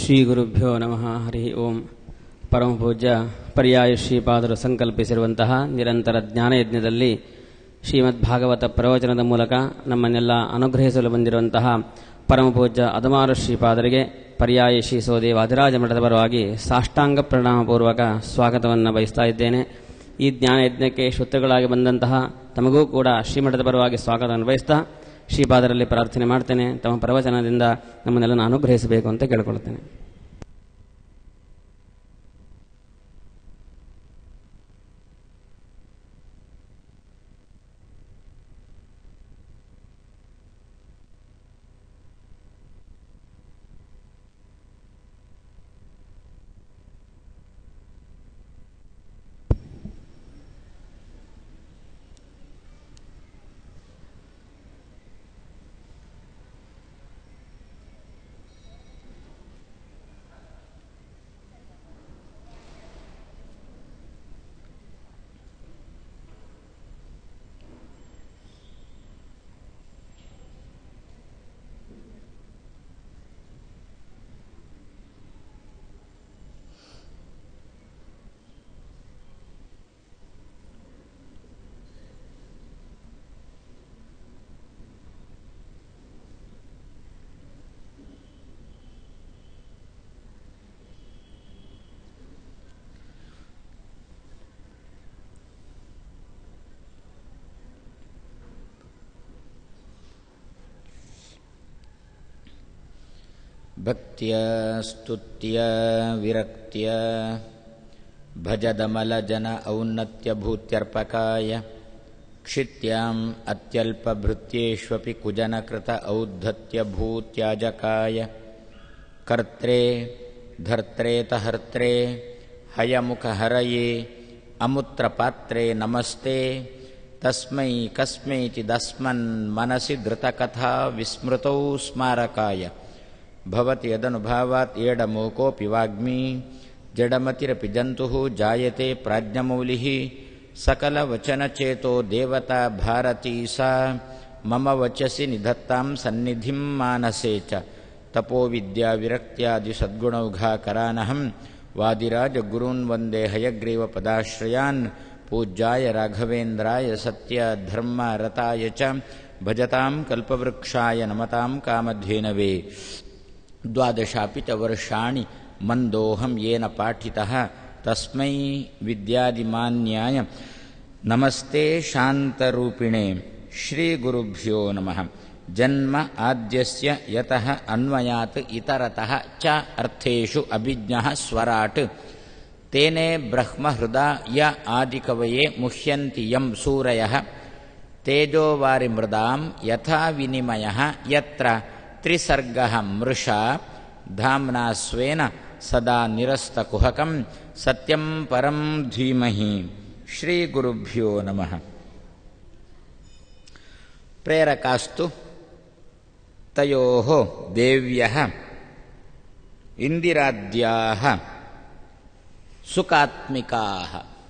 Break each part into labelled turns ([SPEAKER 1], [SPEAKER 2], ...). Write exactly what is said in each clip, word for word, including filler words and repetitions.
[SPEAKER 1] ಶ್ರೀ ಗುರುಭ್ಯೋ ನಮಃ. ಹರಿ ಓಂ. ಪರಮಪೂಜ್ಯ ಪರ್ಯಾಯ ಶ್ರೀಪಾದರು ಸಂಕಲ್ಪಿಸಿರುವಂತಹ ನಿರಂತರ ಜ್ಞಾನಯಜ್ಞದಲ್ಲಿ ಶ್ರೀಮದ್ಭಾಗವತ ಪ್ರವಚನದ ಮೂಲಕ ನಮ್ಮನ್ನೆಲ್ಲ ಅನುಗ್ರಹಿಸಲು ಬಂದಿರುವಂತಹ ಪರಮಪೂಜ್ಯ ಅದಮಾರು ಶ್ರೀಪಾದರಿಗೆ ಪರ್ಯಾಯ ಶ್ರೀ ಸೋದೇವ ಅಧಿರಾಜ ಮಠದ ಪರವಾಗಿ ಸಾಷ್ಟಾಂಗ ಪ್ರಣಾಮಪೂರ್ವಕ ಸ್ವಾಗತವನ್ನು ಬಯಸ್ತಾ ಇದ್ದೇನೆ. ಈ ಜ್ಞಾನಯಜ್ಞಕ್ಕೆ ಶ್ರೋತೃಗಳಾಗಿ ಬಂದಂತಹ ತಮಗೂ ಕೂಡ ಶ್ರೀಮಠದ ಪರವಾಗಿ ಸ್ವಾಗತವನ್ನು ಬಯಸ್ತಾ ಶ್ರೀಪಾದರಲ್ಲಿ ಪ್ರಾರ್ಥನೆ ಮಾಡ್ತೇನೆ. ತಮ್ಮ ಪ್ರವಚನದಿಂದ ನಮ್ಮನ್ನೆಲ್ಲ ಅನುಗ್ರಹಿಸಬೇಕು ಅಂತ ಕೇಳಿಕೊಳ್ಳುತ್ತೇನೆ.
[SPEAKER 2] ಭಕ್ತ್ಯ ಸ್ತುತ್ಯ ವಿರಕ್ತ್ಯ ಭಜದಮಲಜನ ಔನ್ನತ್ಯಭೂತ್ಯರ್ಪಕಾಯ ಕ್ಷಿತ್ಯಾಂ ಅತ್ಯಲ್ಪಭೃತ್ಯೇಷ್ವಪಿ ಕುಜನಕೃತ ಔದ್ಧತ್ಯಭೂತ್ಯಾಜಕಾಯ ಕರ್ತ್ರೇ ಧರ್ತ್ರೇತಹರ್ತ್ರೇ ಹಯಮುಖಹರಯೇ ಅಮುತ್ರಪಾತ್ರೇ ನಮಸ್ತೆ ತಸ್ಮೈ ಕಸ್ಮೈಚಿದಸ್ಮನ್ ಮನಸಿ ಧೃತಕಥಾ ವಿಸ್ಮೃತೌ ಸ್ಮಾರಕಾಯ ಭವತಿ ಯದನುಭಾವಾತ್ ಏಡಮೂಕೋಪಿ ವಾಗ್ಮಿ ಜಡಮತಿರಪಿ ಜಂತುಃ ಜಾಯತೆ ಪ್ರಾಜ್ಞಮೌಲಿಃ ಸಕಲವಚನಚೇತೋ ದೇವತಾ ಭಾರತೀ ಸಾ ಮಮ ವಚಸಿ ನಿಧತ್ತಾಂ ಸನ್ನಿಧಿಂ ಮಾನಸೇ ಚ ತಪೋವಿದ್ಯಾವಿರಕ್ತ್ಯಾದಿ ಸದ್ಗುಣೌಘಾಕರಾನಹಂ ವಾದಿರಾಜ ಗುರೂನ್ ವಂದೇ ಹಯಗ್ರೀವ ಪದಾಶ್ರಯಾನ್ ಪೂಜ್ಯಾಯ ರಾಘವೇಂದ್ರಾಯ ಸತ್ಯ ಧರ್ಮ ರತಾಯ ಚ ಭಜತಾಂ ಕಲ್ಪವೃಕ್ಷಾಯ ನಮತಾಂ ಕಾಮಧೇನವೇ ದ್ವಾದಶಾಪಿ ಚ ವರ್ಷಾಣಿ ಮಂದೋಹಂ ಯೇನ ಪಾಠಿತಃ ತಸ್ಮೈ ವಿದ್ಯಾದಿಮಾನ್ಯಾಯ ನಮಸ್ತೆ ಶಾಂತರೂಪಿಣೆ. ಶ್ರೀ ಗುರುಭ್ಯೋ ನಮಃ. ಜನ್ಮ ಆದ್ಯಸ್ಯ ಯತಃ ಅನ್ವಯಾತ್ ಇತರತಃ ಚ ಅರ್ಥೇಷು ಅಭಿಜ್ಞಃ ಸ್ವರಾಟ್ ತೇನೇ ಬ್ರಹ್ಮ ಹೃದಯ ಆದಿಕವಯೇ ಮುಹ್ಯಂತಿ ಯಂ ಸೂರಯಃ ತೇಜೋವಾರಿ ಮೃದಾಂ ಯಥಾ ವಿನಿಮಯಃ ಯತ್ರ ತ್ರಿಸರ್ಗಃ ಮೃಷಾ ಧಾಮ್ನಾ ಸ್ವೇನ ಸದಾ ನಿರಸ್ತಕುಹಕಂ ಸತ್ಯಂ ಪರಂ ಧೀಮಹಿ. ಶ್ರೀ ಗುರುಭ್ಯೋ ನಮಃ. ಪ್ರೇರಕಾಸ್ತು ತಯೋಃ ದೇವ್ಯಃ ಇಂದಿರಾದ್ಯಾಃ ಸುಖಾತ್ಮಿಕಾಃ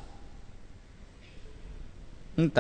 [SPEAKER 2] ಅಂತ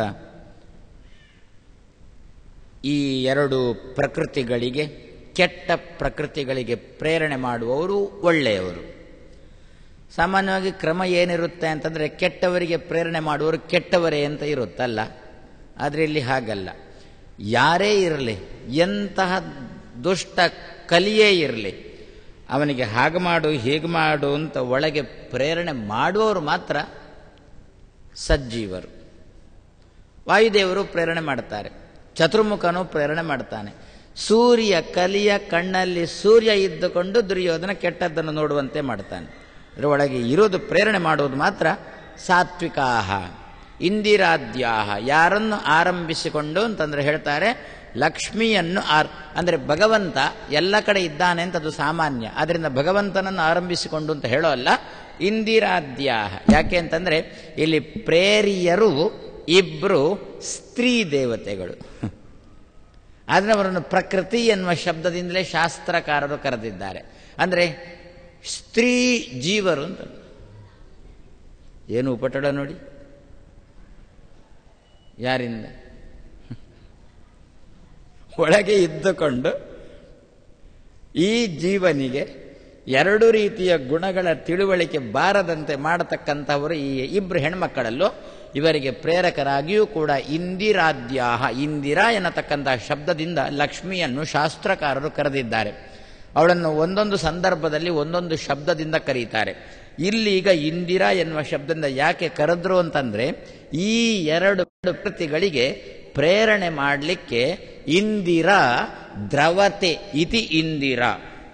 [SPEAKER 2] ಈ ಎರಡು ಪ್ರಕೃತಿಗಳಿಗೆ, ಕೆಟ್ಟ ಪ್ರಕೃತಿಗಳಿಗೆ ಪ್ರೇರಣೆ ಮಾಡುವವರು ಒಳ್ಳೆಯವರು. ಸಾಮಾನ್ಯವಾಗಿ ಕ್ರಮ ಏನಿರುತ್ತೆ ಅಂತಂದರೆ ಕೆಟ್ಟವರಿಗೆ ಪ್ರೇರಣೆ ಮಾಡುವವರು ಕೆಟ್ಟವರೇ ಅಂತ ಇರುತ್ತಲ್ಲ. ಆದರೆ ಇಲ್ಲಿ ಹಾಗಲ್ಲ. ಯಾರೇ ಇರಲಿ, ಎಂತಹ ದುಷ್ಟ ಕಲಿಯೇ ಇರಲಿ, ಅವನಿಗೆ ಹಾಗೆ ಮಾಡು ಹೀಗೆ ಮಾಡು ಅಂತ ಒಳಗೆ ಪ್ರೇರಣೆ ಮಾಡುವವರು ಮಾತ್ರ ಸಜ್ಜೀವರು. ವಾಯುದೇವರು ಪ್ರೇರಣೆ ಮಾಡ್ತಾರೆ, ಚತುರ್ಮುಖನು ಪ್ರೇರಣೆ ಮಾಡ್ತಾನೆ. ಸೂರ್ಯ ಕಲಿಯ ಕಣ್ಣಲ್ಲಿ ಸೂರ್ಯ ಇದ್ದುಕೊಂಡು ದುರ್ಯೋಧನ ಕೆಟ್ಟದ್ದನ್ನು ನೋಡುವಂತೆ ಮಾಡ್ತಾನೆ. ಇದರೊಳಗೆ ಇರೋದು ಪ್ರೇರಣೆ ಮಾಡುವುದು ಮಾತ್ರ ಸಾತ್ವಿಕಾಹ ಇಂದಿರಾದ್ಯಾಹ. ಯಾರನ್ನು ಆರಂಭಿಸಿಕೊಂಡು ಅಂತಂದರೆ ಹೇಳ್ತಾರೆ ಲಕ್ಷ್ಮಿಯನ್ನು ಆರ್ ಅಂದರೆ ಭಗವಂತ ಎಲ್ಲ ಕಡೆ ಇದ್ದಾನೆ ಅಂತ ಅದು ಸಾಮಾನ್ಯ. ಆದ್ದರಿಂದ ಭಗವಂತನನ್ನು ಆರಂಭಿಸಿಕೊಂಡು ಅಂತ ಹೇಳೋಲ್ಲ, ಇಂದಿರಾದ್ಯಾಹ. ಯಾಕೆ ಅಂತಂದರೆ ಇಲ್ಲಿ ಪ್ರೇರಿಯರು ಇಬ್ಬರು ಸ್ತ್ರೀ ದೇವತೆಗಳು. ಆದರೆ ಅವರನ್ನು ಪ್ರಕೃತಿ ಎನ್ನುವ ಶಬ್ದದಿಂದಲೇ ಶಾಸ್ತ್ರಕಾರರು ಕರೆದಿದ್ದಾರೆ. ಅಂದರೆ ಸ್ತ್ರೀ ಜೀವರು ಅಂತ. ಏನು ಉಪಟಳ ನೋಡಿ, ಯಾರಿಂದ ಒಳಗೆ ಇದ್ದುಕೊಂಡು ಈ ಜೀವನಿಗೆ ಎರಡು ರೀತಿಯ ಗುಣಗಳ ತಿಳುವಳಿಕೆ ಬಾರದಂತೆ ಮಾಡತಕ್ಕಂಥವರು ಈ ಇಬ್ಬರು ಹೆಣ್ಮಕ್ಕಳಲ್ಲೂ ಇವರಿಗೆ ಪ್ರೇರಕರಾಗಿಯೂ ಕೂಡ ಇಂದಿರಾದ್ಯಾಹ, ಇಂದಿರಾ ಎನ್ನತಕ್ಕಂತಹ ಶಬ್ದದಿಂದ ಲಕ್ಷ್ಮಿಯನ್ನು ಶಾಸ್ತ್ರಕಾರರು ಕರೆದಿದ್ದಾರೆ. ಅವಳನ್ನು ಒಂದೊಂದು ಸಂದರ್ಭದಲ್ಲಿ ಒಂದೊಂದು ಶಬ್ದದಿಂದ ಕರೀತಾರೆ. ಇಲ್ಲೀಗ ಇಂದಿರಾ ಎನ್ನುವ ಶಬ್ದದಿಂದ ಯಾಕೆ ಕರೆದ್ರು ಅಂತಂದ್ರೆ, ಈ ಎರಡು ಪ್ರಕೃತಿಗಳಿಗೆ ಪ್ರೇರಣೆ ಮಾಡಲಿಕ್ಕೆ ಇಂದಿರಾ ದ್ರವತೆ ಇತಿ ಇಂದಿರಾ,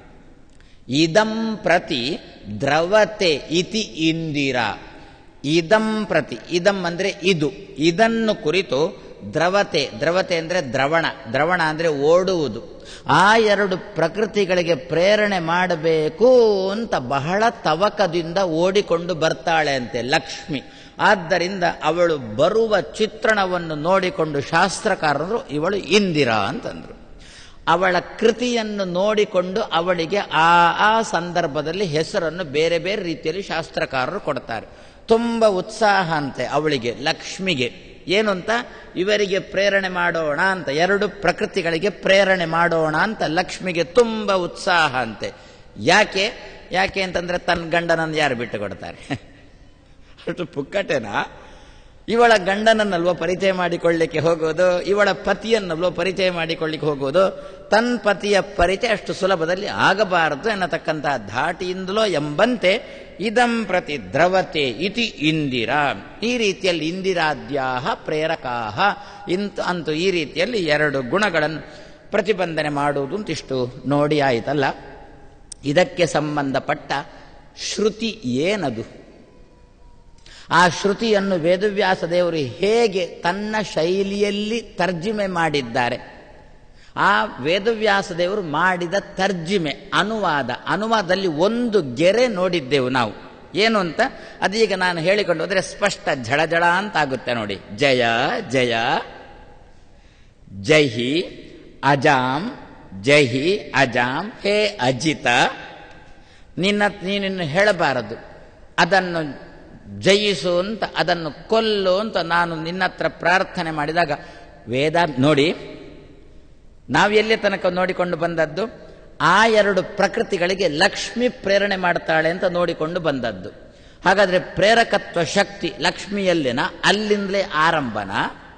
[SPEAKER 2] ಇದಂ ಪ್ರತಿ ದ್ರವತೆ ಇತಿ ಇಂದಿರಾ. ಇದಂ ಪ್ರತಿ, ಇದಂ ಅಂದ್ರೆ ಇದು, ಇದನ್ನು ಕುರಿತು ದ್ರವತೆ, ದ್ರವತೆ ಅಂದ್ರೆ ದ್ರವಣ, ದ್ರವಣ ಅಂದ್ರೆ ಓಡುವುದು. ಆ ಎರಡು ಪ್ರಕೃತಿಗಳಿಗೆ ಪ್ರೇರಣೆ ಮಾಡಬೇಕು ಅಂತ ಬಹಳ ತವಕದಿಂದ ಓಡಿಕೊಂಡು ಬರ್ತಾಳೆ ಅಂತೆ ಲಕ್ಷ್ಮಿ. ಆದ್ದರಿಂದ ಅವಳು ಬರುವ ಚಿತ್ರಣವನ್ನು ನೋಡಿಕೊಂಡು ಶಾಸ್ತ್ರಕಾರರು ಇವಳು ಇಂದಿರಾ ಅಂತಂದ್ರು. ಅವಳ ಕೃತಿಯನ್ನು ನೋಡಿಕೊಂಡು ಅವಳಿಗೆ ಆ ಆ ಸಂದರ್ಭದಲ್ಲಿ ಹೆಸರನ್ನು ಬೇರೆ ಬೇರೆ ರೀತಿಯಲ್ಲಿ ಶಾಸ್ತ್ರಕಾರರು ಕೊಡ್ತಾರೆ. ತುಂಬ ಉತ್ಸಾಹ ಅಂತೆ ಅವಳಿಗೆ, ಲಕ್ಷ್ಮಿಗೆ. ಏನು ಅಂತ, ಇವರಿಗೆ ಪ್ರೇರಣೆ ಮಾಡೋಣ ಅಂತ, ಎರಡು ಪ್ರಕೃತಿಗಳಿಗೆ ಪ್ರೇರಣೆ ಮಾಡೋಣ ಅಂತ ಲಕ್ಷ್ಮಿಗೆ ತುಂಬ ಉತ್ಸಾಹ ಅಂತೆ. ಯಾಕೆ ಯಾಕೆ ಅಂತಂದ್ರೆ ತನ್ನ ಗಂಡನನ್ನು ಯಾರು ಬಿಟ್ಟು ಕೊಡ್ತಾರೆ? ಅಷ್ಟು ಪುಕ್ಕಟೇನಾ? ಇವಳ ಗಂಡನನ್ನಲ್ವ ಪರಿಚಯ ಮಾಡಿಕೊಳ್ಳಿಕ್ಕೆ ಹೋಗೋದು, ಇವಳ ಪತಿಯನ್ನಲ್ವ ಪರಿಚಯ ಮಾಡಿಕೊಳ್ಳಿಕ್ಕೆ ಹೋಗೋದು. ತನ್ನ ಪತಿಯ ಪರಿಚಯ ಅಷ್ಟು ಸುಲಭದಲ್ಲಿ ಆಗಬಾರದು ಎನ್ನತಕ್ಕಂತಹ ಧಾಟಿಯಿಂದಲೋ ಎಂಬಂತೆ ಇದಂ ಪ್ರತಿ ದ್ರವತೆ ಇತಿ ಇಂದಿರಾ. ಈ ರೀತಿಯಲ್ಲಿ ಇಂದಿರಾದ್ಯಾಹ ಪ್ರೇರಕಾಹ ಇಂತ ಅಂತೂ ಈ ರೀತಿಯಲ್ಲಿ ಎರಡು ಗುಣಗಳನ್ನು ಪ್ರತಿಬಂಧನೆ ಮಾಡುವುದು ಅಂತಿಷ್ಟು ನೋಡಿ ಆಯಿತಲ್ಲ. ಇದಕ್ಕೆ ಸಂಬಂಧಪಟ್ಟ ಶ್ರುತಿ ಏನದು? ಆ ಶ್ರುತಿಯನ್ನು ವೇದವ್ಯಾಸ ದೇವರು ಹೇಗೆ ತನ್ನ ಶೈಲಿಯಲ್ಲಿ ತರ್ಜಿಮೆ ಮಾಡಿದ್ದಾರೆ? ಆ ವೇದವ್ಯಾಸ ದೇವರು ಮಾಡಿದ ತರ್ಜಿಮೆ, ಅನುವಾದ, ಅನುವಾದದಲ್ಲಿ ಒಂದು ಗೆರೆ ನೋಡಿದ್ದೆವು ನಾವು. ಏನು ಅಂತ ಅದೀಗ ನಾನು ಹೇಳಿಕೊಂಡು ಹೋದರೆ ಸ್ಪಷ್ಟ ಝಳಝಳ ಅಂತ ಆಗುತ್ತೆ ನೋಡಿ. ಜಯ ಜಯ ಜಹಿ ಅಜಾಂ, ಜಹಿ ಅಜಾಂ, ಹೇ ಅಜಿತ, ನಿನ್ನ ನೀನಿನ್ನು ಹೇಳಬಾರದು, ಅದನ್ನು ಜಯಿಸು ಅಂತ, ಅದನ್ನು ಕೊಲ್ಲು ಅಂತ ನಾನು ನಿನ್ನ ಹತ್ರ ಪ್ರಾರ್ಥನೆ ಮಾಡಿದಾಗ ವೇದ ನೋಡಿ, ನಾವು ಎಲ್ಲಿ ತನಕ ನೋಡಿಕೊಂಡು ಬಂದದ್ದು ಆ ಎರಡು ಪ್ರಕೃತಿಗಳಿಗೆ ಲಕ್ಷ್ಮಿ ಪ್ರೇರಣೆ ಮಾಡ್ತಾಳೆ ಅಂತ ನೋಡಿಕೊಂಡು ಬಂದದ್ದು. ಹಾಗಾದ್ರೆ ಪ್ರೇರಕತ್ವ ಶಕ್ತಿ ಲಕ್ಷ್ಮಿಯಲ್ಲಿನ ಅಲ್ಲಿಂದಲೇ ಆರಂಭನ?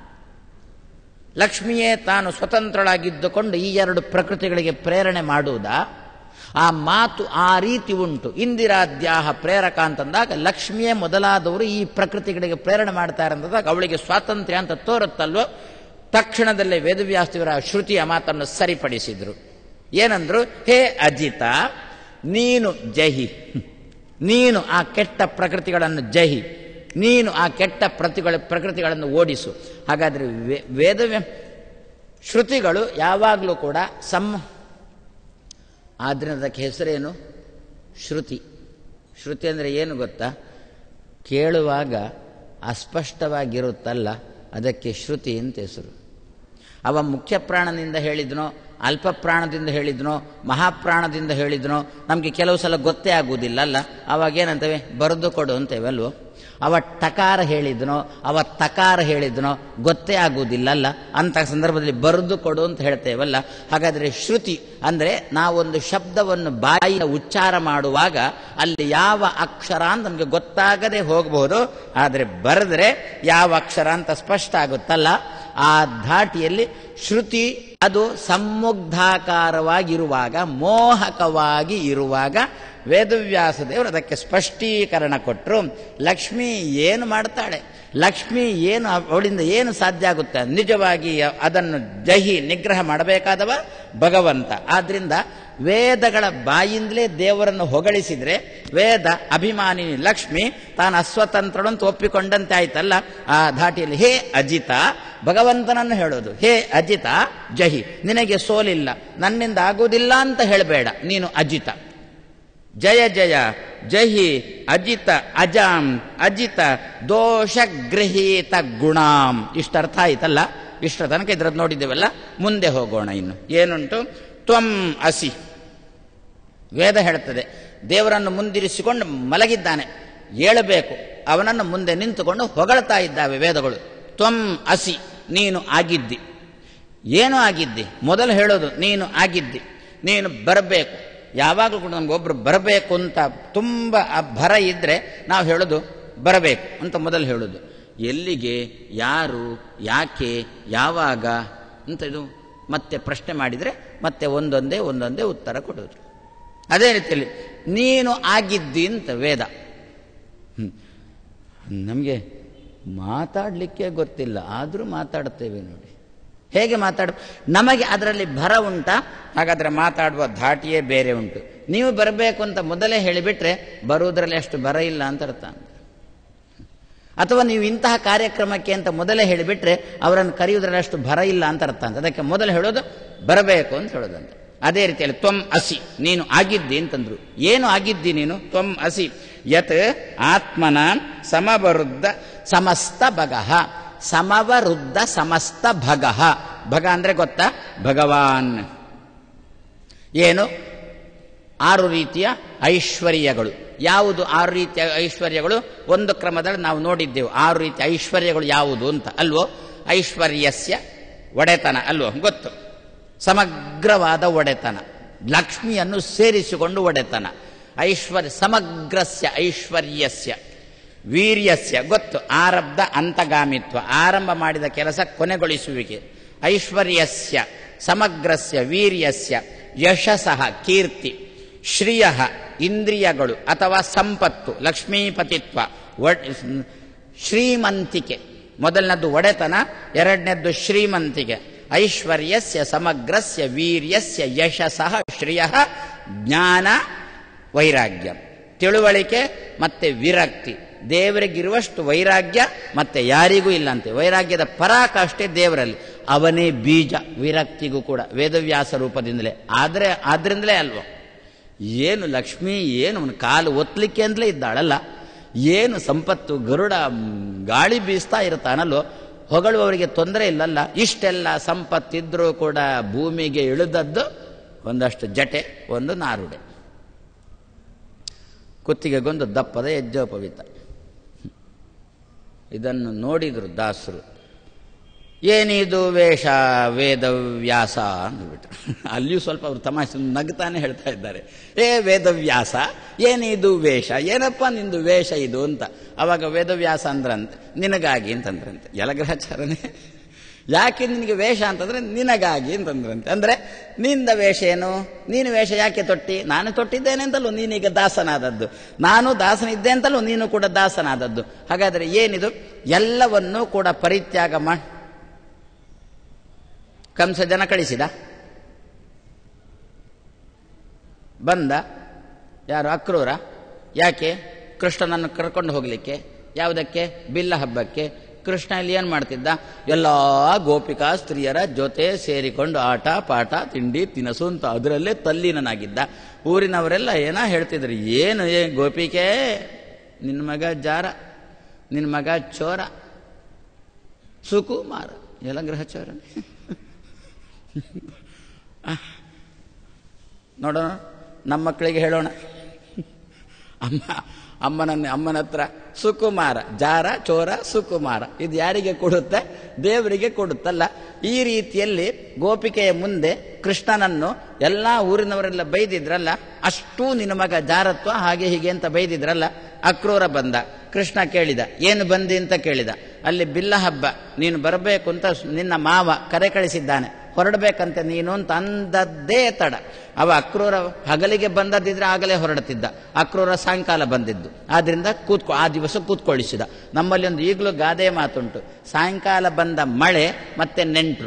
[SPEAKER 2] ಲಕ್ಷ್ಮಿಯೇ ತಾನು ಸ್ವತಂತ್ರಳಾಗಿದ್ದುಕೊಂಡು ಈ ಎರಡು ಪ್ರಕೃತಿಗಳಿಗೆ ಪ್ರೇರಣೆ ಮಾಡುವುದಾ? ಆ ಮಾತು ಆ ರೀತಿ ಉಂಟು. ಇಂದಿರಾದ್ಯಾಹ ಪ್ರೇರಕ ಅಂತಂದಾಗ ಲಕ್ಷ್ಮಿಯೇ ಮೊದಲಾದವರು ಈ ಪ್ರಕೃತಿಗಳಿಗೆ ಪ್ರೇರಣೆ ಮಾಡ್ತಾರೆ ಅಂತಂದಾಗ ಅವಳಿಗೆ ಸ್ವಾತಂತ್ರ್ಯ ಅಂತ ತೋರುತ್ತಲ್ವೋ. ತಕ್ಷಣದಲ್ಲೇ ವೇದವ್ಯಾಸದೇವರ ಶ್ರುತಿಯ ಮಾತನ್ನು ಸರಿಪಡಿಸಿದ್ರು. ಏನಂದ್ರು? ಹೇ ಅಜಿತ, ನೀನು ಜಹಿ, ನೀನು ಆ ಕೆಟ್ಟ ಪ್ರಕೃತಿಗಳನ್ನು ಜಹಿ, ನೀನು ಆ ಕೆಟ್ಟ ಪ್ರತಿಗಳ ಪ್ರಕೃತಿಗಳನ್ನು ಓಡಿಸು. ಹಾಗಾದ್ರೆ ವೇದವ್ಯ ಶ್ರುತಿಗಳು ಯಾವಾಗಲೂ ಕೂಡ ಸಮ್ ಆದ್ದರಿಂದ ಅದಕ್ಕೆ ಹೆಸರೇನು? ಶ್ರುತಿ. ಶ್ರುತಿ ಅಂದರೆ ಏನು ಗೊತ್ತಾ? ಕೇಳುವಾಗ ಅಸ್ಪಷ್ಟವಾಗಿರುತ್ತಲ್ಲ, ಅದಕ್ಕೆ ಶ್ರುತಿ ಅಂತ ಹೆಸರು. ಅವ ಮುಖ್ಯ ಪ್ರಾಣದಿಂದ ಹೇಳಿದ್ನೋ, ಅಲ್ಪ ಪ್ರಾಣದಿಂದ ಹೇಳಿದ್ನೋ, ಮಹಾಪ್ರಾಣದಿಂದ ಹೇಳಿದ್ನೋ ನಮಗೆ ಕೆಲವು ಸಲ ಗೊತ್ತೇ ಆಗುವುದಿಲ್ಲ ಅಲ್ಲ. ಅವಾಗೇನಂತವೆ? ಬರೆದು ಕೊಡು ಅಂತೇವಲ್ವೋ. ಅವ ಟಕಾರ ಹೇಳಿದ್ನೋ, ಅವ ತಕಾರ ಹೇಳಿದ್ನೋ ಗೊತ್ತೇ ಆಗುವುದಿಲ್ಲಲ್ಲ. ಅಂಥ ಸಂದರ್ಭದಲ್ಲಿ ಬರೆದು ಕೊಡು ಅಂತ ಹೇಳ್ತೇವಲ್ಲ. ಹಾಗಾದರೆ ಶ್ರುತಿ ಅಂದರೆ ನಾವೊಂದು ಶಬ್ದವನ್ನು ಬಾಯಿಯ ಉಚ್ಚಾರ ಮಾಡುವಾಗ ಅಲ್ಲಿ ಯಾವ ಅಕ್ಷರ ಅಂತ ನಮಗೆ ಗೊತ್ತಾಗದೆ ಹೋಗಬಹುದು, ಆದರೆ ಬರೆದ್ರೆ ಯಾವ ಅಕ್ಷರ ಅಂತ ಸ್ಪಷ್ಟ ಆಗುತ್ತಲ್ಲ. ಆ ಧಾಟಿಯಲ್ಲಿ ಶ್ರುತಿ ಅದು ಸಮ್ಮುಗ್ಧಾಕಾರವಾಗಿರುವಾಗ, ಮೋಹಕವಾಗಿ ಇರುವಾಗ ವೇದವ್ಯಾಸ ದೇವರು ಅದಕ್ಕೆ ಸ್ಪಷ್ಟೀಕರಣ ಕೊಟ್ಟರು. ಲಕ್ಷ್ಮಿ ಏನು ಮಾಡ್ತಾಳೆ, ಲಕ್ಷ್ಮಿ ಏನು, ಅವಳಿಂದ ಏನು ಸಾಧ್ಯ ಆಗುತ್ತೆ? ನಿಜವಾಗಿ ಅದನ್ನು ಜಹಿ ನಿಗ್ರಹ ಮಾಡಬೇಕಾದವ ಭಗವಂತ. ಆದ್ರಿಂದ ವೇದಗಳ ಬಾಯಿಂದಲೇ ದೇವರನ್ನು ಹೊಗಳಿಸಿದ್ರೆ ವೇದ ಅಭಿಮಾನಿನಿ ಲಕ್ಷ್ಮಿ ತಾನು ಅಸ್ವತಂತ್ರಳು ಅಂತ ಒಪ್ಪಿಕೊಂಡಂತೆ ಆಯ್ತಲ್ಲ. ಆ ಧಾಟಿಯಲ್ಲಿ ಹೇ ಅಜಿತ, ಭಗವಂತನನ್ನು ಹೇಳೋದು. ಹೇ ಅಜಿತ ಜಹಿ, ನಿನಗೆ ಸೋಲಿಲ್ಲ, ನನ್ನಿಂದ ಆಗುವುದಿಲ್ಲ ಅಂತ ಹೇಳಬೇಡ, ನೀನು ಅಜಿತ. ಜಯ ಜಯ ಜಹಿ ಅಜಿತ ಅಜಾಂ ಅಜಿತ ದೋಷಗೃಹೀತ ಗುಣಾಂ. ಇಷ್ಟರ್ಥ ಆಯ್ತಲ್ಲ. ಇಷ್ಟರ ತನಕ ಇದ್ರದ್ದು ನೋಡಿದ್ದೇವಲ್ಲ. ಮುಂದೆ ಹೋಗೋಣ. ಇನ್ನು ಏನುಂಟು? ತ್ವಂ ಅಸಿ. ವೇದ ಹೇಳುತ್ತದೆ, ದೇವರನ್ನು ಮುಂದಿರಿಸಿಕೊಂಡು ಮಲಗಿದ್ದಾನೆ, ಏಳಬೇಕು, ಅವನನ್ನು ಮುಂದೆ ನಿಂತುಕೊಂಡು ಹೊಗಳ್ತಾ ಇದ್ದಾವೆ ವೇದಗಳು. ತ್ವಂ ಅಸಿ, ನೀನು ಆಗಿದ್ದಿ. ಏನು ಆಗಿದ್ದಿ? ಮೊದಲು ಹೇಳೋದು ನೀನು ಆಗಿದ್ದಿ, ನೀನು ಬರಬೇಕು, ಯಾವಾಗಲೂ ಕೂಡ ನಮಗೊಬ್ಬರು ಬರಬೇಕು ಅಂತ ತುಂಬ ಆ ಭರ ಇದ್ದರೆ ನಾವು ಹೇಳೋದು ಬರಬೇಕು ಅಂತ ಮೊದಲು ಹೇಳೋದು. ಎಲ್ಲಿಗೆ, ಯಾರು, ಯಾಕೆ, ಯಾವಾಗ ಅಂತ ಇದು ಮತ್ತೆ ಪ್ರಶ್ನೆ ಮಾಡಿದರೆ ಮತ್ತೆ ಒಂದೊಂದೇ ಒಂದೊಂದೇ ಉತ್ತರ ಕೊಡೋದು. ಅದೇ ರೀತಿಯಲ್ಲಿ ನೀನು ಆಗಿದ್ದಿ ಅಂತ ವೇದ. ನಮಗೆ ಮಾತಾಡಲಿಕ್ಕೆ ಗೊತ್ತಿಲ್ಲ, ಆದರೂ ಮಾತಾಡ್ತೇವೆ ನೋಡಿ. ಹೇಗೆ ಮಾತಾಡ, ನಮಗೆ ಅದರಲ್ಲಿ ಭರ ಉಂಟಾ? ಹಾಗಾದರೆ ಮಾತಾಡುವ ಧಾಟಿಯೇ ಬೇರೆ ಉಂಟು. ನೀವು ಬರಬೇಕು ಅಂತ ಮೊದಲೇ ಹೇಳಿಬಿಟ್ರೆ ಬರುವುದರಲ್ಲಿ ಅಷ್ಟು ಭರ ಇಲ್ಲ ಅಂತ ಅರ್ಥ. ಅಥವಾ ನೀವು ಇಂತಹ ಕಾರ್ಯಕ್ರಮಕ್ಕೆ ಅಂತ ಮೊದಲೇ ಹೇಳಿಬಿಟ್ರೆ ಅವರನ್ನು ಕರೆಯುವುದರಲ್ಲಿ ಅಷ್ಟು ಭರ ಇಲ್ಲ ಅಂತ ಅರ್ಥ ಅಂತ. ಅದಕ್ಕೆ ಮೊದಲು ಹೇಳೋದು ಬರಬೇಕು ಅಂತ ಹೇಳೋದಂತ. ಅದೇ ರೀತಿಯಲ್ಲಿ ತ್ವಂ ಅಸಿ, ನೀನು ಆಗಿದ್ದಿ ಅಂತಂದ್ರು. ಏನು ಆಗಿದ್ದಿ ನೀನು? ತ್ವಂ ಅಸಿ ಯತ್ ಆತ್ಮನ ಸಮವರುದ್ಧ ಸಮಸ್ತ ಭಗಃ. ಸಮವರುದ್ಧ ಸಮಸ್ತ ಭಗಃ. ಭಗ ಅಂದ್ರೆ ಗೊತ್ತಾ? ಭಗವಾನ್. ಏನು? ಆರು ರೀತಿಯ ಐಶ್ವರ್ಯಗಳು. ಯಾವುದು ಆರು ರೀತಿಯ ಐಶ್ವರ್ಯಗಳು? ಒಂದು ಕ್ರಮದಲ್ಲಿ ನಾವು ನೋಡಿದ್ದೆವು ಆರು ರೀತಿಯ ಐಶ್ವರ್ಯಗಳು ಯಾವುದು ಅಂತ, ಅಲ್ವೋ? ಐಶ್ವರ್ಯಸ್ಯ ಒಡೆತನ, ಅಲ್ವೋ? ಗೊತ್ತು. ಸಮಗ್ರವಾದ ಒಡೆತನ, ಲಕ್ಷ್ಮಿಯನ್ನು ಸೇರಿಸಿಕೊಂಡು ಒಡೆತನ. ಐಶ್ವರ್ಯ ಸಮಗ್ರಸ್ಯ ಐಶ್ವರ್ಯಸ್ಯ. ವೀರ್ಯಸ್ಯ ಗೊತ್ತು, ಆರಬ್ಧ ಅಂತಗಾಮಿತ್ವ, ಆರಂಭ ಮಾಡಿದ ಕೆಲಸ ಕೊನೆಗೊಳಿಸುವಿಕೆ. ಐಶ್ವರ್ಯಸ್ಯ ಸಮಗ್ರಸ್ಯ ವೀರ್ಯಸ್ಯ ಯಶಸ್ಸಃ ಕೀರ್ತಿ. ಶ್ರಿಯ ಇಂದ್ರಿಯಗಳು ಅಥವಾ ಸಂಪತ್ತು, ಲಕ್ಷ್ಮೀಪತಿತ್ವ, ಶ್ರೀಮಂತಿಕೆ. ಮೊದಲನೇದ್ದು ಒಡೆತನ, ಎರಡನೇದ್ದು ಶ್ರೀಮಂತಿಕೆ. ಐಶ್ವರ್ಯಸ್ಯ ಸಮಗ್ರಸ್ಯ ವೀರ್ಯಸ್ಯ ಯಶಸ್ಸಃ ಶ್ರಿಯ ಜ್ಞಾನ ವೈರಾಗ್ಯ. ತಿಳುವಳಿಕೆ ಮತ್ತೆ ವಿರಕ್ತಿ. ದೇವರಿಗಿರುವಷ್ಟು ವೈರಾಗ್ಯ ಮತ್ತೆ ಯಾರಿಗೂ ಇಲ್ಲಂತೆ. ವೈರಾಗ್ಯದ ಪರಾಕಾಷ್ಠೆ ದೇವರಲ್ಲಿ, ಅವನೇ ಬೀಜ ವಿರಕ್ತಿಗೂ ಕೂಡ, ವೇದವ್ಯಾಸ ರೂಪದಿಂದಲೇ. ಆದರೆ ಆದ್ರಿಂದಲೇ ಅಲ್ವ ಏನು ಲಕ್ಷ್ಮಿ, ಏನು ಅವನ ಕಾಲು ಒತ್ತಲಿಕ್ಕೆ ಅಂತಲೇ ಇದ್ದಾಳಲ್ಲ, ಏನು ಸಂಪತ್ತು, ಗರುಡ ಗಾಳಿ ಬೀಸ್ತಾ ಇರ್ತಾನಲ್ಲೋ, ಹೊಗಳುವವರಿಗೆ ತೊಂದರೆ ಇಲ್ಲಲ್ಲ. ಇಷ್ಟೆಲ್ಲ ಸಂಪತ್ತಿದ್ರೂ ಕೂಡ ಭೂಮಿಗೆ ಇಳಿದದ್ದು ಒಂದಷ್ಟು ಜಟೆ, ಒಂದು ನಾರುಡೆ, ಕುತ್ತಿಗೆಗೊಂದು ದಪ್ಪದ ಯಜ್ಜೋಪವಿತ. ಇದನ್ನು ನೋಡಿದ್ರು ದಾಸರು. ಏನಿದು ವೇಷ ವೇದವ್ಯಾಸ ಅಂದ್ಬಿಟ್ರು. ಅಲ್ಲಿಯೂ ಸ್ವಲ್ಪ ಅವರು ತಮಾಷೆ ನಗ್ತಾನೆ ಹೇಳ್ತಾ ಇದ್ದಾರೆ. ಏ ವೇದವ್ಯಾಸ, ಏನಿದು ವೇಷ, ಏನಪ್ಪ ನಿಂದು ವೇಷ ಇದು ಅಂತ. ಅವಾಗ ವೇದವ್ಯಾಸ ಅಂದ್ರಂತೆ ನಿನಗಾಗಿ ಅಂತಂದ್ರಂತೆ. ಯಲಗ್ರಹಾಚಾರನೇ, ಯಾಕೆ ನಿನಗೆ ವೇಷ ಅಂತಂದ್ರೆ ನಿನಗಾಗಿ ಅಂತಂದ್ರಂತೆ. ಅಂದ್ರೆ ನಿಂದ ವೇಷ ಏನು? ನೀನು ವೇಷ ಯಾಕೆ ತೊಟ್ಟಿ? ನಾನು ತೊಟ್ಟಿದ್ದೇನೆ ಅಂತಲೂ ನೀನೀಗ ದಾಸನಾದದ್ದು, ನಾನು ದಾಸನಿದ್ದೆ ಅಂತಲೂ ನೀನು ಕೂಡ ದಾಸನಾದದ್ದು. ಹಾಗಾದ್ರೆ ಏನಿದು? ಎಲ್ಲವನ್ನೂ ಕೂಡ ಪರಿತ್ಯಾಗ ಮಾಡಿ ಕಂಸ ಜನ ಕಳಿಸಿದ. ಬಂದ ಯಾರು? ಅಕ್ರೂರ. ಯಾಕೆ? ಕೃಷ್ಣನನ್ನು ಕರ್ಕೊಂಡು ಹೋಗ್ಲಿಕ್ಕೆ. ಯಾವುದಕ್ಕೆ? ಬಿಲ್ಲ ಹಬ್ಬಕ್ಕೆ. ಕೃಷ್ಣ ಇಲ್ಲಿ ಏನು ಮಾಡ್ತಿದ್ದ? ಎಲ್ಲ ಗೋಪಿಕಾ ಸ್ತ್ರೀಯರ ಜೊತೆ ಸೇರಿಕೊಂಡು ಆಟ ಪಾಠ ತಿಂಡಿ ತಿನಸು ಅಂತ ಅದರಲ್ಲೇ ತಲ್ಲೀನನಾಗಿದ್ದ. ಊರಿನವರೆಲ್ಲ ಏನ ಹೇಳ್ತಿದ್ರು, ಏನು ಏ ಗೋಪಿಕೆ, ನಿನ್ನ ಮಗ ಜಾರ, ನಿನ್ನ ಮಗ ಚೋರ, ಸುಕುಮಾರ, ಎಲ್ಲ ಗ್ರಹಚೋರ. ನೋಡೋಣ, ನಮ್ಮ ಮಕ್ಕಳಿಗೆ ಹೇಳೋಣ. ಅಮ್ಮ ಅಮ್ಮನ ಅಮ್ಮನ ಹತ್ರ ಸುಕುಮಾರ, ಜಾರ, ಚೋರ, ಸುಕುಮಾರ, ಇದು ಯಾರಿಗೆ ಕೊಡುತ್ತೆ? ದೇವರಿಗೆ ಕೊಡುತ್ತಲ್ಲ. ಈ ರೀತಿಯಲ್ಲಿ ಗೋಪಿಕೆಯ ಮುಂದೆ ಕೃಷ್ಣನನ್ನು ಎಲ್ಲ ಊರಿನವರೆಲ್ಲ ಬೈದಿದ್ರಲ್ಲ, ಅಷ್ಟೂ ನಿನ್ನ ಮಗ ಜಾರತ್ವ ಹಾಗೆ ಹೀಗೆ ಅಂತ ಬೈದಿದ್ರಲ್ಲ. ಅಕ್ರೂರ ಬಂದ. ಕೃಷ್ಣ ಕೇಳಿದ, ಏನು ಬಂದಿ ಅಂತ ಕೇಳಿದ. ಅಲ್ಲಿ ಬಿಲ್ಲ ಹಬ್ಬ, ನೀನು ಬರಬೇಕು ಅಂತ ನಿನ್ನ ಮಾವ ಕರೆ ಕಳಿಸಿದ್ದಾನೆ, ಹೊರಡಬೇಕಂತೆ ನೀನು ಅಂತ ಅಂದದ್ದೇ ತಡ. ಅವ ಅಕ್ರೂರ ಹಗಲಿಗೆ ಬಂದದ್ದಿದ್ರೆ ಆಗಲೇ ಹೊರಡುತ್ತಿದ್ದ. ಅಕ್ರೂರ ಸಾಯಂಕಾಲ ಬಂದಿದ್ದು, ಆದ್ರಿಂದ ಕೂತ್ಕೊ ಆ ದಿವಸ ಕೂತ್ಕೊಳಿಸಿದ. ನಮ್ಮಲ್ಲಿ ಒಂದು ಈಗಲೂ ಗಾದೆ ಮಾತುಂಟು, ಸಾಯಂಕಾಲ ಬಂದ ಮಳೆ ಮತ್ತೆ ನೆಂಟರು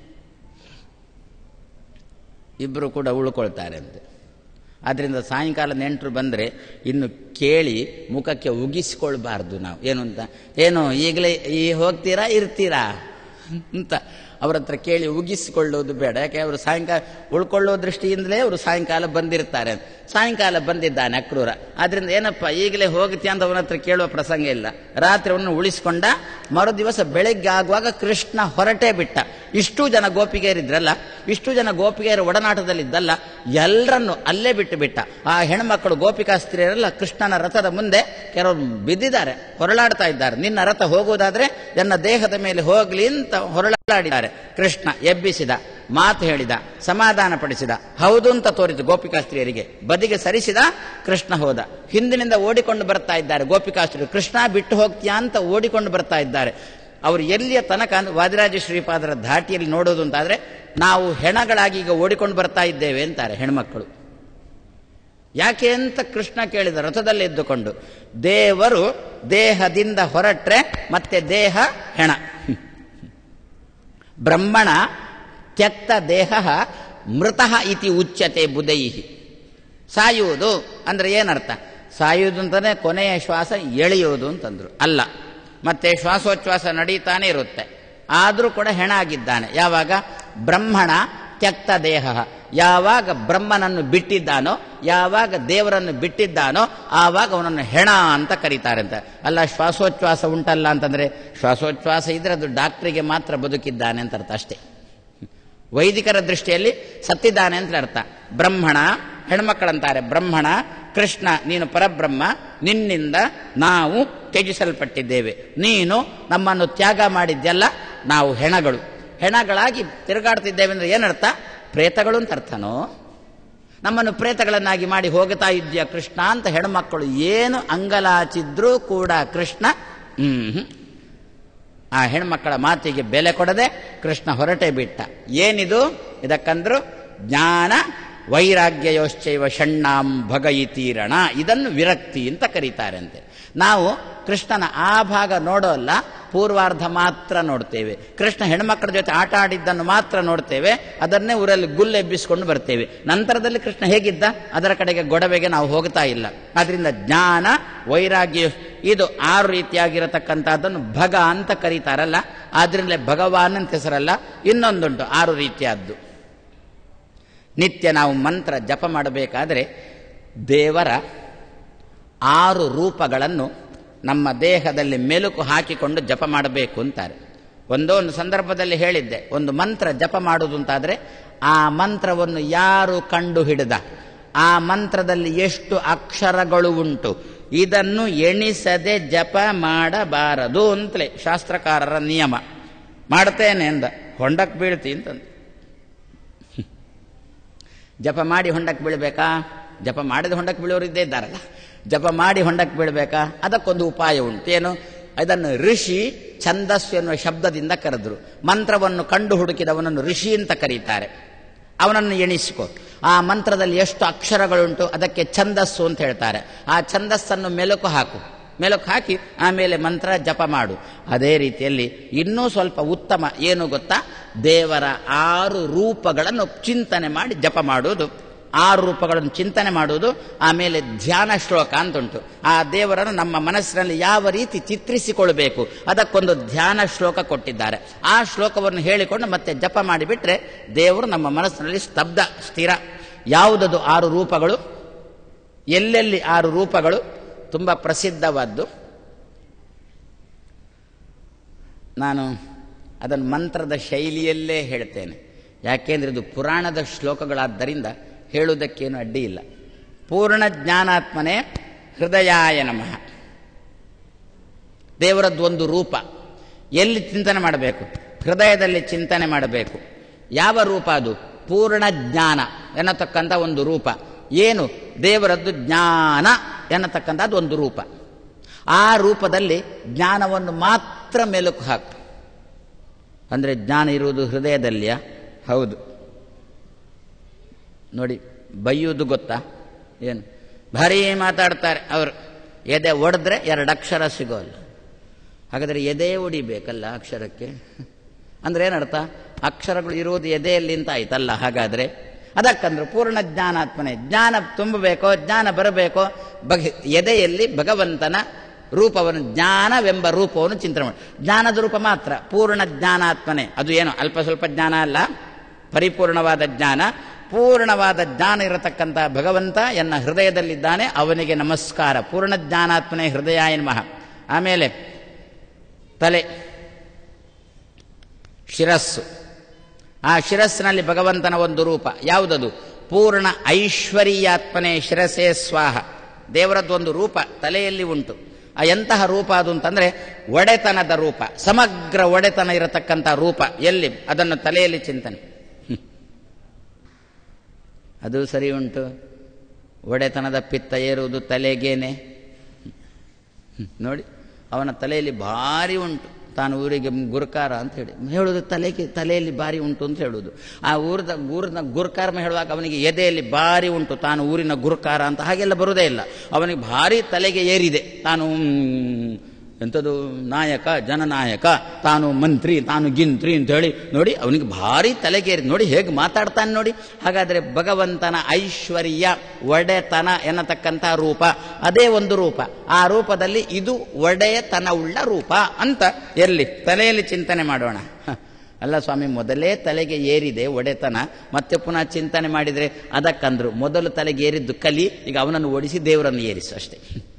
[SPEAKER 2] ಇಬ್ರು ಕೂಡ ಉಳ್ಕೊಳ್ತಾರೆ ಅಂತೆ. ಆದ್ರಿಂದ ಸಾಯಂಕಾಲ ನೆಂಟರು ಬಂದರೆ ಇನ್ನು ಕೇಳಿ ಮುಖಕ್ಕೆ ಉಗಿಸಿಕೊಳ್ಬಾರ್ದು ನಾವು. ಏನು ಅಂತ, ಏನು ಈಗಲೇ ಈ ಹೋಗ್ತೀರಾ ಇರ್ತೀರಾ ಅಂತ ಅವ್ರ ಹತ್ರ ಕೇಳಿ ಉಗಿಸಿಕೊಳ್ಳೋದು ಬೇಡ. ಯಾಕೆ? ಅವರು ಸಾಯಂಕಾಲ ಉಳ್ಕೊಳ್ಳೋ ದೃಷ್ಟಿಯಿಂದಲೇ ಅವರು ಸಾಯಂಕಾಲ ಬಂದಿರ್ತಾರೆ. ಸಾಯಂಕಾಲ ಬಂದಿದ್ದಾನೆ ಅಕ್ರೂರ, ಆದ್ರಿಂದ ಏನಪ್ಪ ಈಗಲೇ ಹೋಗ್ತೀಯ ಅಂತ ಅವನ ಹತ್ರ ಕೇಳುವ ಪ್ರಸಂಗ ಇಲ್ಲ. ರಾತ್ರಿ ಅವನು ಉಳಿಸಿಕೊಂಡ. ಮರು ದಿವಸ ಬೆಳಗ್ಗೆ ಆಗುವಾಗ ಕೃಷ್ಣ ಹೊರಟೇ ಬಿಟ್ಟ. ಇಷ್ಟು ಜನ ಗೋಪಿಗೆಯರಿದ್ರಲ್ಲ, ಇಷ್ಟು ಜನ ಗೋಪಿಗೆಯರ ಒಡನಾಟದಲ್ಲಿದ್ದಲ್ಲ, ಎಲ್ಲರನ್ನು ಅಲ್ಲೇ ಬಿಟ್ಟು ಬಿಟ್ಟ. ಆ ಹೆಣ್ಮಕ್ಕಳು ಗೋಪಿಕಾ ಸ್ತ್ರೀಯರೆಲ್ಲ ಕೃಷ್ಣನ ರಥದ ಮುಂದೆ ಕೆಲವರು ಬಿದ್ದಿದ್ದಾರೆ, ಹೊರಳಾಡ್ತಾ ಇದ್ದಾರೆ. ನಿನ್ನ ರಥ ಹೋಗುವುದಾದ್ರೆ ನನ್ನ ದೇಹದ ಮೇಲೆ ಹೋಗ್ಲಿ ಅಂತ ಹೊರಳಾಡಿದ್ದಾರೆ. ಕೃಷ್ಣ ಎಬ್ಬಿಸಿದ. ಮಾತು ಹೇಳಿದ, ಸಮಾಧಾನ ಪಡಿಸಿದ, ಹೌದು ಅಂತ ತೋರಿತು ಗೋಪಿಕಾಸ್ತ್ರೀಯರಿಗೆ. ಬದಿಗೆ ಸರಿಸಿದ, ಕೃಷ್ಣ ಹೋದ. ಹಿಂದಿನಿಂದ ಓಡಿಕೊಂಡು ಬರ್ತಾ ಇದ್ದಾರೆ ಗೋಪಿಕಾಸ್ತ್ರೀಯರು. ಕೃಷ್ಣ ಬಿಟ್ಟು ಹೋಗ್ತೀಯಾ ಅಂತ ಓಡಿಕೊಂಡು ಬರ್ತಾ ಇದ್ದಾರೆ. ಅವರು ಎಲ್ಲಿಯ ತನಕ ವಾದಿರಾಜ ಶ್ರೀಪಾದರ ಧಾಟಿಯಲ್ಲಿ ನೋಡೋದು ಅಂತಾದ್ರೆ, ನಾವು ಹೆಣಗಳಾಗಿ ಈಗ ಓಡಿಕೊಂಡು ಬರ್ತಾ ಇದ್ದೇವೆ ಅಂತಾರೆ ಹೆಣ್ಮಕ್ಕಳು. ಯಾಕೆ ಅಂತ ಕೃಷ್ಣ ಕೇಳಿದ, ರಥದಲ್ಲಿ ಎದ್ದುಕೊಂಡು. ದೇವರು ದೇಹದಿಂದ ಹೊರಟ್ರೆ ಮತ್ತೆ ದೇಹ ಹೆಣ. ಬ್ರಹ್ಮಣ ತ್ಯಕ್ತ ದೇಹ ಮೃತಃ ಇತಿ ಉಚ್ಯತೆ ಬುಧೈಹಿ. ಸಾಯುವುದು ಅಂದ್ರೆ ಏನರ್ಥ? ಸಾಯುವುದು ಅಂತಾನೆ ಕೊನೆಯ ಶ್ವಾಸ ಎಳೆಯುವುದು ಅಂತಂದ್ರು. ಅಲ್ಲ, ಮತ್ತೆ ಶ್ವಾಸೋಚ್ಛ್ವಾಸ ನಡೀತಾನೆ ಇರುತ್ತೆ, ಆದರೂ ಕೂಡ ಹೆಣ ಆಗಿದ್ದಾನೆ. ಯಾವಾಗ? ಬ್ರಹ್ಮಣ ತ್ಯಕ್ತ ದೇಹ. ಯಾವಾಗ ಬ್ರಹ್ಮನನ್ನು ಬಿಟ್ಟಿದ್ದಾನೋ, ಯಾವಾಗ ದೇವರನ್ನು ಬಿಟ್ಟಿದ್ದಾನೋ, ಆವಾಗ ಅವನನ್ನು ಹೆಣ ಅಂತ ಕರೀತಾರೆ ಅಂತ. ಅಲ್ಲ, ಶ್ವಾಸೋಚ್ಛ್ವಾಸ ಉಂಟಲ್ಲ ಅಂತಂದ್ರೆ, ಶ್ವಾಸೋಚ್ಛ್ವಾಸ ಇದ್ರೆ ಅದು ಡಾಕ್ಟರಿಗೆ ಮಾತ್ರ ಬದುಕಿದ್ದಾನೆ ಅಂತ ಅರ್ಥ ಅಷ್ಟೇ. ವೈದಿಕರ ದೃಷ್ಟಿಯಲ್ಲಿ ಸತ್ತಿದ್ದಾನೆ ಅಂತ ಅರ್ಥ. ಬ್ರಹ್ಮಣ, ಹೆಣ್ಮಕ್ಕಳಂತಾರೆ ಬ್ರಹ್ಮಣ, ಕೃಷ್ಣ ನೀನು ಪರಬ್ರಹ್ಮ, ನಿನ್ನಿಂದ ನಾವು ತ್ಯಜಿಸಲ್ಪಟ್ಟಿದ್ದೇವೆ, ನೀನು ನಮ್ಮನ್ನು ತ್ಯಾಗ ಮಾಡಿದ್ಯಲ್ಲ, ನಾವು ಹೆಣಗಳು. ಹೆಣಗಳಾಗಿ ತಿರುಗಾಡ್ತಿದ್ದೇವೆ ಅಂದ್ರೆ ಏನರ್ಥ? ಪ್ರೇತಗಳು ಅಂತ ಅರ್ಥನೋ? ನಮ್ಮನ್ನು ಪ್ರೇತಗಳನ್ನಾಗಿ ಮಾಡಿ ಹೋಗ್ತಾ ಇದೆಯಾ ಕೃಷ್ಣ ಅಂತ ಹೆಣ್ಮಕ್ಕಳು ಏನು ಅಂಗಲಾಚಿದ್ರೂ ಕೂಡ ಕೃಷ್ಣ ಹ್ಮ್ ಆ ಹೆಣ್ಮಕ್ಕಳ ಮಾತಿಗೆ ಬೆಲೆ ಕೊಡದೆ ಕೃಷ್ಣ ಹೊರಟೆ ಬಿಟ್ಟ. ಏನಿದು? ಇದಕ್ಕಂದ್ರು ಜ್ಞಾನ ವೈರಾಗ್ಯಯೋಶ್ಚೈವ ಷಣ್ಣಾಂ ಭಗಯಿತೀರಣ. ಇದನ್ನು ವಿರಕ್ತಿ ಅಂತ ಕರೀತಾರೆ ಅಂತೆ. ನಾವು ಕೃಷ್ಣನ ಆ ಭಾಗ ನೋಡೋಲ್ಲ, ಪೂರ್ವಾರ್ಧ ಮಾತ್ರ ನೋಡ್ತೇವೆ. ಕೃಷ್ಣ ಹೆಣ್ಮಕ್ಕಳ ಜೊತೆ ಆಟ ಆಡಿದ್ದನ್ನು ಮಾತ್ರ ನೋಡ್ತೇವೆ, ಅದನ್ನೇ ಊರಲ್ಲಿ ಗುಲ್ಲೆಬ್ಬಿಸಿಕೊಂಡು ಬರ್ತೇವೆ. ನಂತರದಲ್ಲಿ ಕೃಷ್ಣ ಹೇಗಿದ್ದ ಅದರ ಕಡೆಗೆ ಗೊಡವೆಗೆ ನಾವು ಹೋಗ್ತಾ ಇಲ್ಲ. ಆದ್ರಿಂದ ಜ್ಞಾನ ವೈರಾಗ್ಯ ಇದು ಆರು ರೀತಿಯಾಗಿರತಕ್ಕಂಥದ್ದನ್ನು ಭಗ ಅಂತ ಕರೀತಾರಲ್ಲ, ಆದ್ರಿಂದಲೇ ಭಗವಾನ್ ಅಂತ ಹೆಸರಲ್ಲ. ಇನ್ನೊಂದುಂಟು ಆರು ರೀತಿಯಾದ್ದು. ನಿತ್ಯ ನಾವು ಮಂತ್ರ ಜಪ ಮಾಡಬೇಕಾದ್ರೆ ದೇವರ ಆರು ರೂಪಗಳನ್ನು ನಮ್ಮ ದೇಹದಲ್ಲಿ ಮೆಲುಕು ಹಾಕಿಕೊಂಡು ಜಪ ಮಾಡಬೇಕು ಅಂತಾರೆ. ಒಂದೋ ಒಂದು ಸಂದರ್ಭದಲ್ಲಿ ಹೇಳಿದ್ದೆ, ಒಂದು ಮಂತ್ರ ಜಪ ಮಾಡುವುದು ಅಂತಾದರೆ ಆ ಮಂತ್ರವನ್ನು ಯಾರು ಕಂಡು ಹಿಡಿದ, ಆ ಮಂತ್ರದಲ್ಲಿ ಎಷ್ಟು ಅಕ್ಷರಗಳು ಉಂಟು, ಇದನ್ನು ಎಣಿಸದೆ ಜಪ ಮಾಡಬಾರದು ಅಂತಲೇ ಶಾಸ್ತ್ರಕಾರರ ನಿಯಮ. ಮಾಡ್ತೇನೆ ಅಂದ, ಹೊಂಡಕ್ಕೆ ಬೀಳ್ತಿ ಅಂತಂದು. ಜಪ ಮಾಡಿ ಹೊಂಡಕ್ಕೆ ಬೀಳ್ಬೇಕಾ? ಜಪ ಮಾಡಿದ ಹೊಂಡಕ್ಕೆ ಬೀಳೋರು ಇದ್ದೇ ಇದ್ದಾರಲ್ಲ. ಜಪ ಮಾಡಿ ಹೊಂಡಕ್ಕೆ ಬೀಳ್ಬೇಕಾ? ಅದಕ್ಕೊಂದು ಉಪಾಯ ಉಂಟು. ಏನು? ಇದನ್ನು ಋಷಿ ಛಂದಸ್ಸು ಎನ್ನುವ ಶಬ್ದದಿಂದ ಕರೆದ್ರು. ಮಂತ್ರವನ್ನು ಕಂಡು ಹುಡುಕಿದವನನ್ನು ಋಷಿ ಅಂತ ಕರೀತಾರೆ. ಅವನನ್ನು ಎಣಿಸಿಕೊ. ಆ ಮಂತ್ರದಲ್ಲಿ ಎಷ್ಟು ಅಕ್ಷರಗಳುಂಟು ಅದಕ್ಕೆ ಛಂದಸ್ಸು ಅಂತ ಹೇಳ್ತಾರೆ. ಆ ಛಂದಸ್ಸನ್ನು ಮೆಲುಕು ಹಾಕು. ಮೆಲುಕು ಹಾಕಿ ಆಮೇಲೆ ಮಂತ್ರ ಜಪ ಮಾಡು. ಅದೇ ರೀತಿಯಲ್ಲಿ ಇನ್ನೂ ಸ್ವಲ್ಪ ಉತ್ತಮ ಏನು ಗೊತ್ತಾ? ದೇವರ ಆರು ರೂಪಗಳನ್ನು ಚಿಂತನೆ ಮಾಡಿ ಜಪ ಮಾಡುವುದು. ಆರು ರೂಪಗಳನ್ನು ಚಿಂತನೆ ಮಾಡುವುದು. ಆಮೇಲೆ ಧ್ಯಾನ ಶ್ಲೋಕ ಅಂತುಂಟು. ಆ ದೇವರನ್ನು ನಮ್ಮ ಮನಸ್ಸಿನಲ್ಲಿ ಯಾವ ರೀತಿ ಚಿತ್ರಿಸಿಕೊಳ್ಬೇಕು ಅದಕ್ಕೊಂದು ಧ್ಯಾನ ಶ್ಲೋಕ ಕೊಟ್ಟಿದ್ದಾರೆ. ಆ ಶ್ಲೋಕವನ್ನು ಹೇಳಿಕೊಂಡು ಮತ್ತೆ ಜಪ ಮಾಡಿಬಿಟ್ರೆ ದೇವರು ನಮ್ಮ ಮನಸ್ಸಿನಲ್ಲಿ ಸ್ತಬ್ಧ ಸ್ಥಿರ. ಯಾವುದದು ಆರು ರೂಪಗಳು? ಎಲ್ಲೆಲ್ಲಿ ಆರು ರೂಪಗಳು? ತುಂಬ ಪ್ರಸಿದ್ಧವಾದ್ದು. ನಾನು ಅದನ್ನು ಮಂತ್ರದ ಶೈಲಿಯಲ್ಲೇ ಹೇಳ್ತೇನೆ, ಯಾಕೆಂದರೆ ಇದು ಪುರಾಣದ ಶ್ಲೋಕಗಳಾದ್ದರಿಂದ ಹೇಳುವುದಕ್ಕೇನು ಅಡ್ಡಿ ಇಲ್ಲ. ಪೂರ್ಣ ಜ್ಞಾನಾತ್ಮನೇ ಹೃದಯಾಯ ನಮಃ. ದೇವರದ್ದು ಒಂದು ರೂಪ. ಎಲ್ಲಿ ಚಿಂತನೆ ಮಾಡಬೇಕು? ಹೃದಯದಲ್ಲಿ ಚಿಂತನೆ ಮಾಡಬೇಕು. ಯಾವ ರೂಪ ಅದು? ಪೂರ್ಣ ಜ್ಞಾನ ಎನ್ನತಕ್ಕಂಥ ಒಂದು ರೂಪ. ಏನು? ದೇವರದ್ದು ಜ್ಞಾನ ಎನ್ನತಕ್ಕಂಥದ್ದು ಒಂದು ರೂಪ. ಆ ರೂಪದಲ್ಲಿ ಜ್ಞಾನವನ್ನು ಮಾತ್ರ ಮೆಲುಕು ಹಾಕು. ಅಂದರೆ ಜ್ಞಾನ ಇರುವುದು ಹೃದಯದಲ್ಲಿಯಾ? ಹೌದು. ನೋಡಿ, ಬೈಯುವುದು ಗೊತ್ತಾ? ಏನು ಭಾರೀ ಮಾತಾಡ್ತಾರೆ ಅವರು. ಎದೆ ಒಡೆದ್ರೆ ಎರಡು ಅಕ್ಷರ ಸಿಗೋಲ್ಲ. ಹಾಗಾದರೆ ಎದೆ ಒಡಿಬೇಕಲ್ಲ ಅಕ್ಷರಕ್ಕೆ. ಅಂದ್ರೆ ಏನರ್ಥ? ಅಕ್ಷರಗಳು ಇರುವುದು ಎದೆಯಲ್ಲಿ ಅಂತ ಆಯ್ತಲ್ಲ. ಹಾಗಾದರೆ ಅದಕ್ಕಂದ್ರೆ ಪೂರ್ಣ ಜ್ಞಾನಾತ್ಮನೆ. ಜ್ಞಾನ ತುಂಬಬೇಕೋ, ಜ್ಞಾನ ಬರಬೇಕೋ, ಬಗೆ ಎದೆಯಲ್ಲಿ ಭಗವಂತನ ರೂಪವನ್ನು, ಜ್ಞಾನವೆಂಬ ರೂಪವನ್ನು ಚಿಂತನೆ ಮಾಡಿ. ಜ್ಞಾನದ ರೂಪ ಮಾತ್ರ ಪೂರ್ಣ ಜ್ಞಾನಾತ್ಮನೆ. ಅದು ಏನು ಅಲ್ಪ ಸ್ವಲ್ಪ ಜ್ಞಾನ ಅಲ್ಲ, ಪರಿಪೂರ್ಣವಾದ ಜ್ಞಾನ. ಪೂರ್ಣವಾದ ಜ್ಞಾನ ಇರತಕ್ಕಂಥ ಭಗವಂತ ಎನ್ನ ಹೃದಯದಲ್ಲಿದ್ದಾನೆ, ಅವನಿಗೆ ನಮಸ್ಕಾರ. ಪೂರ್ಣ ಜ್ಞಾನಾತ್ಮನೆ ಹೃದಯಾಯ ನಮಃ. ಆಮೇಲೆ ತಲೆ, ಶಿರಸ್ಸು. ಆ ಶಿರಸ್ಸಿನಲ್ಲಿ ಭಗವಂತನ ಒಂದು ರೂಪ. ಯಾವುದದು? ಪೂರ್ಣ ಐಶ್ವರ್ಯಾತ್ಮನೆ ಶಿರಸೇ ಸ್ವಾಹ. ದೇವರದ್ದು ಒಂದು ರೂಪ ತಲೆಯಲ್ಲಿ ಉಂಟು. ಆ ಎಂತಹ ರೂಪ ಅದು ಅಂತಂದ್ರೆ ಒಡೆತನದ ರೂಪ, ಸಮಗ್ರ ಒಡೆತನ ಇರತಕ್ಕಂಥ ರೂಪ. ಎಲ್ಲಿ? ಅದನ್ನು ತಲೆಯಲ್ಲಿ ಚಿಂತನೆ. ಅದು ಸರಿ ಉಂಟು. ಒಡೆತನದ ಪಿತ್ತ ಏರುವುದು ತಲೆಗೇನೆ. ನೋಡಿ, ಅವನ ತಲೆಯಲ್ಲಿ ಭಾರಿ ಉಂಟು, ತಾನು ಊರಿಗೆ ಗುರ್ಕಾರ ಅಂತ ಹೇಳಿ ಹೇಳುವುದು, ತಲೆಗೆ ತಲೆಯಲ್ಲಿ ಭಾರಿ ಉಂಟು ಅಂತ ಹೇಳುವುದು. ಆ ಊರದ ಊರಿನ ಗುರ್ಕಾರ ಹೇಳುವಾಗ ಅವನಿಗೆ ಎದೆಯಲ್ಲಿ ಭಾರಿ ಉಂಟು, ತಾನು ಊರಿನ ಗುರ್ಕಾರ ಅಂತ ಹಾಗೆಲ್ಲ ಬರುವುದೇ ಇಲ್ಲ. ಅವನಿಗೆ ಭಾರಿ ತಲೆಗೆ ಏರಿದೆ, ತಾನು ಎಂಥದ್ದು ನಾಯಕ, ಜನನಾಯಕ, ತಾನು ಮಂತ್ರಿ, ತಾನು ಗಿಂತ್ರಿ ಅಂತ ಹೇಳಿ ನೋಡಿ ಅವನಿಗೆ ಭಾರಿ ತಲೆಗೇರಿ. ನೋಡಿ ಹೇಗೆ ಮಾತಾಡ್ತಾನೆ ನೋಡಿ. ಹಾಗಾದರೆ ಭಗವಂತನ ಐಶ್ವರ್ಯ, ಒಡೆತನ ಎನ್ನತಕ್ಕಂಥ ರೂಪ ಅದೇ ಒಂದು ರೂಪ. ಆ ರೂಪದಲ್ಲಿ ಇದು ಒಡೆಯತನ ಉಳ್ಳ ರೂಪ ಅಂತ ಎಲ್ಲಿ ತಲೆಯಲ್ಲಿ ಚಿಂತನೆ ಮಾಡೋಣ. ಅಲ್ಲ ಸ್ವಾಮಿ, ಮೊದಲೇ ತಲೆಗೆ ಏರಿದೆ ಒಡೆತನ, ಮತ್ತೆ ಪುನಃ ಚಿಂತನೆ ಮಾಡಿದರೆ ಅದಕ್ಕಂದ್ರು. ಮೊದಲು ತಲೆಗೆ ಏರಿದ್ದು ಕಲಿ, ಈಗ ಅವನನ್ನು ಓಡಿಸಿ ದೇವರನ್ನು ಏರಿಸು ಅಷ್ಟೇ.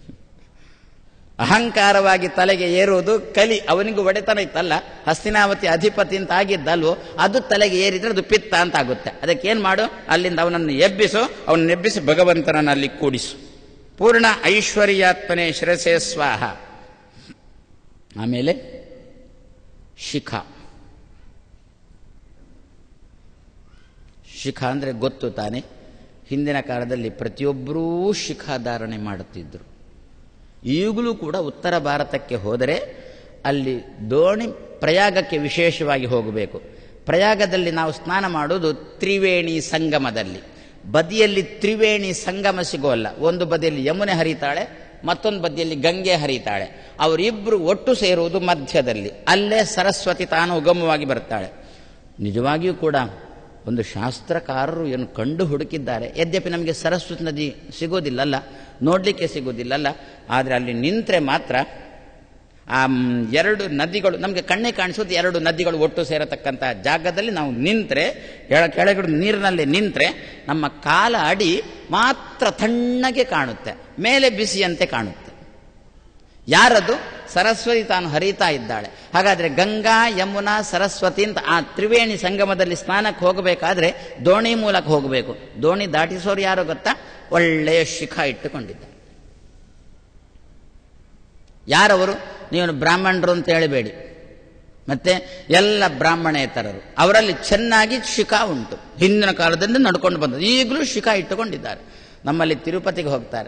[SPEAKER 2] ಅಹಂಕಾರವಾಗಿ ತಲೆಗೆ ಏರುವುದು ಕಲಿ. ಅವನಿಗೂ ಒಡೆತನ ಇತ್ತಲ್ಲ, ಹಸ್ತಿನಾವತಿ ಅಧಿಪತಿ ಅಂತ ಆಗಿದ್ದಲ್ವೋ, ಅದು ತಲೆಗೆ ಏರಿದ್ರೆ ಅದು ಪಿತ್ತ ಅಂತ ಆಗುತ್ತೆ. ಅದಕ್ಕೇನು ಮಾಡು, ಅಲ್ಲಿಂದ ಅವನನ್ನು ಎಬ್ಬಿಸು, ಅವನನ್ನು ಎಬ್ಬಿಸಿ ಭಗವಂತನನ್ನು ಅಲ್ಲಿ ಕೂಡಿಸು. ಪೂರ್ಣ ಐಶ್ವರ್ಯಾತ್ಮನೆ ಶಿರಸೇ ಸ್ವಾಹ. ಆಮೇಲೆ ಶಿಖ. ಶಿಖ ಅಂದರೆ ಗೊತ್ತು ತಾನೆ, ಹಿಂದಿನ ಕಾಲದಲ್ಲಿ ಪ್ರತಿಯೊಬ್ಬರೂ ಶಿಖಾಧಾರಣೆ ಮಾಡುತ್ತಿದ್ದರು. ಈಗಲೂ ಕೂಡ ಉತ್ತರ ಭಾರತಕ್ಕೆ ಹೋದರೆ ಅಲ್ಲಿ ದೋಣಿ ಪ್ರಯಾಗಕ್ಕೆ ವಿಶೇಷವಾಗಿ ಹೋಗಬೇಕು. ಪ್ರಯಾಗದಲ್ಲಿ ನಾವು ಸ್ನಾನ ಮಾಡೋದು ತ್ರಿವೇಣಿ ಸಂಗಮದಲ್ಲಿ. ಬದಿಯಲ್ಲಿ ತ್ರಿವೇಣಿ ಸಂಗಮ ಸಿಗೋಲ್ಲ. ಒಂದು ಬದಿಯಲ್ಲಿ ಯಮುನೆ ಹರಿತಾಳೆ, ಮತ್ತೊಂದು ಬದಿಯಲ್ಲಿ ಗಂಗೆ ಹರಿತಾಳೆ. ಅವರಿಬ್ಬರು ಒಟ್ಟು ಸೇರುವುದು ಮಧ್ಯದಲ್ಲಿ. ಅಲ್ಲೇ ಸರಸ್ವತಿ ತಾನು ಉಗಮವಾಗಿ ಬರ್ತಾಳೆ. ನಿಜವಾಗಿಯೂ ಕೂಡ ಒಂದು ಶಾಸ್ತ್ರಕಾರರು ಏನು ಕಂಡು ಹುಡುಕಿದ್ದಾರೆ. ಯದ್ಯಪಿ ನಮಗೆ ಸರಸ್ವತಿ ನದಿ ಸಿಗೋದಿಲ್ಲಲ್ಲ, ನೋಡಲಿಕ್ಕೆ ಸಿಗೋದಿಲ್ಲಲ್ಲ, ಆದರೆ ಅಲ್ಲಿ ನಿಂತರೆ ಮಾತ್ರ ಆ ಎರಡು ನದಿಗಳು ನಮಗೆ ಕಣ್ಣೇ ಕಾಣಿಸೋದು. ಎರಡು ನದಿಗಳು ಒಟ್ಟು ಸೇರತಕ್ಕಂಥ ಜಾಗದಲ್ಲಿ ನಾವು ನಿಂತರೆ, ಕೆಳಗಡೆ ನೀರಿನಲ್ಲಿ ನಿಂತರೆ ನಮ್ಮ ಕಾಲ ಅಡಿ ಮಾತ್ರ ತಣ್ಣಗೆ ಕಾಣುತ್ತೆ, ಮೇಲೆ ಬಿಸಿಯಂತೆ ಕಾಣುತ್ತೆ. ಯಾರದು? ಸರಸ್ವತಿ ತಾನು ಹರಿತಾ ಇದ್ದಾಳೆ. ಹಾಗಾದರೆ ಗಂಗಾ, ಯಮುನಾ, ಸರಸ್ವತಿ ಅಂತ ಆ ತ್ರಿವೇಣಿ ಸಂಗಮದಲ್ಲಿ ಸ್ನಾನಕ್ಕೆ ಹೋಗಬೇಕಾದ್ರೆ ದೋಣಿ ಮೂಲಕ ಹೋಗಬೇಕು. ದೋಣಿ ದಾಟಿಸೋರು ಯಾರೋ ಗೊತ್ತಾ? ಒಳ್ಳೆಯ ಶಿಖ ಇಟ್ಟುಕೊಂಡಿದ್ದಾರೆ. ಯಾರವರು? ನೀವು ಬ್ರಾಹ್ಮಣರು ಅಂತ ಹೇಳಬೇಡಿ, ಮತ್ತೆ ಎಲ್ಲ ಬ್ರಾಹ್ಮಣೇತರರು. ಅವರಲ್ಲಿ ಚೆನ್ನಾಗಿ ಶಿಖ ಉಂಟು. ಹಿಂದಿನ ಕಾಲದಿಂದ ನಡ್ಕೊಂಡು ಬಂದದ್ದು, ಈಗಲೂ ಶಿಖ ಇಟ್ಟುಕೊಂಡಿದ್ದಾರೆ. ನಮ್ಮಲ್ಲಿ ತಿರುಪತಿಗೆ ಹೋಗ್ತಾರೆ,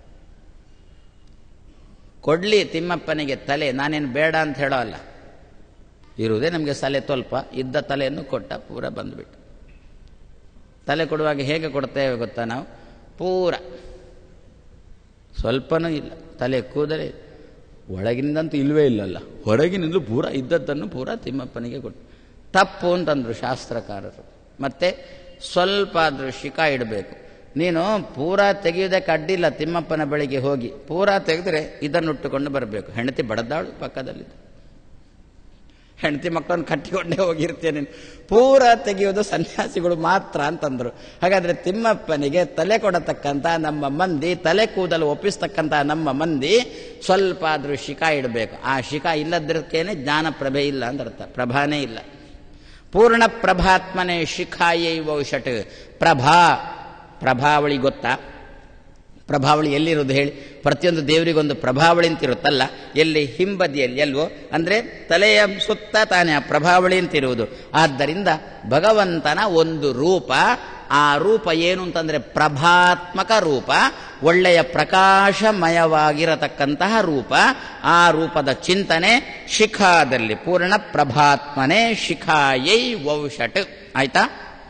[SPEAKER 2] ಕೊಡ್ಲಿ ತಿಮ್ಮಪ್ಪನಿಗೆ ತಲೆ, ನಾನೇನು ಬೇಡ ಅಂತ ಹೇಳೋ ಅಲ್ಲ, ಇರುವುದೇ ನಮಗೆ ಸಲೆ ಸ್ವಲ್ಪ, ಇದ್ದ ತಲೆಯನ್ನು ಕೊಟ್ಟ, ಪೂರ ಬಂದುಬಿಟ್ಟು. ತಲೆ ಕೊಡುವಾಗ ಹೇಗೆ ಕೊಡ್ತೇವೆ ಗೊತ್ತಾ ನಾವು? ಪೂರ, ಸ್ವಲ್ಪನೂ ಇಲ್ಲ, ತಲೆ ಕೂದಲೇ ಒಳಗಿನಿಂದಂತೂ ಇಲ್ಲವೇ ಇಲ್ಲಲ್ಲ, ಹೊರಗಿನಿಂದಲೂ ಪೂರ ಇದ್ದದ್ದನ್ನು ಪೂರ ತಿಮ್ಮಪ್ಪನಿಗೆ ಕೊಟ್ಟು. ತಪ್ಪು ಅಂತಂದರು ಶಾಸ್ತ್ರಕಾರರು. ಮತ್ತೆ ಸ್ವಲ್ಪ ಆದರೂ ಶಿಖಾ ಇಡಬೇಕು. ನೀನು ಪೂರ ತೆಗೆಯುವುದಕ್ಕೆ ಅಡ್ಡಿಲ್ಲ, ತಿಮ್ಮಪ್ಪನ ಬಳಿಗೆ ಹೋಗಿ ಪೂರ ತೆಗೆದ್ರೆ ಇದನ್ನುಟ್ಟುಕೊಂಡು ಬರಬೇಕು. ಹೆಂಡತಿ ಬಡದಾಳು ಪಕ್ಕದಲ್ಲಿದ್ದು, ಹೆಂಡತಿ ಮಕ್ಕಳನ್ನು ಕಟ್ಟಿಕೊಂಡೇ ಹೋಗಿರ್ತೇನೆ. ಪೂರ ತೆಗೆಯುವುದು ಸನ್ಯಾಸಿಗಳು ಮಾತ್ರ ಅಂತಂದರು. ಹಾಗಾದರೆ ತಿಮ್ಮಪ್ಪನಿಗೆ ತಲೆ ಕೊಡತಕ್ಕಂಥ ನಮ್ಮ ಮಂದಿ, ತಲೆ ಕೂದಲು ಒಪ್ಪಿಸ್ತಕ್ಕಂಥ ನಮ್ಮ ಮಂದಿ ಸ್ವಲ್ಪ ಆದರೂ ಶಿಖಾ ಇಡಬೇಕು. ಆ ಶಿಖಾ ಇಲ್ಲದಕ್ಕೇನೆ ಜ್ಞಾನ ಪ್ರಭೆ ಇಲ್ಲ ಅಂದರ್ಥ, ಪ್ರಭಾನೇ ಇಲ್ಲ. ಪೂರ್ಣ ಪ್ರಭಾತ್ಮನೆ ಶಿಖಾಯೈವ ಷಟ್. ಪ್ರಭಾ, ಪ್ರಭಾವಳಿ ಗೊತ್ತಾ? ಪ್ರಭಾವಳಿ ಎಲ್ಲಿರೋದು ಹೇಳಿ? ಪ್ರತಿಯೊಂದು ದೇವರಿಗೊಂದು ಪ್ರಭಾವಳಿ ಅಂತಿರುತ್ತಲ್ಲ, ಎಲ್ಲಿ? ಹಿಂಬದಿಯಲ್ಲಿ ಅಲ್ವೋ? ಅಂದರೆ ತಲೆಯ ಸುತ್ತ ತಾನೇ ಆ ಪ್ರಭಾವಳಿ ಅಂತಿರುವುದು. ಆದ್ದರಿಂದ ಭಗವಂತನ ಒಂದು ರೂಪ, ಆ ರೂಪ ಏನು ಅಂತಂದರೆ ಪ್ರಭಾತ್ಮಕ ರೂಪ, ಒಳ್ಳೆಯ ಪ್ರಕಾಶಮಯವಾಗಿರತಕ್ಕಂತಹ ರೂಪ. ಆ ರೂಪದ ಚಿಂತನೆ ಶಿಖಾದಲ್ಲಿ. ಪೂರ್ಣ ಪ್ರಭಾತ್ಮನೆ ಶಿಖಾಯೈ ವೌಷಟ್. ಆಯ್ತಾ?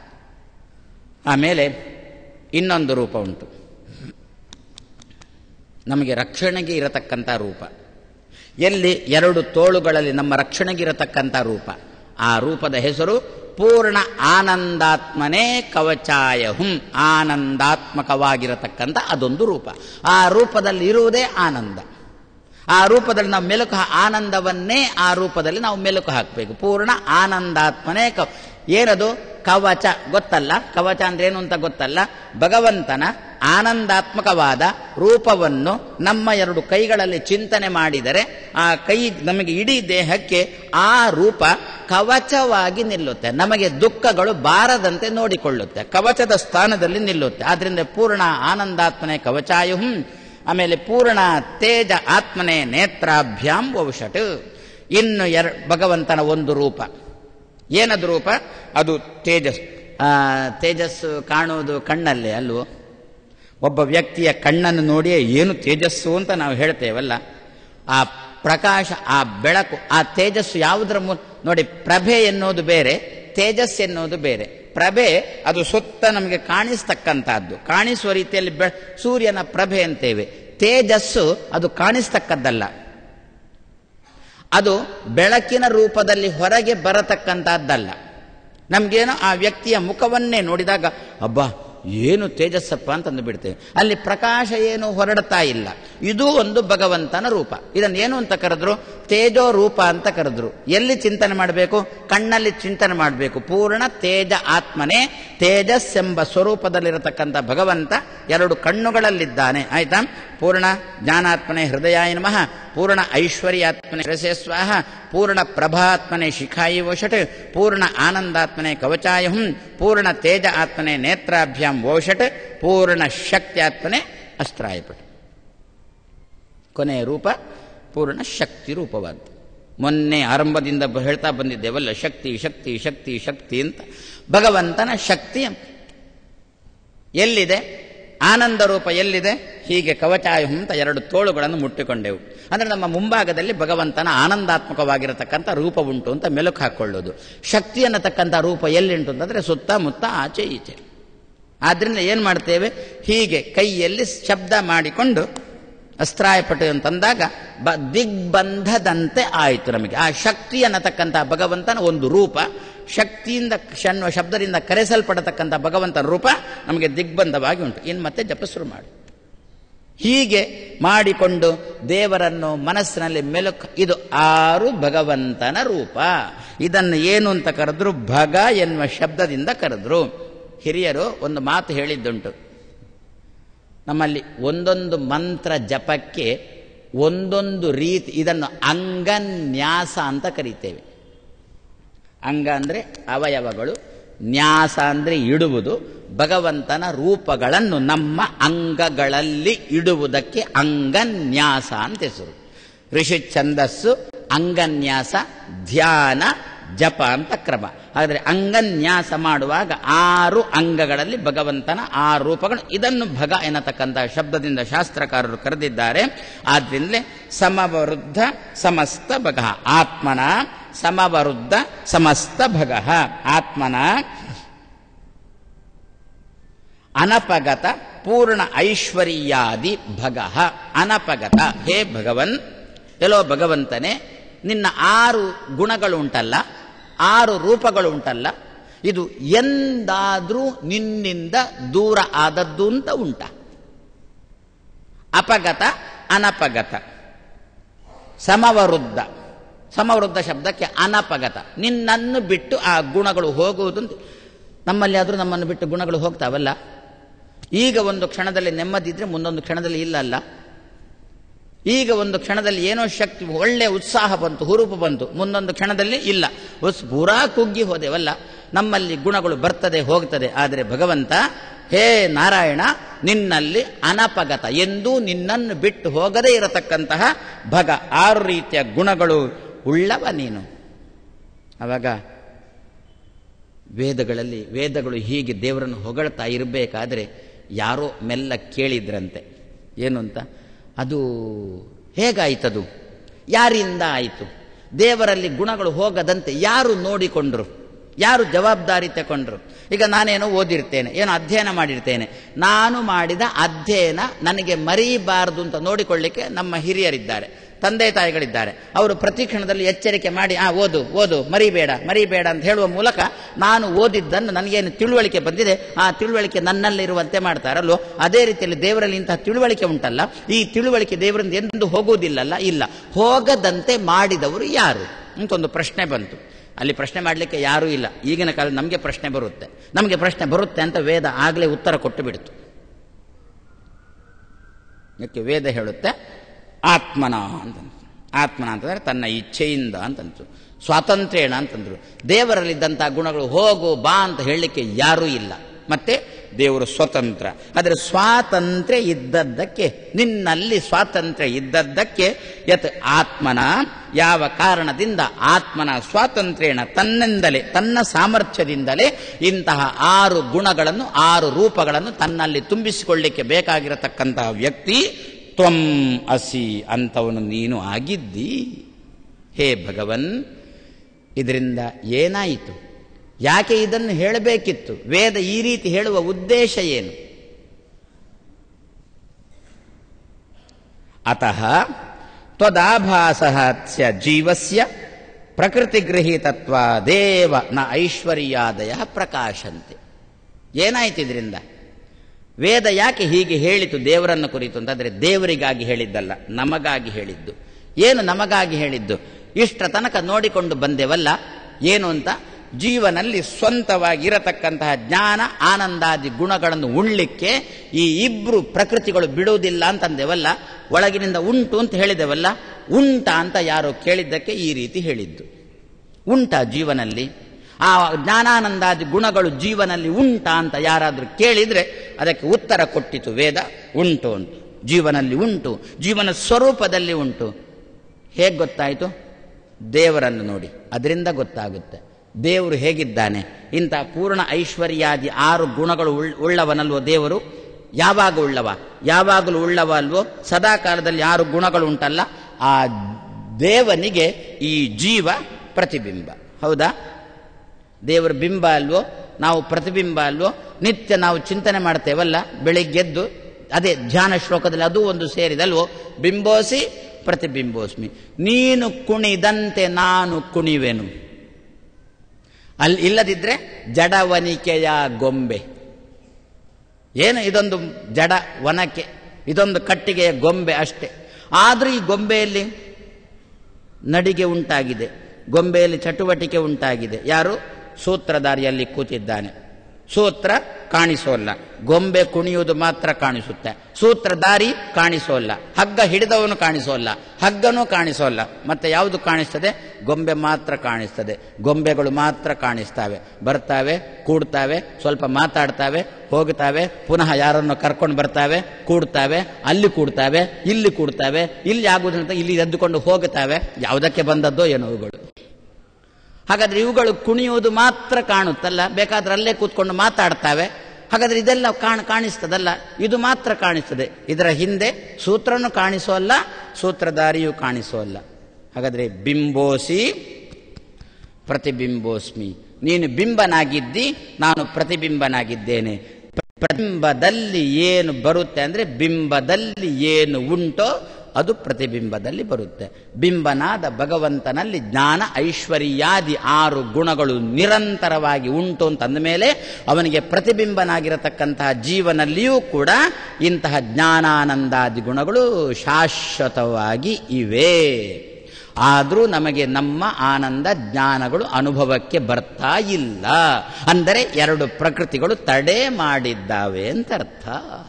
[SPEAKER 2] ಆಮೇಲೆ ಇನ್ನೊಂದು ರೂಪ ಉಂಟು, ನಮಗೆ ರಕ್ಷಣೆಗೆ ಇರತಕ್ಕಂಥ ರೂಪ. ಎಲ್ಲಿ? ಎರಡು ತೋಳುಗಳಲ್ಲಿ ನಮ್ಮ ರಕ್ಷಣೆಗೆ ಇರತಕ್ಕಂಥ ರೂಪ. ಆ ರೂಪದ ಹೆಸರು ಪೂರ್ಣ ಆನಂದಾತ್ಮನೇ ಕವಚಾಯಹುಂ. ಆನಂದಾತ್ಮಕವಾಗಿರತಕ್ಕಂಥ ಅದೊಂದು ರೂಪ. ಆ ರೂಪದಲ್ಲಿ ಇರುವುದೇ ಆನಂದ. ಆ ರೂಪದಲ್ಲಿ ನಾವು ಮೆಲುಕು, ಆನಂದವನ್ನೇ ಆ ರೂಪದಲ್ಲಿ ನಾವು ಮೆಲುಕು ಹಾಕಬೇಕು. ಪೂರ್ಣ ಆನಂದಾತ್ಮನೇ ಕವ. ಏನದು? ಕವಚ. ಗೊತ್ತಲ್ಲ ಕವಚ ಅಂದ್ರೆ ಏನು ಅಂತ ಗೊತ್ತಲ್ಲ? ಭಗವಂತನ ಆನಂದಾತ್ಮಕವಾದ ರೂಪವನ್ನು ನಮ್ಮ ಎರಡು ಕೈಗಳಲ್ಲಿ ಚಿಂತನೆ ಮಾಡಿದರೆ ಆ ಕೈ ನಮಗೆ ಇಡೀ ದೇಹಕ್ಕೆ ಆ ರೂಪ ಕವಚವಾಗಿ ನಿಲ್ಲುತ್ತೆ. ನಮಗೆ ದುಃಖಗಳು ಬಾರದಂತೆ ನೋಡಿಕೊಳ್ಳುತ್ತೆ, ಕವಚದ ಸ್ಥಾನದಲ್ಲಿ ನಿಲ್ಲುತ್ತೆ. ಆದ್ರಿಂದ ಪೂರ್ಣ ಆನಂದಾತ್ಮನೆ ಕವಚಾಯುಹಂ. ಆಮೇಲೆ ಪೂರ್ಣ ತೇಜ ಆತ್ಮನೆ ನೇತ್ರಾಭ್ಯಾಂ ವೌಷಟ್. ಇನ್ನು ಎರ ಭಗವಂತನ ಒಂದು ರೂಪ. ಏನದು ರೂಪ? ಅದು ತೇಜಸ್. ಆ ತೇಜಸ್ಸು ಕಾಣುವುದು ಕಣ್ಣಲ್ಲೇ ಅಲ್ವೋ? ಒಬ್ಬ ವ್ಯಕ್ತಿಯ ಕಣ್ಣನ್ನು ನೋಡಿಯೇ ಏನು ತೇಜಸ್ಸು ಅಂತ ನಾವು ಹೇಳ್ತೇವಲ್ಲ, ಆ ಪ್ರಕಾಶ, ಆ ಬೆಳಕು, ಆ ತೇಜಸ್ಸು ಯಾವುದರ ಮೂ ನೋಡಿ, ಪ್ರಭೆ ಎನ್ನುವುದು ಬೇರೆ, ತೇಜಸ್ ಎನ್ನುವುದು ಬೇರೆ. ಪ್ರಭೆ ಅದು ಸುತ್ತ ನಮಗೆ ಕಾಣಿಸ್ತಕ್ಕಂಥದ್ದು, ಕಾಣಿಸುವ ರೀತಿಯಲ್ಲಿ ಬೆ ಸೂರ್ಯನ ಪ್ರಭೆ ಅಂತೇವೆ. ತೇಜಸ್ಸು ಅದು ಕಾಣಿಸ್ತಕ್ಕದ್ದಲ್ಲ, ಅದು ಬೆಳಕಿನ ರೂಪದಲ್ಲಿ ಹೊರಗೆ ಬರತಕ್ಕಂಥದ್ದಲ್ಲ. ನಮಗೇನೋ ಆ ವ್ಯಕ್ತಿಯ ಮುಖವನ್ನೇ ನೋಡಿದಾಗ ಅಬ್ಬಾ ಏನು ತೇಜಸ್ಸಪ್ಪ ಅಂತಂದು ಬಿಡ್ತೇವೆ. ಅಲ್ಲಿ ಪ್ರಕಾಶ ಏನು ಹೊರಡ್ತಾ ಇಲ್ಲ. ಇದು ಒಂದು ಭಗವಂತನ ರೂಪ. ಇದನ್ನು ಏನು ಅಂತ ಕರೆದ್ರು? ತೇಜೋ ರೂಪ ಅಂತ ಕರೆದ್ರು. ಎಲ್ಲಿ ಚಿಂತನೆ ಮಾಡಬೇಕು? ಕಣ್ಣಲ್ಲಿ ಚಿಂತನೆ ಮಾಡಬೇಕು. ಪೂರ್ಣ ತೇಜ ಆತ್ಮನೇ, ತೇಜಸ್ ಎಂಬ ಸ್ವರೂಪದಲ್ಲಿರತಕ್ಕಂಥ ಭಗವಂತ ಎರಡು ಕಣ್ಣುಗಳಲ್ಲಿದ್ದಾನೆ. ಆಯ್ತಾ? ಪೂರ್ಣ ಜ್ಞಾನಾತ್ಮನೆ ಹೃದಯಾಯ ನಮಃ, ಪೂರ್ಣ ಐಶ್ವರ್ಯಾತ್ಮನೆ ಶಿರಸೇ ಸ್ವಾಹ, ಪೂರ್ಣ ಪ್ರಭಾತ್ಮನೆ ಶಿಖಾಯಿ ವೋಷಟ್, ಪೂರ್ಣ ಆನಂದಾತ್ಮನೆ ಕವಚಾಯ ಹುಂ, ಪೂರ್ಣ ತೇಜ ಆತ್ಮನೆ ನೇತ್ರಾಭ್ಯಾಂ ವೋಷಟ್, ಪೂರ್ಣ ಶಕ್ತ್ಯಾತ್ಮನೆ ಅಸ್ತ್ರಾಯಪಟ್. ಕೊನೆಯ ರೂಪ ಪೂರ್ಣ ಶಕ್ತಿ ರೂಪವಾದ್ದು. ಮೊನ್ನೆ ಆರಂಭದಿಂದ ಹೇಳ್ತಾ ಬಂದಿದ್ದೇವಲ್ಲ, ಶಕ್ತಿ ಶಕ್ತಿ ಶಕ್ತಿ ಶಕ್ತಿ ಅಂತ. ಭಗವಂತನ ಶಕ್ತಿ ಎಲ್ಲಿದೆ? ಆನಂದ ರೂಪ ಎಲ್ಲಿದೆ? ಹೀಗೆ ಕವಚಾಯ ಅಂತ ಎರಡು ತೋಳುಗಳನ್ನು ಮುಟ್ಟಿಕೊಂಡೆವು. ಅಂದರೆ ನಮ್ಮ ಮುಂಭಾಗದಲ್ಲಿ ಭಗವಂತನ ಆನಂದಾತ್ಮಕವಾಗಿರತಕ್ಕಂಥ ರೂಪ ಉಂಟು ಅಂತ ಮೆಲುಕು ಹಾಕೊಳ್ಳೋದು. ಶಕ್ತಿ ಅನ್ನತಕ್ಕಂಥ ರೂಪ ಎಲ್ಲಿಂಟು ಅಂತಂದರೆ ಸುತ್ತಮುತ್ತ ಆಚೆ ಈಚೆ. ಆದ್ರಿಂದ ಏನು ಮಾಡ್ತೇವೆ? ಹೀಗೆ ಕೈಯಲ್ಲಿ ಶಬ್ದ ಮಾಡಿಕೊಂಡು ಅಸ್ತ್ರಾಯಪಟ್ಟು ಅಂತಂದಾಗ ಬ ದಿಗ್ಬಂಧದಂತೆ ಆಯಿತು ನಮಗೆ. ಆ ಶಕ್ತಿ ಅನ್ನತಕ್ಕಂಥ ಭಗವಂತನ ಒಂದು ರೂಪ, ಶಕ್ತಿಯಿಂದ ಶನ್ವ ಶಬ್ದದಿಂದ ಕರೆಸಲ್ಪಡತಕ್ಕಂಥ ಭಗವಂತನ ರೂಪ ನಮಗೆ ದಿಗ್ಬಂಧವಾಗಿ ಉಂಟು. ಇನ್ನು ಮತ್ತೆ ಜಪ ಶುರು ಮಾಡಿ. ಹೀಗೆ ಮಾಡಿಕೊಂಡು ದೇವರನ್ನು ಮನಸ್ಸಿನಲ್ಲಿ ಮೆಲುಕು, ಇದು ಆರು ಭಗವಂತನ ರೂಪ. ಇದನ್ನು ಏನು ಅಂತ ಕರೆದ್ರು? ಭಗ ಎನ್ನುವ ಶಬ್ದದಿಂದ ಕರೆದ್ರು. ಹಿರಿಯರು ಒಂದು ಮಾತು ಹೇಳಿದ್ದುಂಟು, ನಮ್ಮಲ್ಲಿ ಒಂದೊಂದು ಮಂತ್ರ ಜಪಕ್ಕೆ ಒಂದೊಂದು ರೀತಿ, ಇದನ್ನು ಅಂಗನ್ಯಾಸ ಅಂತ ಕರೀತೇವೆ. ಅಂಗ ಅಂದರೆ ಅವಯವಗಳು, ನ್ಯಾಸ ಅಂದರೆ ಇಡುವುದು. ಭಗವಂತನ ರೂಪಗಳನ್ನು ನಮ್ಮ ಅಂಗಗಳಲ್ಲಿ ಇಡುವುದಕ್ಕೆ ಅಂಗನ್ಯಾಸ ಅಂತ ಹೆಸರು. ಋಷಿ ಛಂದಸ್ಸು, ಅಂಗನ್ಯಾಸ, ಧ್ಯಾನ, ಜಪ ಅಂತ ಕ್ರಮ. ಆದರೆ ಅಂಗನ್ಯಾಸ ಮಾಡುವಾಗ ಆರು ಅಂಗಗಳಲ್ಲಿ ಭಗವಂತನ ಆರು ರೂಪಗಳು. ಇದನ್ನು ಭಗ ಎನ್ನತಕ್ಕಂಥ ಶಬ್ದದಿಂದ ಶಾಸ್ತ್ರಕಾರರು ಕರೆದಿದ್ದಾರೆ. ಆದ್ರಿಂದಲೇ ಸಮವರುದ್ಧ ಸಮಸ್ತ ಭಗ, ಆತ್ಮನ ಸಮವರುದ್ಧ ಸಮಸ್ತ ಭಗ, ಆತ್ಮನ ಅನಪಗತ ಪೂರ್ಣ ಐಶ್ವರ್ಯಾದಿ ಭಗ. ಅನಪಗತ, ಹೇ ಭಗವನ್, ಎಲ್ಲೋ ಭಗವಂತನೇ, ನಿನ್ನ ಆರು ಗುಣಗಳು ಉಂಟಲ್ಲ, ಆರು ರೂಪಗಳು ಉಂಟಲ್ಲ, ಇದು ಎಂದಾದ್ರೂ ನಿನ್ನಿಂದ ದೂರ ಆದದ್ದು ಅಂತ ಉಂಟ? ಅಪಗತ, ಅನಪಗತ, ಸಮವರುದ್ಧ. ಸಮವೃದ್ಧ ಶಬ್ದಕ್ಕೆ ಅನಪಗತ, ನಿನ್ನನ್ನು ಬಿಟ್ಟು ಆ ಗುಣಗಳು ಹೋಗುವುದು. ನಮ್ಮಲ್ಲಿ ಆದರೂ ನಮ್ಮನ್ನು ಬಿಟ್ಟು ಗುಣಗಳು ಹೋಗ್ತಾವಲ್ಲ. ಈಗ ಒಂದು ಕ್ಷಣದಲ್ಲಿ ನೆಮ್ಮದಿದ್ರೆ ಮುಂದೊಂದು ಕ್ಷಣದಲ್ಲಿ ಇಲ್ಲ ಅಲ್ಲ. ಈಗ ಒಂದು ಕ್ಷಣದಲ್ಲಿ ಏನೋ ಶಕ್ತಿ, ಒಳ್ಳೆ ಉತ್ಸಾಹ ಬಂತು, ಹುರುಪು ಬಂತು, ಮುಂದೊಂದು ಕ್ಷಣದಲ್ಲಿ ಇಲ್ಲ, ಉಸ್ ಪೂರಾ ಕುಗ್ಗಿ ಹೋದೆವಲ್ಲ. ನಮ್ಮಲ್ಲಿ ಗುಣಗಳು ಬರ್ತದೆ ಹೋಗ್ತದೆ. ಆದರೆ ಭಗವಂತ, ಹೇ ನಾರಾಯಣ, ನಿನ್ನಲ್ಲಿ ಅನಪಗತ, ಎಂದೂ ನಿನ್ನನ್ನು ಬಿಟ್ಟು ಹೋಗದೇ ಇರತಕ್ಕಂತಹ ಭಗ, ಆರು ರೀತಿಯ ಗುಣಗಳು ಉಳ್ಳವ ನೀನು. ಆವಾಗ ವೇದಗಳಲ್ಲಿ ವೇದಗಳು ಹೀಗೆ ದೇವರನ್ನು ಹೊಗಳ್ತಾ ಇರಬೇಕಾದ್ರೆ ಯಾರೋ ಮೆಲ್ಲ ಕೇಳಿದ್ರಂತೆ. ಏನು ಅಂತ? ಅದು ಹೇಗಾಯಿತದು? ಯಾರಿಂದ ಆಯಿತು? ದೇವರಲ್ಲಿ ಗುಣಗಳು ಹೋಗದಂತೆ ಯಾರು ನೋಡಿಕೊಂಡ್ರು? ಯಾರು ಜವಾಬ್ದಾರಿ ತಗೊಂಡ್ರು? ಈಗ ನಾನೇನೋ ಓದಿರ್ತೇನೆ, ಏನೋ ಅಧ್ಯಯನ ಮಾಡಿರ್ತೇನೆ, ನಾನು ಮಾಡಿದ ಅಧ್ಯಯನ ನನಗೆ ಮರೀಬಾರದು ಅಂತ ನೋಡಿಕೊಳ್ಳಿಕ್ಕೆ ನಮ್ಮ ಹಿರಿಯರಿದ್ದಾರೆ, ತಂದೆ ತಾಯಿಗಳಿದ್ದಾರೆ. ಅವರು ಪ್ರತಿ ಕ್ಷಣದಲ್ಲಿ ಎಚ್ಚರಿಕೆ ಮಾಡಿ, ಆ ಓದು ಓದು ಮರಿಬೇಡ ಮರಿಬೇಡ ಅಂತ ಹೇಳುವ ಮೂಲಕ ನಾನು ಓದಿದ್ದನ್ನು ನನಗೇನು ತಿಳುವಳಿಕೆ ಬಂದಿದೆ ಆ ತಿಳುವಳಿಕೆ ನನ್ನಲ್ಲಿರುವಂತೆ ಮಾಡ್ತಾರಲ್ಲೋ. ಅದೇ ರೀತಿಯಲ್ಲಿ ದೇವರಲ್ಲಿ ಇಂತಹ ತಿಳುವಳಿಕೆ ಉಂಟಲ್ಲ, ಈ ತಿಳುವಳಿಕೆ ದೇವರಿಂದ ಎಂದು ಹೋಗುವುದಿಲ್ಲಲ್ಲ. ಇಲ್ಲ, ಹೋಗದಂತೆ ಮಾಡಿದವರು ಯಾರು ಅಂತ ಒಂದು ಪ್ರಶ್ನೆ ಬಂತು. ಅಲ್ಲಿ ಪ್ರಶ್ನೆ ಮಾಡಲಿಕ್ಕೆ ಯಾರೂ ಇಲ್ಲ. ಈಗಿನ ಕಾಲ ನಮಗೆ ಪ್ರಶ್ನೆ ಬರುತ್ತೆ, ನಮಗೆ ಪ್ರಶ್ನೆ ಬರುತ್ತೆ ಅಂತ ವೇದ ಆಗಲೇ ಉತ್ತರ ಕೊಟ್ಟು ಬಿಡ್ತು. ಯಾಕೆ ವೇದ ಹೇಳುತ್ತೆ ಆತ್ಮನ ಅಂತಂದ್ರು. ಆತ್ಮನ ಅಂತಂದ್ರೆ ತನ್ನ ಇಚ್ಛೆಯಿಂದ ಅಂತಂದ್ರು, ಸ್ವಾತಂತ್ರ್ಯೇಣ ಅಂತಂದ್ರು. ದೇವರಲ್ಲಿದ್ದಂತಹ ಗುಣಗಳು ಹೋಗು ಬಾ ಅಂತ ಹೇಳಲಿಕ್ಕೆ ಯಾರೂ ಇಲ್ಲ. ಮತ್ತೆ ದೇವರು ಸ್ವತಂತ್ರ. ಆದರೆ ಸ್ವಾತಂತ್ರ್ಯ ಇದ್ದದ್ದಕ್ಕೆ, ನಿನ್ನಲ್ಲಿ ಸ್ವಾತಂತ್ರ್ಯ ಇದ್ದದ್ದಕ್ಕೆ, ಯತ್ ಆತ್ಮನ, ಯಾವ ಕಾರಣದಿಂದ ಆತ್ಮನ ಸ್ವಾತಂತ್ರ್ಯನ, ತನ್ನಿಂದಲೇ ತನ್ನ ಸಾಮರ್ಥ್ಯದಿಂದಲೇ ಇಂತಹ ಆರು ಗುಣಗಳನ್ನು ಆರು ರೂಪಗಳನ್ನು ತನ್ನಲ್ಲಿ ತುಂಬಿಸಿಕೊಳ್ಳಿಕ್ಕೆ ಬೇಕಾಗಿರತಕ್ಕಂತಹ ವ್ಯಕ್ತಿ ತ್ವಂ ಅಸಿ, ಅಂತವನು ನೀನು ಆಗಿದ್ದಿ. ಹೇ ಭಗವನ್, ಇದರಿಂದ ಏನಾಯಿತು? ಯಾಕೆ ಇದನ್ನು ಹೇಳಬೇಕಿತ್ತು? ವೇದ ಈ ರೀತಿ ಹೇಳುವ ಉದ್ದೇಶ ಏನು? ಅತಃ ತ್ವದಾಭಾಸಸ್ಯ ಜೀವಸ್ಯ ಪ್ರಕೃತಿಗೃಹೀತತ್ವಾದೇವ ನ ಐಶ್ವರ್ಯಾದಯ ಪ್ರಕಾಶಂತೆ. ಏನಾಯ್ತು ಇದರಿಂದ? ವೇದ ಯಾಕೆ ಹೀಗೆ ಹೇಳಿತು ದೇವರನ್ನು ಕುರಿತು ಅಂತಂದರೆ, ದೇವರಿಗಾಗಿ ಹೇಳಿದ್ದಲ್ಲ, ನಮಗಾಗಿ ಹೇಳಿದ್ದು. ಏನು ನಮಗಾಗಿ ಹೇಳಿದ್ದು? ಇಷ್ಟರ ತನಕ ನೋಡಿಕೊಂಡು ಬಂದೆವಲ್ಲ, ಏನು ಅಂತ, ಜೀವನಲ್ಲಿ ಸ್ವಂತವಾಗಿರತಕ್ಕಂತಹ ಜ್ಞಾನ ಆನಂದಾದಿ ಗುಣಗಳನ್ನು ಉಣ್ಲಿಕ್ಕೆ ಈ ಇಬ್ರು ಪ್ರಕೃತಿಗಳು ಬಿಡುವುದಿಲ್ಲ ಅಂತಂದೆವಲ್ಲ, ಒಳಗಿನಿಂದ ಉಂಟು ಅಂತ ಹೇಳಿದೆವಲ್ಲ, ಉಂಟ ಅಂತ ಯಾರೋ ಕೇಳಿದ್ದಕ್ಕೆ ಈ ರೀತಿ ಹೇಳಿದ್ದು. ಉಂಟ ಜೀವನಲ್ಲಿ ಆ ಜ್ಞಾನಾನಂದಾದಿ ಗುಣಗಳು ಜೀವನಲ್ಲಿ ಉಂಟ ಅಂತ ಯಾರಾದರೂ ಕೇಳಿದರೆ ಅದಕ್ಕೆ ಉತ್ತರ ಕೊಟ್ಟಿತು ವೇದ. ಉಂಟು ಅಂತ, ಜೀವನಲ್ಲಿ ಉಂಟು, ಜೀವನ ಸ್ವರೂಪದಲ್ಲಿ ಉಂಟು. ಹೇಗೆ ಗೊತ್ತಾಯಿತು? ದೇವರನ್ನು ನೋಡಿ, ಅದರಿಂದ ಗೊತ್ತಾಗುತ್ತೆ ದೇವರು ಹೇಗಿದ್ದಾನೆ. ಇಂಥ ಪೂರ್ಣ ಐಶ್ವರ್ಯಾದಿ ಆರು ಗುಣಗಳು ಉಳ್ಳವನಲ್ವೋ ದೇವರು? ಯಾವಾಗ ಉಳ್ಳವ? ಯಾವಾಗಲೂ ಉಳ್ಳವ ಅಲ್ವೋ? ಸದಾ ಕಾಲದಲ್ಲಿ ಆರು ಗುಣಗಳು ಉಂಟಲ್ಲ, ಆ ದೇವನಿಗೆ ಈ ಜೀವ ಪ್ರತಿಬಿಂಬ. ಹೌದಾ? ದೇವರ ಬಿಂಬ ಅಲ್ವೋ? ನಾವು ಪ್ರತಿಬಿಂಬ ಅಲ್ವೋ? ನಿತ್ಯ ನಾವು ಚಿಂತನೆ ಮಾಡ್ತೇವಲ್ಲ ಬೆಳಿಗ್ಗೆದ್ದು, ಅದೇ ಧ್ಯಾನ ಶ್ಲೋಕದಲ್ಲಿ ಅದು ಒಂದು ಸೇರಿದಲ್ವೋ? ಬಿಂಬೋಸಿ ಪ್ರತಿಬಿಂಬೋಸ್ಮಿ. ನೀನು ಕುಣಿದಂತೆ ನಾನು ಕುಣಿವೆನು. ಅಲ್ಲಿ ಇಲ್ಲದಿದ್ರೆ ಜಡವನಿಕೆಯ ಗೊಂಬೆ. ಏನು ಇದೊಂದು ಜಡ ವನಕೆ, ಇದೊಂದು ಕಟ್ಟಿಗೆಯ ಗೊಂಬೆ ಅಷ್ಟೇ. ಆದರೂ ಈ ಗೊಂಬೆಯಲ್ಲಿ ನಡಿಗೆ ಉಂಟಾಗಿದೆ, ಗೊಂಬೆಯಲ್ಲಿ ಚಟುವಟಿಕೆ ಉಂಟಾಗಿದೆ. ಯಾರು? ಸೂತ್ರಧಾರಿಯಲ್ಲಿ ಕೂತಿದ್ದಾನೆ. ಸೂತ್ರ ಕಾಣಿಸೋಲ್ಲ, ಗೊಂಬೆ ಕುಣಿಯುವುದು ಮಾತ್ರ ಕಾಣಿಸುತ್ತೆ. ಸೂತ್ರಧಾರಿ ಕಾಣಿಸೋಲ್ಲ, ಹಗ್ಗ ಹಿಡಿದವನು ಕಾಣಿಸೋಲ್ಲ, ಹಗ್ಗನೂ ಕಾಣಿಸೋಲ್ಲ. ಮತ್ತೆ ಯಾವುದು ಕಾಣಿಸ್ತದೆ? ಗೊಂಬೆ ಮಾತ್ರ ಕಾಣಿಸ್ತದೆ. ಗೊಂಬೆಗಳು ಮಾತ್ರ ಕಾಣಿಸ್ತಾವೆ, ಬರ್ತಾವೆ, ಕೂಡ್ತಾವೆ, ಸ್ವಲ್ಪ ಮಾತಾಡ್ತಾವೆ, ಹೋಗ್ತಾವೆ, ಪುನಃ ಯಾರನ್ನು ಕರ್ಕೊಂಡು ಬರ್ತಾವೆ, ಕೂಡ್ತಾವೆ, ಅಲ್ಲಿ ಕೂಡ್ತಾವೆ, ಇಲ್ಲಿ ಕೂಡ್ತಾವೆ, ಇಲ್ಲಿ ಆಗುವುದಂತ ಇಲ್ಲಿ ಎದ್ದುಕೊಂಡು ಹೋಗ್ತಾವೆ. ಯಾವುದಕ್ಕೆ ಬಂದದ್ದೋ ಏನೋ ಇವುಗಳು. ಹಾಗಾದ್ರೆ ಇವುಗಳು ಕುಣಿಯುವುದು ಮಾತ್ರ ಕಾಣುತ್ತಲ್ಲ, ಬೇಕಾದ್ರೆ ಅಲ್ಲೇ ಕೂತ್ಕೊಂಡು ಮಾತಾಡ್ತಾವೆ. ಹಾಗಾದ್ರೆ ಇದೆಲ್ಲ ಕಾಣ ಕಾಣಿಸ್ತದಲ್ಲ, ಇದು ಮಾತ್ರ ಕಾಣಿಸ್ತದೆ. ಇದರ ಹಿಂದೆ ಸೂತ್ರನೂ ಕಾಣಿಸೋಲ್ಲ, ಸೂತ್ರಧಾರಿಯೂ ಕಾಣಿಸೋಲ್ಲ. ಹಾಗಾದ್ರೆ ಬಿಂಬೋಸಿ ಪ್ರತಿಬಿಂಬೋಸ್ಮಿ. ನೀನು ಬಿಂಬನಾಗಿದ್ದಿ, ನಾನು ಪ್ರತಿಬಿಂಬನಾಗಿದ್ದೇನೆ. ಪ್ರತಿಬಿಂಬದಲ್ಲಿ ಏನು ಬರುತ್ತೆ ಅಂದ್ರೆ, ಬಿಂಬದಲ್ಲಿ ಏನು ಉಂಟೋ ಅದು ಪ್ರತಿಬಿಂಬದಲ್ಲಿ ಬರುತ್ತೆ. ಬಿಂಬನಾದ ಭಗವಂತನಲ್ಲಿ ಜ್ಞಾನ ಐಶ್ವರ್ಯಾದಿ ಆರು ಗುಣಗಳು ನಿರಂತರವಾಗಿ ಉಂಟು ಅಂತಂದ ಮೇಲೆ ಅವನಿಗೆ ಪ್ರತಿಬಿಂಬನಾಗಿರತಕ್ಕಂತಹ ಜೀವನಲ್ಲಿಯೂ ಕೂಡ ಇಂತಹ ಜ್ಞಾನಾನಂದಾದಿ ಗುಣಗಳು ಶಾಶ್ವತವಾಗಿ ಇವೆ. ಆದರೂ ನಮಗೆ ನಮ್ಮ ಆನಂದ ಜ್ಞಾನಗಳು ಅನುಭವಕ್ಕೆ ಬರ್ತಾ ಇಲ್ಲ. ಅಂದರೆ ಎರಡು ಪ್ರಕೃತಿಗಳು ತಡೆ ಮಾಡಿದ್ದಾವೆ ಅಂತ ಅರ್ಥ.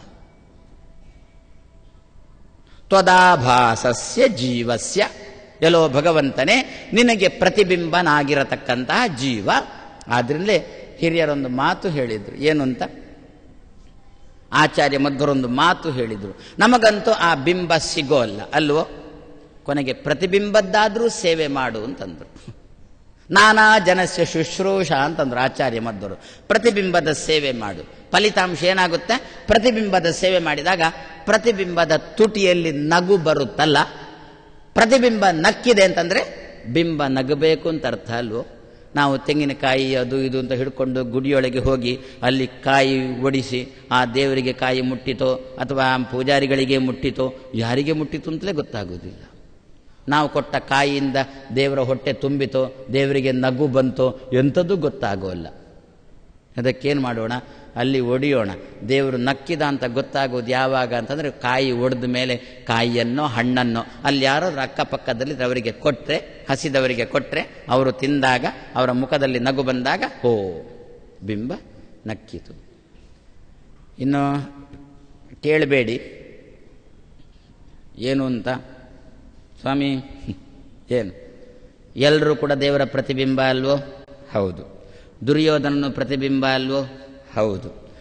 [SPEAKER 2] ತ್ವದಾಭಾಸಸ್ಯ ಜೀವಸ್ಯ, ಎಲ್ಲೋ ಭಗವಂತನೇ ನಿನಗೆ ಪ್ರತಿಬಿಂಬನಾಗಿರತಕ್ಕಂತಹ ಜೀವ. ಆದ್ರಿಂದಲೇ ಹಿರಿಯರೊಂದು ಮಾತು ಹೇಳಿದ್ರು. ಏನು ಅಂತ? ಆಚಾರ್ಯ ಮಧ್ವರೊಂದು ಮಾತು ಹೇಳಿದ್ರು. ನಮಗಂತೂ ಆ ಬಿಂಬ ಸಿಗೋಲ್ಲ ಅಲ್ವೋ, ಕೊನೆಗೆ ಪ್ರತಿಬಿಂಬದ್ದಾದ್ರೂ ಸೇವೆ ಮಾಡು ಅಂತಂದ್ರು. ನಾನಾ ಜನಸ್ಯ ಶುಶ್ರೂಷ ಅಂತಂದ್ರು ಆಚಾರ್ಯ ಮಧ್ವರು. ಪ್ರತಿಬಿಂಬದ ಸೇವೆ ಮಾಡು. ಫಲಿತಾಂಶ ಏನಾಗುತ್ತೆ? ಪ್ರತಿಬಿಂಬದ ಸೇವೆ ಮಾಡಿದಾಗ ಪ್ರತಿಬಿಂಬದ ತುಟಿಯಲ್ಲಿ ನಗು ಬರುತ್ತಲ್ಲ, ಪ್ರತಿಬಿಂಬ ನಕ್ಕಿದೆ ಅಂತಂದ್ರೆ ಬಿಂಬ ನಗಬೇಕು ಅಂತ ಅರ್ಥ ಅಲ್ವೋ. ನಾವು ತೆಂಗಿನಕಾಯಿ ಅದು ಇದು ಅಂತ ಹಿಡ್ಕೊಂಡು ಗುಡಿಯೊಳಗೆ ಹೋಗಿ ಅಲ್ಲಿ ಕಾಯಿ ಒಡಿಸಿ ಆ ದೇವರಿಗೆ ಕಾಯಿ ಮುಟ್ಟಿತೋ ಅಥವಾ ಪೂಜಾರಿಗಳಿಗೆ ಮುಟ್ಟಿತೋ, ಯಾರಿಗೆ ಮುಟ್ಟಿತು ಅಂತಲೇ ಗೊತ್ತಾಗೋದಿಲ್ಲ. ನಾವು ಕೊಟ್ಟ ಕಾಯಿಯಿಂದ ದೇವರ ಹೊಟ್ಟೆ ತುಂಬಿತೋ, ದೇವರಿಗೆ ನಗು ಬಂತೋ, ಎಂಥದ್ದು ಗೊತ್ತಾಗೋಲ್ಲ. ಅದಕ್ಕೇನು ಮಾಡೋಣ? ಅಲ್ಲಿ ಒಡೆಯೋಣ. ದೇವರು ನಕ್ಕಿದ ಅಂತ ಗೊತ್ತಾಗೋದು ಯಾವಾಗ ಅಂತಂದರೆ, ಕಾಯಿ ಒಡೆದ ಮೇಲೆ ಕಾಯಿಯನ್ನೋ ಹಣ್ಣನ್ನೋ ಅಲ್ಲಿ ಯಾರಾದ್ರೂ ಅಕ್ಕಪಕ್ಕದಲ್ಲಿ ಅವರಿಗೆ ಕೊಟ್ಟರೆ, ಹಸಿದವರಿಗೆ ಕೊಟ್ಟರೆ, ಅವರು ತಿಂದಾಗ ಅವರ ಮುಖದಲ್ಲಿ ನಗು ಬಂದಾಗ ಹೋ ಬಿಂಬ ನಕ್ಕಿತು. ಇನ್ನು ಕೇಳಬೇಡಿ ಏನು ಅಂತ ಸ್ವಾಮಿ. ಏನು ಎಲ್ಲರೂ ಕೂಡ ದೇವರ ಪ್ರತಿಬಿಂಬ ಅಲ್ವೋ? ಹೌದು. ದುರ್ಯೋಧನನು ಪ್ರತಿಬಿಂಬ ಅಲ್ವೋ? ಹೌದು.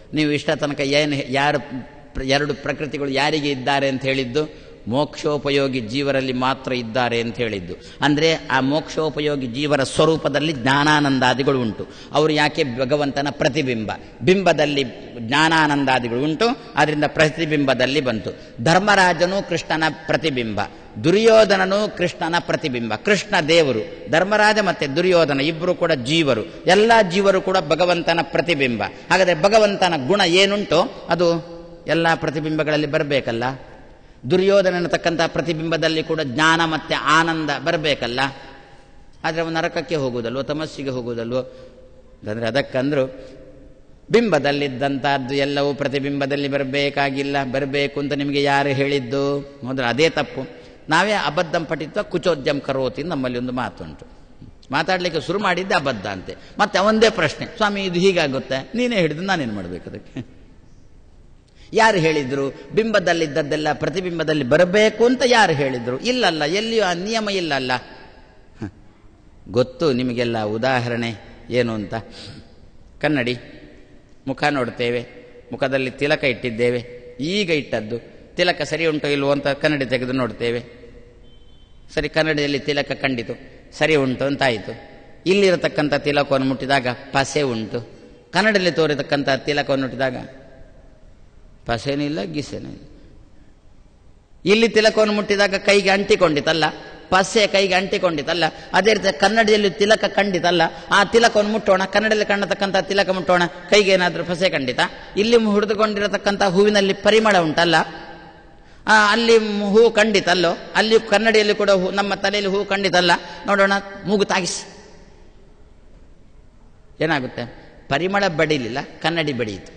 [SPEAKER 2] ನೀವು ಇಷ್ಟ ತನಕ ಏನು ಯಾರು ಎರಡು ಪ್ರಕೃತಿಗಳು ಯಾರಿಗೆ ಇದ್ದಾರೆ ಅಂತ ಹೇಳಿದ್ದು? ಮೋಕ್ಷೋಪಯೋಗಿ ಜೀವರಲ್ಲಿ ಮಾತ್ರ ಇದ್ದಾರೆ ಅಂತ ಹೇಳಿದ್ದು. ಅಂದರೆ ಆ ಮೋಕ್ಷೋಪಯೋಗಿ ಜೀವರ ಸ್ವರೂಪದಲ್ಲಿ ಜ್ಞಾನಾನಂದಾದಿಗಳು ಉಂಟು. ಅವರು ಯಾಕೆ? ಭಗವಂತನ ಪ್ರತಿಬಿಂಬ. ಬಿಂಬದಲ್ಲಿ ಜ್ಞಾನಾನಂದಾದಿಗಳು ಉಂಟು, ಅದರಿಂದ ಪ್ರತಿಬಿಂಬದಲ್ಲಿ ಬಂತು. ಧರ್ಮರಾಜನು ಕೃಷ್ಣನ ಪ್ರತಿಬಿಂಬ, ದುರ್ಯೋಧನನು ಕೃಷ್ಣನ ಪ್ರತಿಬಿಂಬ. ಕೃಷ್ಣ ದೇವರು, ಧರ್ಮರಾಜ ಮತ್ತೆ ದುರ್ಯೋಧನ ಇಬ್ಬರು ಕೂಡ ಜೀವರು. ಎಲ್ಲ ಜೀವರು ಕೂಡ ಭಗವಂತನ ಪ್ರತಿಬಿಂಬ. ಹಾಗಾದರೆ ಭಗವಂತನ ಗುಣ ಏನುಂಟು ಅದು ಎಲ್ಲ ಪ್ರತಿಬಿಂಬಗಳಲ್ಲಿ ಬರಬೇಕಲ್ಲ. ದುರ್ಯೋಧನತಕ್ಕಂಥ ಪ್ರತಿಬಿಂಬದಲ್ಲಿ ಕೂಡ ಜ್ಞಾನ ಮತ್ತೆ ಆನಂದ ಬರಬೇಕಲ್ಲ. ಆದರೆ ಅವನು ನರಕಕ್ಕೆ ಹೋಗುವುದಲ್ವೋ, ತಮಸ್ಸಿಗೆ ಹೋಗುವುದಲ್ವೋ? ಅಂದರೆ ಅದಕ್ಕಂದ್ರು ಬಿಂಬದಲ್ಲಿದ್ದಂಥದ್ದು ಎಲ್ಲವೂ ಪ್ರತಿಬಿಂಬದಲ್ಲಿ ಬರಬೇಕಾಗಿಲ್ಲ. ಬರಬೇಕು ಅಂತ ನಿಮಗೆ ಯಾರು ಹೇಳಿದ್ದು? ಮೊದಲು ಅದೇ ತಪ್ಪು. ನಾವೇ ಅಬದ್ಧಂ ಪಠಿತ್ವ ಕುಚೋದ್ಯಂ ಕರೋತಿ ನಮ್ಮಲ್ಲಿ ಒಂದು ಮಾತುಂಟು. ಮಾತಾಡಲಿಕ್ಕೆ ಶುರು ಮಾಡಿದ್ದೆ ಅಬದ್ಧ ಅಂತೆ. ಮತ್ತೆ ಅವಂದೇ ಪ್ರಶ್ನೆ, ಸ್ವಾಮಿ ಇದು ಹೀಗಾಗುತ್ತೆ, ನೀನೇ ಹಿಡಿದು ನಾನೇನು ಮಾಡಬೇಕು ಅದಕ್ಕೆ? ಯಾರು ಹೇಳಿದ್ರು? ಬಿಂಬದಲ್ಲಿದ್ದದ್ದೆಲ್ಲ ಪ್ರತಿಬಿಂಬದಲ್ಲಿ ಬರಬೇಕು ಅಂತ ಯಾರು ಹೇಳಿದ್ರು? ಇಲ್ಲಲ್ಲ, ಎಲ್ಲಿಯೂ ಆ ನಿಯಮ ಇಲ್ಲಲ್ಲ. ಗೊತ್ತು ನಿಮಗೆಲ್ಲ ಉದಾಹರಣೆ ಏನು ಅಂತ. ಕನ್ನಡಿ, ಮುಖ ನೋಡ್ತೇವೆ, ಮುಖದಲ್ಲಿ ತಿಲಕ ಇಟ್ಟಿದ್ದೇವೆ, ಈಗ ಇಟ್ಟದ್ದು ತಿಲಕ ಸರಿ ಉಂಟೋ ಇಲ್ವೋ ಅಂತ ಕನ್ನಡಿ ತೆಗೆದು ನೋಡ್ತೇವೆ. ಸರಿ, ಕನ್ನಡಿಯಲ್ಲಿ ತಿಲಕ ಕಂಡಿತು, ಸರಿ ಉಂಟು ಅಂತಾಯಿತು. ಇಲ್ಲಿರತಕ್ಕಂಥ ತಿಲಕವನ್ನು ಮುಟ್ಟಿದಾಗ ಪಸೆ ಉಂಟು, ಕನ್ನಡದಲ್ಲಿ ತೋರಿತಕ್ಕಂಥ ತಿಲಕವನ್ನು ಮುಟ್ಟಿದಾಗ ಪಸೆನೂ ಇಲ್ಲ, ಗಿಸೆನೂ ಇಲ್ಲ. ಇಲ್ಲಿ ತಿಲಕವನ್ನು ಮುಟ್ಟಿದಾಗ ಕೈಗೆ ಅಂಟಿಕೊಂಡಿತಲ್ಲ, ಪಸೆ ಕೈಗೆ ಅಂಟಿಕೊಂಡಿತಲ್ಲ. ಅದೇ ರೀತಿ ಕನ್ನಡಿಯಲ್ಲಿ ತಿಲಕ ಕಂಡಿತಲ್ಲ, ಆ ತಿಲಕವನ್ನು ಮುಟ್ಟೋಣ, ಕನ್ನಡದಲ್ಲಿ ಕಾಣತಕ್ಕಂಥ ತಿಲಕ ಮುಟ್ಟೋಣ, ಕೈಗೆ ಏನಾದರೂ ಪಸೆ ಖಂಡಿತ. ಇಲ್ಲಿ ಹಿಡಿದುಕೊಂಡಿರತಕ್ಕಂಥ ಹೂವಿನಲ್ಲಿ ಪರಿಮಳ ಉಂಟಲ್ಲ, ಅಲ್ಲಿ ಹೂ ಕಂಡಿತಲ್ಲೋ, ಅಲ್ಲಿ ಕನ್ನಡಿಯಲ್ಲಿ ಕೂಡ ಹೂ, ನಮ್ಮ ತಲೆಯಲ್ಲಿ ಹೂ ಕಂಡಿತಲ್ಲ, ನೋಡೋಣ, ಮೂಗು ತಾಗಿಸಿ ಏನಾಗುತ್ತೆ? ಪರಿಮಳ ಬಡಿಲಿಲ್ಲ, ಕನ್ನಡಿ ಬಡಿಯಿತು.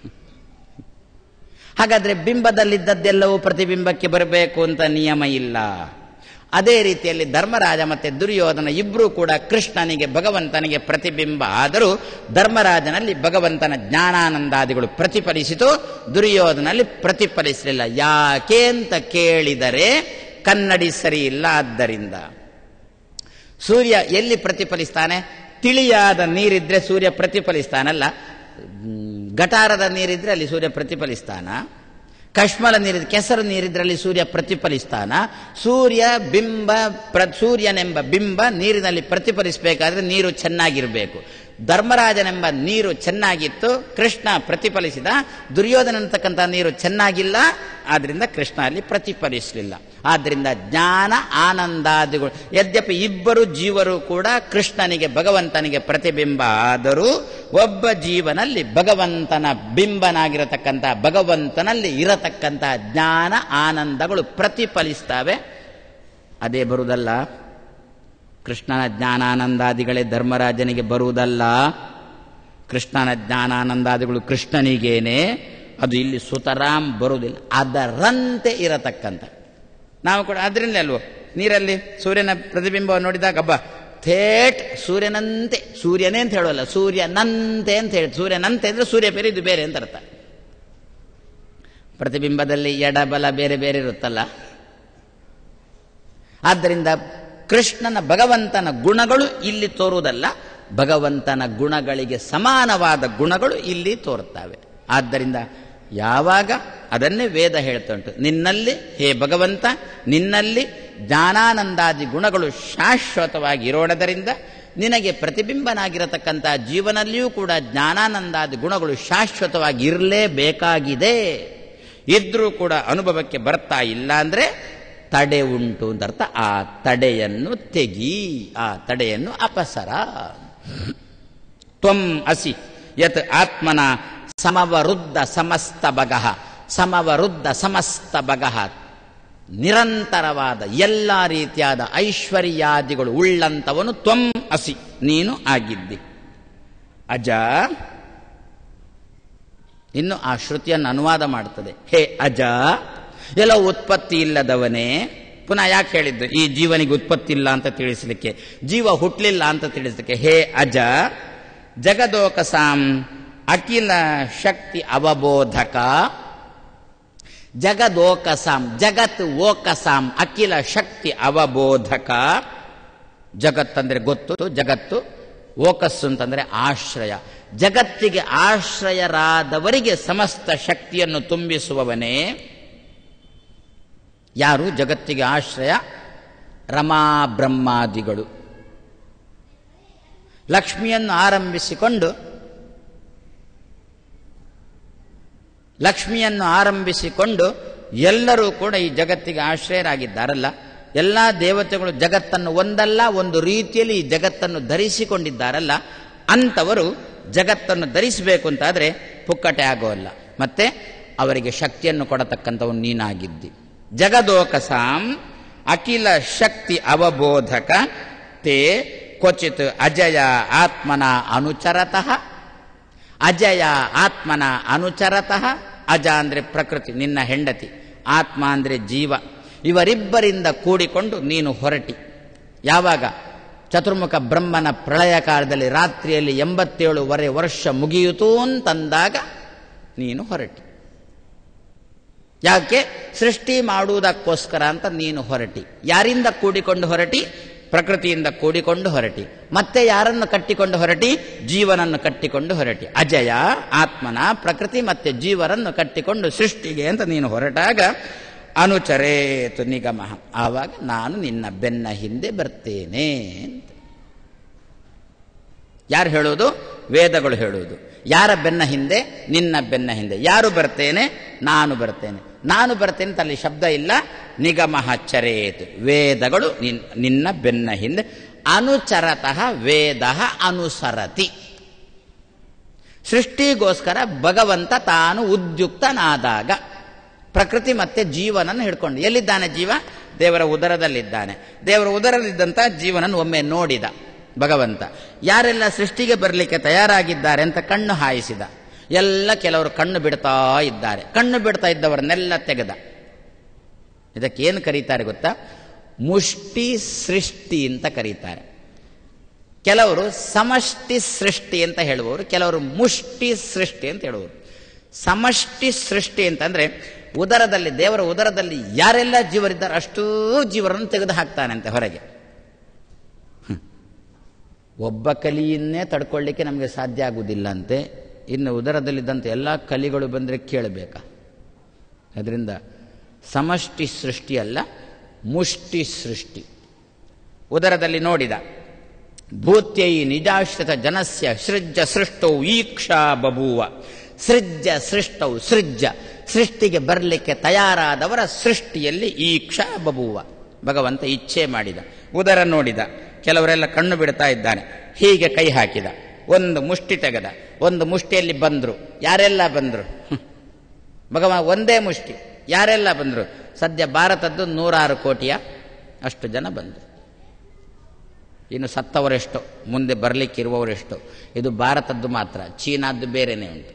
[SPEAKER 2] ಹಾಗಾದ್ರೆ ಬಿಂಬದಲ್ಲಿದ್ದದ್ದೆಲ್ಲವೂ ಪ್ರತಿಬಿಂಬಕ್ಕೆ ಬರಬೇಕು ಅಂತ ನಿಯಮ ಇಲ್ಲ. ಅದೇ ರೀತಿಯಲ್ಲಿ ಧರ್ಮರಾಜ ಮತ್ತೆ ದುರ್ಯೋಧನ ಇಬ್ಬರೂ ಕೂಡ ಕೃಷ್ಣನಿಗೆ ಭಗವಂತನಿಗೆ ಪ್ರತಿಬಿಂಬ ಆದರೂ ಧರ್ಮರಾಜನಲ್ಲಿ ಭಗವಂತನ ಜ್ಞಾನಾನಂದಾದಿಗಳು ಪ್ರತಿಫಲಿಸಿತು, ದುರ್ಯೋಧನಲ್ಲಿ ಪ್ರತಿಫಲಿಸಲಿಲ್ಲ. ಯಾಕೆ ಅಂತ ಕೇಳಿದರೆ ಕನ್ನಡಿ ಸರಿ ಇಲ್ಲ. ಆದ್ದರಿಂದ ಸೂರ್ಯ ಎಲ್ಲಿ ಪ್ರತಿಫಲಿಸ್ತಾನೆ? ತಿಳಿಯಾದ ನೀರಿದ್ರೆ ಸೂರ್ಯ ಪ್ರತಿಫಲಿಸ್ತಾನಲ್ಲ. ಗಟಾರದ ನೀರಿದ್ರೆ ಅಲ್ಲಿ ಸೂರ್ಯ ಪ್ರತಿಫಲಿಸ್ತಾನ, ಕಶ್ಮಲ ನೀರಿದ್ರೆ, ಕೆಸರು ನೀರಿದ್ರಲ್ಲಿ ಸೂರ್ಯ ಪ್ರತಿಫಲಿಸ್ತಾನ. ಸೂರ್ಯ ಬಿಂಬ ಪ್ರ ಸೂರ್ಯನೆಂಬ ಬಿಂಬ ನೀರಿನಲ್ಲಿ ಪ್ರತಿಫಲಿಸಬೇಕಾದ್ರೆ ನೀರು ಚೆನ್ನಾಗಿರಬೇಕು. ಧರ್ಮರಾಜನೆಂಬ ನೀರು ಚೆನ್ನಾಗಿತ್ತು, ಕೃಷ್ಣ ಪ್ರತಿಫಲಿಸಿದ. ದುರ್ಯೋಧನ ಅಂತಕ್ಕಂಥ ನೀರು ಚೆನ್ನಾಗಿಲ್ಲ, ಆದ್ರಿಂದ ಕೃಷ್ಣ ಅಲ್ಲಿ ಪ್ರತಿಫಲಿಸಲಿಲ್ಲ. ಆದ್ರಿಂದ ಜ್ಞಾನ ಆನಂದಾದಿಗಳು, ಯದ್ಯಪಿ ಇಬ್ಬರು ಜೀವರು ಕೂಡ ಕೃಷ್ಣನಿಗೆ ಭಗವಂತನಿಗೆ ಪ್ರತಿಬಿಂಬ ಆದರೂ ಒಬ್ಬ ಜೀವನಲ್ಲಿ ಭಗವಂತನ ಬಿಂಬನಾಗಿರತಕ್ಕಂಥ ಭಗವಂತನಲ್ಲಿ ಇರತಕ್ಕಂಥ ಜ್ಞಾನ ಆನಂದಗಳು ಪ್ರತಿಫಲಿಸ್ತವೆ. ಅದೇ ಬರುವುದಲ್ಲ, ಕೃಷ್ಣನ ಜ್ಞಾನಾನಂದಾದಿಗಳೇ ಧರ್ಮರಾಜನಿಗೆ ಬರುವುದಲ್ಲ. ಕೃಷ್ಣನ ಜ್ಞಾನಾನಂದಾದಿಗಳು ಕೃಷ್ಣನಿಗೇನೆ, ಅದು ಇಲ್ಲಿ ಸುತರಾಮ್ ಬರುವುದಿಲ್ಲ. ಅದರಂತೆ ಇರತಕ್ಕಂಥ ನಾವು ಕೂಡ ಅದರಿಂದ ಅಲ್ವೋ, ನೀರಲ್ಲಿ ಸೂರ್ಯನ ಪ್ರತಿಬಿಂಬವನ್ನು ನೋಡಿದಾಗ ಹಬ್ಬ ಥೇಟ್ ಸೂರ್ಯನಂತೆ, ಸೂರ್ಯನೇ ಅಂತ ಹೇಳೋಲ್ಲ, ಸೂರ್ಯನಂತೆ ಅಂತ ಹೇಳಿ. ಸೂರ್ಯನಂತೆ ಅಂದ್ರೆ ಸೂರ್ಯ ಬೇರೆ, ಇದು ಬೇರೆ ಅಂತ ಅರ್ಥ. ಪ್ರತಿಬಿಂಬದಲ್ಲಿ ಎಡಬಲ ಬೇರೆ ಬೇರೆ ಇರುತ್ತಲ್ಲ. ಆದ್ದರಿಂದ ಕೃಷ್ಣನ ಭಗವಂತನ ಗುಣಗಳು ಇಲ್ಲಿ ತೋರುವುದಲ್ಲ, ಭಗವಂತನ ಗುಣಗಳಿಗೆ ಸಮಾನವಾದ ಗುಣಗಳು ಇಲ್ಲಿ ತೋರುತ್ತವೆ. ಆದ್ದರಿಂದ ಯಾವಾಗ ಅದನ್ನೇ ವೇದ ಹೇಳ್ತಾ ಉಂಟು, ನಿನ್ನಲ್ಲಿ ಹೇ ಭಗವಂತ, ನಿನ್ನಲ್ಲಿ ಜ್ಞಾನಾನಂದಾದಿ ಗುಣಗಳು ಶಾಶ್ವತವಾಗಿ ಇರೋಣದರಿಂದ ನಿನಗೆ ಪ್ರತಿಬಿಂಬನಾಗಿರತಕ್ಕಂಥ ಜೀವನಲ್ಲಿಯೂ ಕೂಡ ಜ್ಞಾನಾನಂದಾದಿ ಗುಣಗಳು ಶಾಶ್ವತವಾಗಿ ಇರಲೇಬೇಕಾಗಿದೆ. ಇದ್ರೂ ಕೂಡ ಅನುಭವಕ್ಕೆ ಬರ್ತಾ ಇಲ್ಲ ಅಂದ್ರೆ ತಡೆ ಉಂಟು ಅಂತ ಅರ್ಥ. ಆ ತಡೆಯನ್ನು ತೆಗಿ, ಆ ತಡೆಯನ್ನು ಅಪಸರ. ತ್ವಂ ಅಸಿ ಯತ್ ಆತ್ಮನ ಸಮವರುದ್ಧ ಸಮಸ್ತ ಬಗಃ, ಸಮವರುದ್ಧ ಸಮಸ್ತ ಬಗಃ, ನಿರಂತರವಾದ ಎಲ್ಲ ರೀತಿಯಾದ ಐಶ್ವರ್ಯಾದಿಗಳು ಉಳ್ಳಂತವನು ತ್ವಂ ಅಸಿ, ನೀನು ಆಗಿದ್ದಿ. ಅಜ, ಇನ್ನು ಆ ಶ್ರುತಿಯನ್ನು ಅನುವಾದ ಮಾಡುತ್ತದೆ. ಹೇ ಅಜ, ಎಲ್ಲ ಉತ್ಪತ್ತಿ ಇಲ್ಲದವನೇ. ಪುನಃ ಯಾಕೆ ಹೇಳಿದ್ದು? ಈ ಜೀವನಿಗೆ ಉತ್ಪತ್ತಿ ಇಲ್ಲ ಅಂತ ತಿಳಿಸಲಿಕ್ಕೆ, ಜೀವ ಹುಟ್ಟಲಿಲ್ಲ ಅಂತ ತಿಳಿಸಲಿಕ್ಕೆ. ಹೇ ಅಜ, ಜಗದೋಕಸಾಂ ಅಖಿಲ ಶಕ್ತಿ ಅವಬೋಧಕ. ಜಗದೋಕಸಾಂ, ಜಗತ್ ಓಕಸಾಂ ಅಖಿಲ ಶಕ್ತಿ ಅವಬೋಧಕ. ಜಗತ್ತಂದ್ರೆ ಗೊತ್ತು, ಜಗತ್ತು. ಓಕಸ್ಸು ಅಂತಂದ್ರೆ ಆಶ್ರಯ. ಜಗತ್ತಿಗೆ ಆಶ್ರಯರಾದವರಿಗೆ ಸಮಸ್ತ ಶಕ್ತಿಯನ್ನು ತುಂಬಿಸುವವನೇ. ಯಾರು ಜಗತ್ತಿಗೆ ಆಶ್ರಯ? ರಮಾ ಬ್ರಹ್ಮಾದಿಗಳು. ಲಕ್ಷ್ಮಿಯನ್ನು ಆರಂಭಿಸಿಕೊಂಡು ಲಕ್ಷ್ಮಿಯನ್ನು ಆರಂಭಿಸಿಕೊಂಡು ಎಲ್ಲರೂ ಕೂಡ ಈ ಜಗತ್ತಿಗೆ ಆಶ್ರಯರಾಗಿದ್ದಾರಲ್ಲ. ಎಲ್ಲ ದೇವತೆಗಳು ಜಗತ್ತನ್ನು ಒಂದಲ್ಲ ಒಂದು ರೀತಿಯಲ್ಲಿ ಈ ಜಗತ್ತನ್ನು ಧರಿಸಿಕೊಂಡಿದ್ದಾರಲ್ಲ, ಅಂಥವರು ಜಗತ್ತನ್ನು ಧರಿಸಬೇಕು ಅಂತಾದರೆ ಪುಕ್ಕಟೆ ಆಗೋಲ್ಲ. ಮತ್ತೆ ಅವರಿಗೆ ಶಕ್ತಿಯನ್ನು ಕೊಡತಕ್ಕಂಥವು ನೀನಾಗಿದ್ದಿ. ಜಗದೋಕಸಾಂ ಅಖಿಲ ಶಕ್ತಿ ಅವಬೋಧಕ ತೇ ಕ್ವಚಿತ್ ಅಜಯ ಆತ್ಮನ ಅನುಚರತಃ. ಅಜಯ ಆತ್ಮನ ಅನುಚರತಃ. ಅಜ ಅಂದರೆ ಪ್ರಕೃತಿ, ನಿನ್ನ ಹೆಂಡತಿ. ಆತ್ಮ ಅಂದರೆ ಜೀವ. ಇವರಿಬ್ಬರಿಂದ ಕೂಡಿಕೊಂಡು ನೀನು ಹೊರಟಿ. ಯಾವಾಗ? ಚತುರ್ಮುಖ ಬ್ರಹ್ಮನ ಪ್ರಳಯ ಕಾಲದಲ್ಲಿ ರಾತ್ರಿಯಲ್ಲಿ ಎಂಬತ್ತೇಳುವರೆ ವರ್ಷ ಮುಗಿಯಿತು ಅಂತಂದಾಗ ನೀನು ಹೊರಟಿ. ಯಾಕೆ? ಸೃಷ್ಟಿ ಮಾಡುವುದಕ್ಕೋಸ್ಕರ ಅಂತ ನೀನು ಹೊರಟಿ. ಯಾರಿಂದ ಕೂಡಿಕೊಂಡು ಹೊರಟಿ? ಪ್ರಕೃತಿಯಿಂದ ಕೂಡಿಕೊಂಡು ಹೊರಟಿ. ಮತ್ತೆ ಯಾರನ್ನು ಕಟ್ಟಿಕೊಂಡು ಹೊರಟಿ? ಜೀವನನ್ನು ಕಟ್ಟಿಕೊಂಡು ಹೊರಟಿ. ಅಜಯ ಆತ್ಮನ ಪ್ರಕೃತಿ ಮತ್ತೆ ಜೀವರನ್ನು ಕಟ್ಟಿಕೊಂಡು ಸೃಷ್ಟಿಗೆ ಅಂತ ನೀನು ಹೊರಟಾಗ ಅನುಚರೇತು ನಿಗಮ, ಆವಾಗ ನಾನು ನಿನ್ನ ಬೆನ್ನ ಹಿಂದೆ ಬರ್ತೇನೆ ಅಂತ. ಯಾರು ಹೇಳೋದು? ವೇದಗಳು ಹೇಳುವುದು. ಯಾರ ಬೆನ್ನ ಹಿಂದೆ? ನಿನ್ನ ಬೆನ್ನ ಹಿಂದೆ. ಯಾರು ಬರ್ತೇನೆ? ನಾನು ಬರ್ತೇನೆ. ನಾನು ಬರ್ತೇನೆ ಅಂತ ಅಲ್ಲಿ ಶಬ್ದ ಇಲ್ಲ. ನಿಗಮ ಚರೇತು, ವೇದಗಳು ನಿನ್ನ ಬೆನ್ನ ಹಿಂದೆ. ಅನುಚರತಃ ವೇದ ಅನುಸರತಿ. ಸೃಷ್ಟಿಗೋಸ್ಕರ ಭಗವಂತ ತಾನು ಉದ್ಯುಕ್ತನಾದಾಗ ಪ್ರಕೃತಿ ಮತ್ತೆ ಜೀವನನ್ನು ಹಿಡ್ಕೊಂಡು, ಎಲ್ಲಿದ್ದಾನೆ ಜೀವ? ದೇವರ ಉದರದಲ್ಲಿದ್ದಾನೆ. ದೇವರ ಉದರದಲ್ಲಿದ್ದಂಥ ಜೀವನನ್ನು ಒಮ್ಮೆ ನೋಡಿದ ಭಗವಂತ. ಯಾರೆಲ್ಲ ಸೃಷ್ಟಿಗೆ ಬರಲಿಕ್ಕೆ ತಯಾರಾಗಿದ್ದಾರೆ ಅಂತ ಕಣ್ಣು ಹಾಯಿಸಿದ. ಎಲ್ಲ ಕೆಲವರು ಕಣ್ಣು ಬಿಡ್ತಾ ಇದ್ದಾರೆ. ಕಣ್ಣು ಬಿಡ್ತಾ ಇದ್ದವರನ್ನೆಲ್ಲ ತೆಗೆದ. ಇದಕ್ಕೇನು ಕರೀತಾರೆ ಗೊತ್ತಾ? ಮುಷ್ಟಿ ಸೃಷ್ಟಿ ಅಂತ ಕರೀತಾರೆ. ಕೆಲವರು ಸಮಷ್ಟಿ ಸೃಷ್ಟಿ ಅಂತ ಹೇಳುವವರು, ಕೆಲವರು ಮುಷ್ಟಿ ಸೃಷ್ಟಿ ಅಂತ ಹೇಳುವರು. ಸಮಷ್ಟಿ ಸೃಷ್ಟಿ ಅಂತಂದ್ರೆ ಉದರದಲ್ಲಿ, ದೇವರ ಉದರದಲ್ಲಿ ಯಾರೆಲ್ಲ ಜೀವರಿದ್ದಾರೆ ಅಷ್ಟೂ ಜೀವರನ್ನು ತೆಗೆದು ಹಾಕ್ತಾನಂತೆ ಹೊರಗೆ. ಒಬ್ಬ ಕಲಿಯನ್ನೇ ತಡ್ಕೊಳ್ಳಿಕ್ಕೆ ನಮಗೆ ಸಾಧ್ಯ ಆಗುವುದಿಲ್ಲ ಅಂತೆ, ಇನ್ನು ಉದರದಲ್ಲಿದ್ದಂತೆ ಎಲ್ಲ ಕಲಿಗಳು ಬಂದರೆ ಕೇಳಬೇಕಾ? ಅದರಿಂದ ಸಮಷ್ಟಿ ಸೃಷ್ಟಿ ಅಲ್ಲ, ಮುಷ್ಟಿ ಸೃಷ್ಟಿ. ಉದರದಲ್ಲಿ ನೋಡಿದ. ಭೂತ್ಯೈ ನಿಜಾಶ್ರಿತ ಜನಸ್ಯ ಸೃಜ್ಯ ಸೃಷ್ಟೌ ಈಕ್ಷಾ ಬಭೂವ. ಸೃಜ್ಯ ಸೃಷ್ಟೌ, ಸೃಜ್ಯ ಸೃಷ್ಟಿಗೆ ಬರಲಿಕ್ಕೆ ತಯಾರಾದವರ ಸೃಷ್ಟಿಯಲ್ಲಿ ಈಕ್ಷಾ ಬಭೂವ. ಭಗವಂತ ಇಚ್ಛೆ ಮಾಡಿದ. ಉದರ ನೋಡಿದ. ಕೆಲವರೆಲ್ಲ ಕಣ್ಣು ಬಿಡ್ತಾ ಇದ್ದಾನೆ. ಹೀಗೆ ಕೈ ಹಾಕಿದ. ಒಂದು ಮುಷ್ಟಿ ತೆಗೆದ. ಒಂದು ಮುಷ್ಟಿಯಲ್ಲಿ ಬಂದರು. ಯಾರೆಲ್ಲ ಬಂದರು? ಭಗವಾನ್ ಒಂದೇ ಮುಷ್ಟಿ. ಯಾರೆಲ್ಲ ಬಂದರು? ಸದ್ಯ ಭಾರತದ್ದು ನೂರಾರು ಕೋಟಿಯ ಅಷ್ಟು ಜನ ಬಂದರು. ಇನ್ನು ಸತ್ತವರೆಷ್ಟು, ಮುಂದೆ ಬರಲಿಕ್ಕಿರುವವರೆಷ್ಟು. ಇದು ಭಾರತದ್ದು ಮಾತ್ರ, ಚೀನಾದ್ದು ಬೇರೆನೇ ಉಂಟು.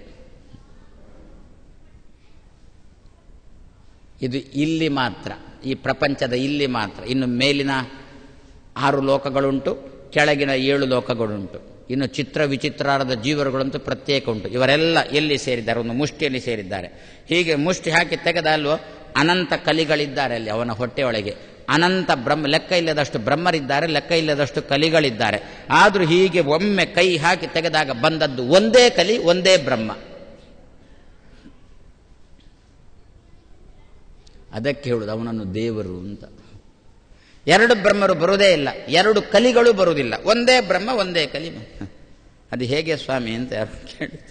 [SPEAKER 2] ಇದು ಇಲ್ಲಿ ಮಾತ್ರ, ಈ ಪ್ರಪಂಚದ ಇಲ್ಲಿ ಮಾತ್ರ. ಇನ್ನು ಮೇಲಿನ ಆರು ಲೋಕಗಳುಂಟು, ಕೆಳಗಿನ ಏಳು ಲೋಕಗಳುಂಟು. ಇನ್ನು ಚಿತ್ರ ವಿಚಿತ್ರಾರದ ಜೀವರುಗಳಂತೂ ಪ್ರತ್ಯೇಕ ಉಂಟು. ಇವರೆಲ್ಲ ಎಲ್ಲಿ ಸೇರಿದ್ದಾರೆ? ಒಂದು ಮುಷ್ಟಿಯಲ್ಲಿ ಸೇರಿದ್ದಾರೆ. ಹೀಗೆ ಮುಷ್ಟಿ ಹಾಕಿ ತೆಗೆದ ಅಲ್ವೋ, ಅನಂತ ಕಲಿಗಳಿದ್ದಾರೆ ಅಲ್ಲಿ ಅವನ ಹೊಟ್ಟೆಯೊಳಗೆ. ಅನಂತ ಬ್ರಹ್ಮ, ಲೆಕ್ಕ ಇಲ್ಲದಷ್ಟು ಬ್ರಹ್ಮರಿದ್ದಾರೆ, ಲೆಕ್ಕ ಇಲ್ಲದಷ್ಟು ಕಲಿಗಳಿದ್ದಾರೆ. ಆದರೂ ಹೀಗೆ ಒಮ್ಮೆ ಕೈ ಹಾಕಿ ತೆಗೆದಾಗ ಬಂದದ್ದು ಒಂದೇ ಕಲಿ, ಒಂದೇ ಬ್ರಹ್ಮ. ಅದಕ್ಕೆ ಹೇಳುವುದು ಅವನನ್ನು ದೇವರು ಅಂತ. ಎರಡು ಬ್ರಹ್ಮರು ಬರುವುದೇ ಇಲ್ಲ, ಎರಡು ಕಲಿಗಳು ಬರುವುದಿಲ್ಲ, ಒಂದೇ ಬ್ರಹ್ಮ ಒಂದೇ ಕಲಿ. ಅದು ಹೇಗೆ ಸ್ವಾಮಿ ಅಂತ ಯಾರು ಕೇಳಿದ್ರು.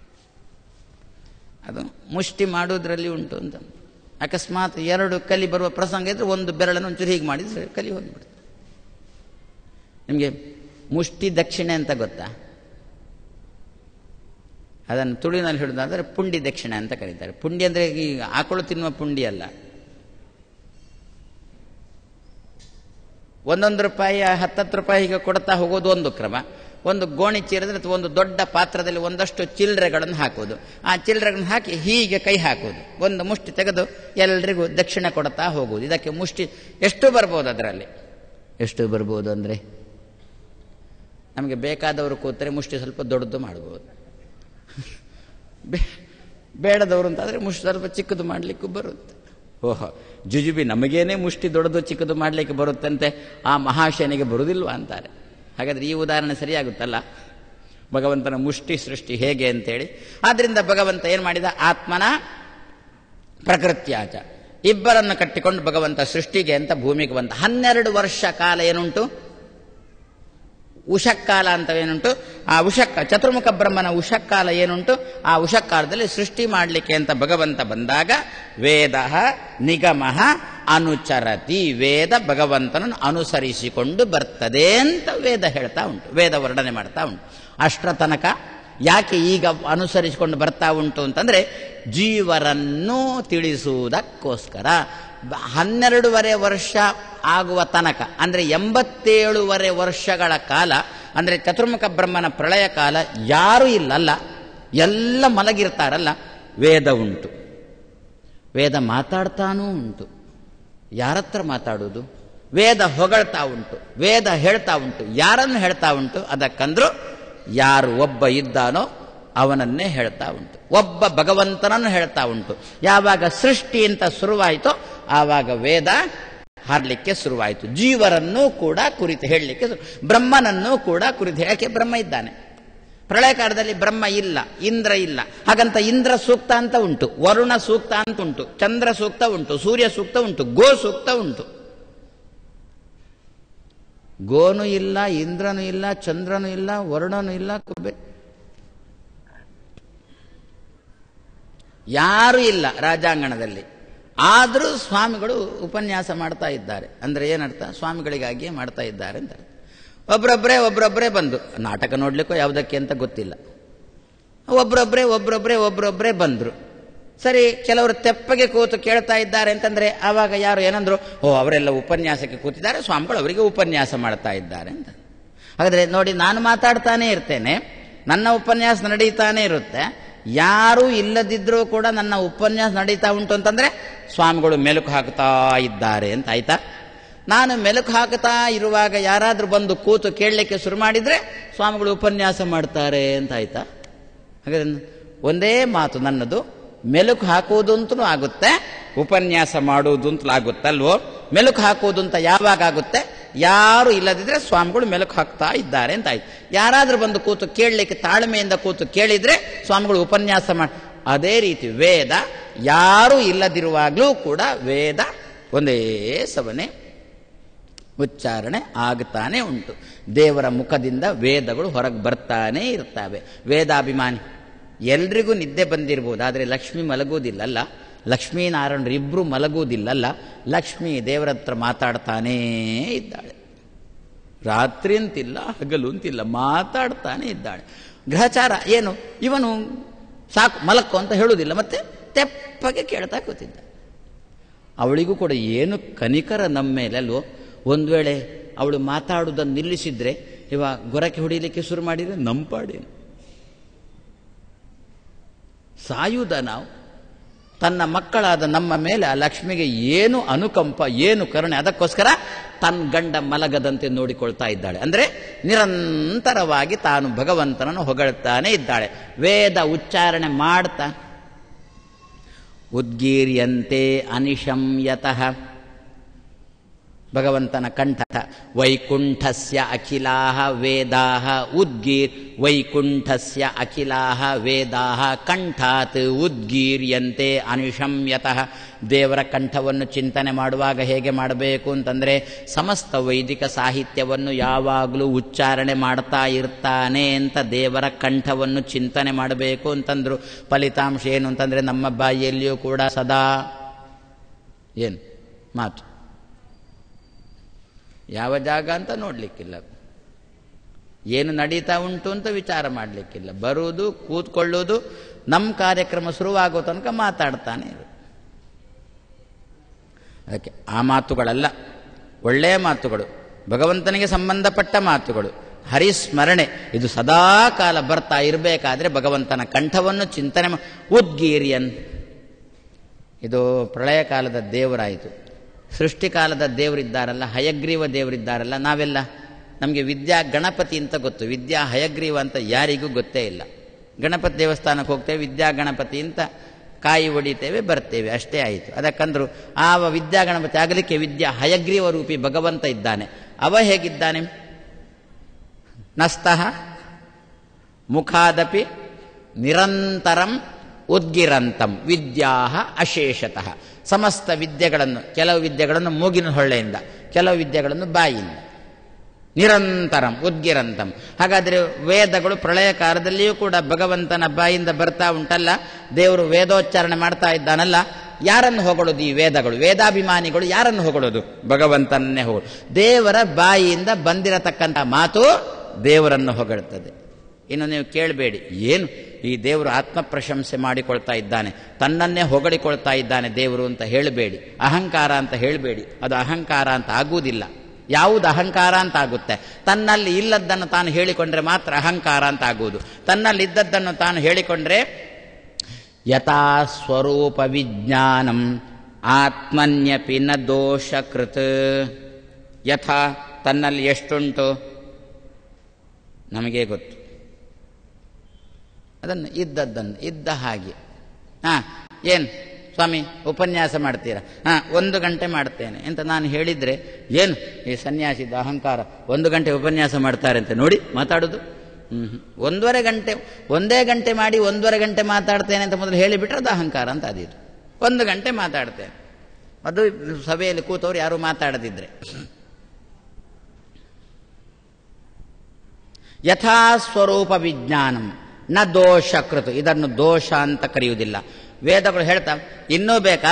[SPEAKER 2] ಅದು ಮುಷ್ಟಿ ಮಾಡುವುದರಲ್ಲಿ ಉಂಟು ಅಂತ. ಅಕಸ್ಮಾತ್ ಎರಡು ಕಲಿ ಬರುವ ಪ್ರಸಂಗ ಇದ್ರೆ ಒಂದು ಬೆರಳನ್ನು ಒಂಚೂರು ಹೀಗೆ ಮಾಡಿದ್ರೆ ಕಲಿ ಹೋಗಿಬಿಡುತ್ತೆ. ನಿಮಗೆ ಮುಷ್ಟಿ ದಕ್ಷಿಣೆ ಅಂತ ಗೊತ್ತಾ? ಅದನ್ನು ತುಳುವಿನಲ್ಲಿ ಹಿಡಿದಾದರೆ ಪುಂಡಿ ದಕ್ಷಿಣೆ ಅಂತ ಕರೀತಾರೆ. ಪುಂಡಿ ಅಂದರೆ ಈ ಆಕಳು ತಿನ್ನುವ ಪುಂಡಿ ಅಲ್ಲ. ಒಂದೊಂದು ರೂಪಾಯಿ ಹತ್ತತ್ತು ರೂಪಾಯಿ ಹೀಗೆ ಕೊಡ್ತಾ ಹೋಗೋದು ಒಂದು ಕ್ರಮ. ಒಂದು ಗೋಣಿ ಚೀರಿದ್ರೆ ಅಥವಾ ಒಂದು ದೊಡ್ಡ ಪಾತ್ರದಲ್ಲಿ ಒಂದಷ್ಟು ಚಿಲ್ಲರೆಗಳನ್ನು ಹಾಕೋದು. ಆ ಚಿಲ್ಲರೆಗಳನ್ನು ಹಾಕಿ ಹೀಗೆ ಕೈ ಹಾಕೋದು. ಒಂದು ಮುಷ್ಟಿ ತೆಗೆದು ಎಲ್ಲರಿಗೂ ದಕ್ಷಿಣ ಕೊಡ್ತಾ ಹೋಗುವುದು. ಇದಕ್ಕೆ ಮುಷ್ಟಿ ಎಷ್ಟು ಬರ್ಬೋದು? ಅದರಲ್ಲಿ ಎಷ್ಟು ಬರ್ಬೋದು ಅಂದರೆ, ನಮಗೆ ಬೇಕಾದವರು ಕೂತರೆ ಮುಷ್ಟಿ ಸ್ವಲ್ಪ ದೊಡ್ಡದು ಮಾಡ್ಬೋದು. ಬೇಡದವರು ಅಂತಾದರೆ ಮುಷ್ಟಿ ಸ್ವಲ್ಪ ಚಿಕ್ಕದು ಮಾಡಲಿಕ್ಕೂ ಬರುತ್ತೆ. ಓಹೋ, ಜುಜುಬಿ ನಮಗೇನೆ ಮುಷ್ಟಿ ದೊಡ್ಡದು ಚಿಕ್ಕದು ಮಾಡಲಿಕ್ಕೆ ಬರುತ್ತಂತೆ, ಆ ಮಹಾಶಯನಿಗೆ ಬರುವುದಿಲ್ವಾ ಅಂತಾರೆ. ಹಾಗಾದರೆ ಈ ಉದಾಹರಣೆ ಸರಿಯಾಗುತ್ತಲ್ಲ. ಭಗವಂತನ ಮುಷ್ಟಿ ಸೃಷ್ಟಿ ಹೇಗೆ ಅಂತೇಳಿ. ಆದ್ದರಿಂದ ಭಗವಂತ ಏನು ಮಾಡಿದ, ಆತ್ಮನ ಪ್ರಕೃತ್ಯಾಚ ಇಬ್ಬರನ್ನು ಕಟ್ಟಿಕೊಂಡು ಭಗವಂತ ಸೃಷ್ಟಿಗೆ ಅಂತ ಭೂಮಿಗೆ ಬಂದ. ಹನ್ನೆರಡು ವರ್ಷ ಕಾಲ ಏನುಂಟು, ಉಷಕ್ಕಾಲ ಅಂತವೇನುಂಟು, ಆ ಉಷಕ್ಕ ಚತುರ್ಮುಖ ಬ್ರಹ್ಮನ ಉಷಕ್ಕಾಲ ಏನುಂಟು, ಆ ಉಷಕ್ಕಾಲದಲ್ಲಿ ಸೃಷ್ಟಿ ಮಾಡಲಿಕ್ಕೆ ಅಂತ ಭಗವಂತ ಬಂದಾಗ ವೇದ ನಿಗಮ ಅನುಚರತಿ, ವೇದ ಭಗವಂತನನ್ನು ಅನುಸರಿಸಿಕೊಂಡು ಬರ್ತದೆ ಅಂತ ವೇದ ಹೇಳ್ತಾ ಉಂಟು, ವೇದ ವರ್ಣನೆ ಮಾಡ್ತಾ ಉಂಟು. ಅಷ್ಟರ ತನಕ ಯಾಕೆ ಈಗ ಅನುಸರಿಸಿಕೊಂಡು ಬರ್ತಾ ಉಂಟು ಅಂತಂದ್ರೆ ಜೀವರನ್ನು ತಿಳಿಸುವುದಕ್ಕೋಸ್ಕರ. ಹನ್ನೆರಡೂವರೆ ವರ್ಷ ಆಗುವ ತನಕ ಅಂದ್ರೆ ಎಂಬತ್ತೇಳುವರೆ ವರ್ಷಗಳ ಕಾಲ ಅಂದ್ರೆ ಚತುರ್ಮುಖ ಬ್ರಹ್ಮನ ಪ್ರಳಯ ಕಾಲ ಯಾರೂ ಇಲ್ಲಲ್ಲ, ಎಲ್ಲ ಮಲಗಿರ್ತಾರಲ್ಲ. ವೇದ ಉಂಟು, ವೇದ ಮಾತಾಡ್ತಾನೂ ಉಂಟು. ಯಾರತ್ರ ಮಾತಾಡುವುದು? ವೇದ ಹೊಗಳ್ತಾ ಉಂಟು, ವೇದ ಹೇಳ್ತಾ ಉಂಟು. ಯಾರನ್ನು ಹೇಳ್ತಾ ಉಂಟು? ಅದಕ್ಕಂದ್ರು ಯಾರು ಒಬ್ಬ ಇದ್ದಾನೋ ಅವನನ್ನೇ ಹೇಳ್ತಾ ಉಂಟು, ಒಬ್ಬ ಭಗವಂತನನ್ನು ಹೇಳ್ತಾ ಉಂಟು. ಯಾವಾಗ ಸೃಷ್ಟಿ ಅಂತ ಶುರುವಾಯಿತೋ ಆವಾಗ ವೇದ ಹಾರಲಿಕ್ಕೆ ಶುರುವಾಯಿತು. ಜೀವರನ್ನು ಕೂಡ ಕುರಿತು ಹೇಳಲಿಕ್ಕೆ, ಬ್ರಹ್ಮನನ್ನು ಕೂಡ ಕುರಿತು. ಯಾಕೆ? ಬ್ರಹ್ಮ ಇದ್ದಾನೆ. ಪ್ರಳಯ ಕಾಲದಲ್ಲಿ ಬ್ರಹ್ಮ ಇಲ್ಲ, ಇಂದ್ರ ಇಲ್ಲ. ಹಾಗಂತ ಇಂದ್ರ ಸೂಕ್ತ ಅಂತ ಉಂಟು, ವರುಣ ಸೂಕ್ತ ಅಂತ ಉಂಟು, ಚಂದ್ರ ಸೂಕ್ತ ಉಂಟು, ಸೂರ್ಯ ಸೂಕ್ತ ಉಂಟು, ಗೋ ಸೂಕ್ತ ಉಂಟು. ಗೋನು ಇಲ್ಲ, ಇಂದ್ರನು ಇಲ್ಲ, ಚಂದ್ರನು ಇಲ್ಲ, ವರುಣನು ಇಲ್ಲ, ಕುಬೆ ಯಾರೂ ಇಲ್ಲ ರಾಜಾಂಗಣದಲ್ಲಿ. ಆದರೂ ಸ್ವಾಮಿಗಳು ಉಪನ್ಯಾಸ ಮಾಡ್ತಾ ಇದ್ದಾರೆ. ಅಂದ್ರೆ ಏನರ್ಥ? ಸ್ವಾಮಿಗಳಿಗಾಗಿಯೇ ಮಾಡ್ತಾ ಇದ್ದಾರೆ ಅಂತ. ಒಬ್ರೊಬ್ಬರೇ ಒಬ್ರೊಬ್ಬರೇ ಬಂದು ನಾಟಕ ನೋಡ್ಲಿಕ್ಕೋ ಯಾವುದಕ್ಕೆ ಅಂತ ಗೊತ್ತಿಲ್ಲ. ಒಬ್ರೊಬ್ಬರೇ ಒಬ್ರೊಬ್ಬರೇ ಒಬ್ರೊಬ್ಬರೇ ಬಂದ್ರು. ಸರಿ, ಕೆಲವರು ತೆಪ್ಪಗೆ ಕೂತು ಕೇಳ್ತಾ ಇದ್ದಾರೆ ಅಂತಂದ್ರೆ ಆವಾಗ ಯಾರು ಏನಂದ್ರು, ಓ ಅವರೆಲ್ಲ ಉಪನ್ಯಾಸಕ್ಕೆ ಕೂತಿದ್ದಾರೆ, ಸ್ವಾಮಿಗಳು ಅವರಿಗೆ ಉಪನ್ಯಾಸ ಮಾಡ್ತಾ ಇದ್ದಾರೆ ಅಂತ. ಹಾಗಾದ್ರೆ ನೋಡಿ, ನಾನು ಮಾತಾಡ್ತಾನೆ ಇರ್ತೇನೆ, ನನ್ನ ಉಪನ್ಯಾಸ ನಡೀತಾನೆ ಇರುತ್ತೆ. ಯಾರೂ ಇಲ್ಲದಿದ್ರೂ ಕೂಡ ನನ್ನ ಉಪನ್ಯಾಸ ನಡೀತಾ ಉಂಟು ಅಂತಂದ್ರೆ ಸ್ವಾಮಿಗಳು ಮೆಲುಕು ಹಾಕ್ತಾ ಇದ್ದಾರೆ ಅಂತ ಆಯ್ತಾ. ನಾನು ಮೆಲುಕು ಹಾಕ್ತಾ ಇರುವಾಗ ಯಾರಾದ್ರೂ ಬಂದು ಕೂತು ಕೇಳಲಿಕ್ಕೆ ಶುರು ಮಾಡಿದ್ರೆ ಸ್ವಾಮಿಗಳು ಉಪನ್ಯಾಸ ಮಾಡ್ತಾರೆ ಅಂತ ಆಯ್ತಾ. ಹಾಗಾದ್ರೆ ಒಂದೇ ಮಾತು ನನ್ನದು, ಮೆಲುಕು ಹಾಕುವುದು ಅಂತಲೂ ಆಗುತ್ತೆ, ಉಪನ್ಯಾಸ ಮಾಡುವುದು ಅಂತಲೂ ಆಗುತ್ತಲ್ವೋ. ಮೆಲುಕು ಹಾಕುವುದು ಅಂತ ಯಾವಾಗ ಆಗುತ್ತೆ? ಯಾರು ಇಲ್ಲದಿದ್ರೆ ಸ್ವಾಮಿಗಳು ಮೆಲುಕು ಹಾಕ್ತಾ ಇದ್ದಾರೆ ಅಂತ ಆಯ್ತು. ಯಾರಾದ್ರೂ ಬಂದು ಕೂತು ಕೇಳಲಿಕ್ಕೆ ತಾಳ್ಮೆಯಿಂದ ಕೂತು ಕೇಳಿದ್ರೆ ಸ್ವಾಮಿಗಳು ಉಪನ್ಯಾಸ ಮಾಡಿ. ಅದೇ ರೀತಿ ವೇದ ಯಾರು ಇಲ್ಲದಿರುವಾಗಲೂ ಕೂಡ ವೇದ ಒಂದೇ ಸವನೆ ಉಚ್ಚಾರಣೆ ಆಗ್ತಾನೆ ಉಂಟು. ದೇವರ ಮುಖದಿಂದ ವೇದಗಳು ಹೊರಗೆ ಬರ್ತಾನೆ ಇರ್ತವೆ. ವೇದಾಭಿಮಾನಿ ಎಲ್ರಿಗೂ ನಿದ್ದೆ ಬಂದಿರ್ಬೋದು, ಆದರೆ ಲಕ್ಷ್ಮಿ ಮಲಗುವುದಿಲ್ಲಲ್ಲ, ಲಕ್ಷ್ಮೀನಾರಾಯಣರಿಬ್ಬರು ಮಲಗುವುದಿಲ್ಲಲ್ಲ. ಲಕ್ಷ್ಮೀ ದೇವರ ಹತ್ರ ಮಾತಾಡ್ತಾನೇ ಇದ್ದಾಳೆ. ರಾತ್ರಿ ಅಂತಿಲ್ಲ, ಹಗಲು ಅಂತಿಲ್ಲ, ಮಾತಾಡ್ತಾನೆ ಇದ್ದಾಳೆ. ಗ್ರಹಚಾರ ಏನು, ಇವನು ಸಾಕು ಮಲಕ್ಕೋ ಅಂತ ಹೇಳುವುದಿಲ್ಲ, ಮತ್ತೆ ತೆಪ್ಪಗೆ ಕೇಳ್ತಾ ಕೂತಿದ್ದ. ಅವಳಿಗೂ ಕೂಡ ಏನು ಕನಿಕರ ನಮ್ಮ ಮೇಲೆ ಅಲ್ವೋ. ಒಂದು ವೇಳೆ ಅವಳು ಮಾತಾಡುವುದನ್ನು ನಿಲ್ಲಿಸಿದ್ರೆ ಇವ ಗೊರಕೆ ಹೊಡಿಲಿಕ್ಕೆ ಶುರು ಮಾಡಿದ್ರೆ ನಂಪಾಡೇನು, ಸಾಯುವುದ ನಾವು. ತನ್ನ ಮಕ್ಕಳಾದ ನಮ್ಮ ಮೇಲೆ ಆ ಲಕ್ಷ್ಮಿಗೆ ಏನು ಅನುಕಂಪ, ಏನು ಕರುಣೆ. ಅದಕ್ಕೋಸ್ಕರ ತನ್ನ ಗಂಡ ಮಲಗದಂತೆ ನೋಡಿಕೊಳ್ತಾ ಇದ್ದಾಳೆ. ಅಂದ್ರೆ ನಿರಂತರವಾಗಿ ತಾನು ಭಗವಂತನನ್ನು ಹೊಗಳ್ತಾನೆ ಇದ್ದಾಳೆ. ವೇದ ಉಚ್ಚಾರಣೆ ಮಾಡ್ತಾ ಉದ್ಗೀರ್ಯಂತೆ ಅನಿಶಂ ಯತಃ, ಭಗವಂತನ ಕಂಠ ವೈಕುಂಠಸ್ಯ ಅಖಿಲಾಹ ವೇದಾಹ ಉದ್ಗೀರ್, ವೈಕುಂಠಸ್ಯ ಅಖಿಲಾಹ ವೇದಾಹ ಕಂಠಾತ್ ಉದ್ಗೀರ್ಯಂತೆ ಅನಿಶಂಯತಃ. ದೇವರ ಕಂಠವನ್ನು ಚಿಂತನೆ ಮಾಡುವಾಗ ಹೇಗೆ ಮಾಡಬೇಕು ಅಂತಂದ್ರೆ ಸಮಸ್ತ ವೈದಿಕ ಸಾಹಿತ್ಯವನ್ನು ಯಾವಾಗಲೂ ಉಚ್ಚಾರಣೆ ಮಾಡ್ತಾ ಇರ್ತಾನೆ ಅಂತ ದೇವರ ಕಂಠವನ್ನು ಚಿಂತನೆ ಮಾಡಬೇಕು ಅಂತಂದ್ರು. ಫಲಿತಾಂಶ ಏನು ಅಂತಂದ್ರೆ ನಮ್ಮ ಬಾಯಿಯಲ್ಲಿಯೂ ಕೂಡ ಸದಾ ಏನು ಮಾತು, ಯಾವ ಜಾಗ ಅಂತ ನೋಡ್ಲಿಕ್ಕಿಲ್ಲ, ಏನು ನಡೀತಾ ಉಂಟು ಅಂತ ವಿಚಾರ ಮಾಡಲಿಕ್ಕಿಲ್ಲ, ಬರುವುದು ಕೂತ್ಕೊಳ್ಳೋದು, ನಮ್ಮ ಕಾರ್ಯಕ್ರಮ ಶುರುವಾಗೋ ತನಕ ಮಾತಾಡ್ತಾನೆ ಇರು. ಅದಕ್ಕೆ ಆ ಮಾತುಗಳಲ್ಲ, ಒಳ್ಳೆಯ ಮಾತುಗಳು, ಭಗವಂತನಿಗೆ ಸಂಬಂಧಪಟ್ಟ ಮಾತುಗಳು, ಹರಿಸ್ಮರಣೆ, ಇದು ಸದಾ ಕಾಲ ಬರ್ತಾ ಇರಬೇಕಾದ್ರೆ ಭಗವಂತನ ಕಂಠವನ್ನು ಚಿಂತನೆ ಮಾ ಉದ್ಗೀರ್ಯನ್. ಇದು ಪ್ರಳಯ ಕಾಲದ ದೇವರಾಯಿತು. ಸೃಷ್ಟಿಕಾಲದ ದೇವರಿದ್ದಾರಲ್ಲ, ಹಯಗ್ರೀವ ದೇವರಿದ್ದಾರಲ್ಲ, ನಾವೆಲ್ಲ ನಮಗೆ ವಿದ್ಯಾ ಗಣಪತಿ ಅಂತ ಗೊತ್ತು, ವಿದ್ಯಾ ಹಯಗ್ರೀವ ಅಂತ ಯಾರಿಗೂ ಗೊತ್ತೇ ಇಲ್ಲ. ಗಣಪತಿ ದೇವಸ್ಥಾನಕ್ಕೆ ಹೋಗ್ತೇವೆ, ವಿದ್ಯಾ ಗಣಪತಿ ಅಂತ ಕಾಯಿ ಹೊಡಿತೇವೆ, ಬರ್ತೇವೆ, ಅಷ್ಟೇ ಆಯಿತು. ಅದಕ್ಕಂದ್ರು ಆ ವಿದ್ಯಾ ಗಣಪತಿ ಆಗಲಿಕ್ಕೆ ವಿದ್ಯಾ ಹಯಗ್ರೀವ ರೂಪಿ ಭಗವಂತ ಇದ್ದಾನೆ. ಅವ ಹೇಗಿದ್ದಾನೆ? ನಸ್ತಃ ಮುಖಾದಪಿ ನಿರಂತರಂ ಉದ್ಗಿರಂತಂ ವಿದ್ಯಾ ಅಶೇಷತಃ. ಸಮಸ್ತ ವಿದ್ಯೆಗಳನ್ನು, ಕೆಲವು ವಿದ್ಯೆಗಳನ್ನು ಮೂಗಿನ ಹೊಳ್ಳೆಯಿಂದ, ಕೆಲವು ವಿದ್ಯೆಗಳನ್ನು ಬಾಯಿಯಿಂದ. ನಿರಂತರಂ ಉದ್ಗಿರಂತಂ. ಹಾಗಾದರೆ ವೇದಗಳು ಪ್ರಳಯ ಕಾಲದಲ್ಲಿಯೂ ಕೂಡ ಭಗವಂತನ ಬಾಯಿಂದ ಬರ್ತಾ ಉಂಟಲ್ಲ, ದೇವರು ವೇದೋಚ್ಚಾರಣೆ ಮಾಡ್ತಾ ಇದ್ದಾನಲ್ಲ, ಯಾರನ್ನು ಹೊಗಳೋದು ಈ ವೇದಗಳು? ವೇದಾಭಿಮಾನಿಗಳು ಯಾರನ್ನು ಹೊಗಳೋದು? ಭಗವಂತನನ್ನೇ ಹೊಗಳು. ದೇವರ ಬಾಯಿಯಿಂದ ಬಂದಿರತಕ್ಕಂಥ ಮಾತು ದೇವರನ್ನು ಹೊಗಳುತ್ತದೆ. ಇನ್ನು ನೀವು ಕೇಳಬೇಡಿ, ಏನು ಈ ದೇವರು ಆತ್ಮ ಪ್ರಶಂಸೆ ಮಾಡಿಕೊಳ್ತಾ ಇದ್ದಾನೆ, ತನ್ನನ್ನೇ ಹೊಗಳಿಕೊಳ್ತಾ ಇದ್ದಾನೆ ದೇವರು ಅಂತ ಹೇಳಬೇಡಿ, ಅಹಂಕಾರ ಅಂತ ಹೇಳಬೇಡಿ. ಅದು ಅಹಂಕಾರ ಅಂತ ಆಗುವುದಿಲ್ಲ. ಯಾವುದು ಅಹಂಕಾರ ಅಂತ ಆಗುತ್ತೆ? ತನ್ನಲ್ಲಿ ಇಲ್ಲದ್ದನ್ನು ತಾನು ಹೇಳಿಕೊಂಡ್ರೆ ಮಾತ್ರ ಅಹಂಕಾರ ಅಂತ ಆಗುವುದು. ತನ್ನಲ್ಲಿ ಇದ್ದದ್ದನ್ನು ತಾನು ಹೇಳಿಕೊಂಡ್ರೆ ಯಥಾ ಸ್ವರೂಪ ವಿಜ್ಞಾನಂ ಆತ್ಮನ್ಯಪಿ ನ ದೋಷಕೃತ್. ಯಥಾ ತನ್ನಲ್ಲಿ ಎಷ್ಟುಂಟು ನಮಗೆ ಗೊತ್ತು, ಅದನ್ನು ಇದ್ದದ್ದನ್ನು ಇದ್ದ ಹಾಗೆ. ಹಾ, ಏನು ಸ್ವಾಮಿ ಉಪನ್ಯಾಸ ಮಾಡ್ತೀರಾ? ಹಾ, ಒಂದು ಗಂಟೆ ಮಾಡ್ತೇನೆ ಅಂತ ನಾನು ಹೇಳಿದ್ರೆ ಏನು ಈ ಸನ್ಯಾಸಿದ ಅಹಂಕಾರ? ಒಂದು ಗಂಟೆ ಉಪನ್ಯಾಸ ಮಾಡ್ತಾರೆ ಅಂತ ನೋಡಿ ಮಾತಾಡೋದು. ಹ್ಮ್ ಒಂದೂವರೆ ಗಂಟೆ ಒಂದೇ ಗಂಟೆ ಮಾಡಿ ಒಂದೂವರೆ ಗಂಟೆ ಮಾತಾಡ್ತೇನೆ ಅಂತ ಮೊದಲು ಹೇಳಿಬಿಟ್ರೆ ಅದು ಅಹಂಕಾರ ಅಂತ ಅದಿದು. ಒಂದು ಗಂಟೆ ಮಾತಾಡ್ತೇನೆ, ಅದು ಸಭೆಯಲ್ಲಿ ಕೂತವ್ರು ಯಾರು ಮಾತಾಡದಿದ್ರೆ. ಯಥಾ ಸ್ವರೂಪ ವಿಜ್ಞಾನಂ ನ ದೋಷಕೃತ. ಇದನ್ನು ದೋಷ ಅಂತ ಕರೆಯುವುದಿಲ್ಲ. ವೇದಗಳು ಹೇಳ್ತಾ ಇನ್ನೂ ಬೇಕಾ?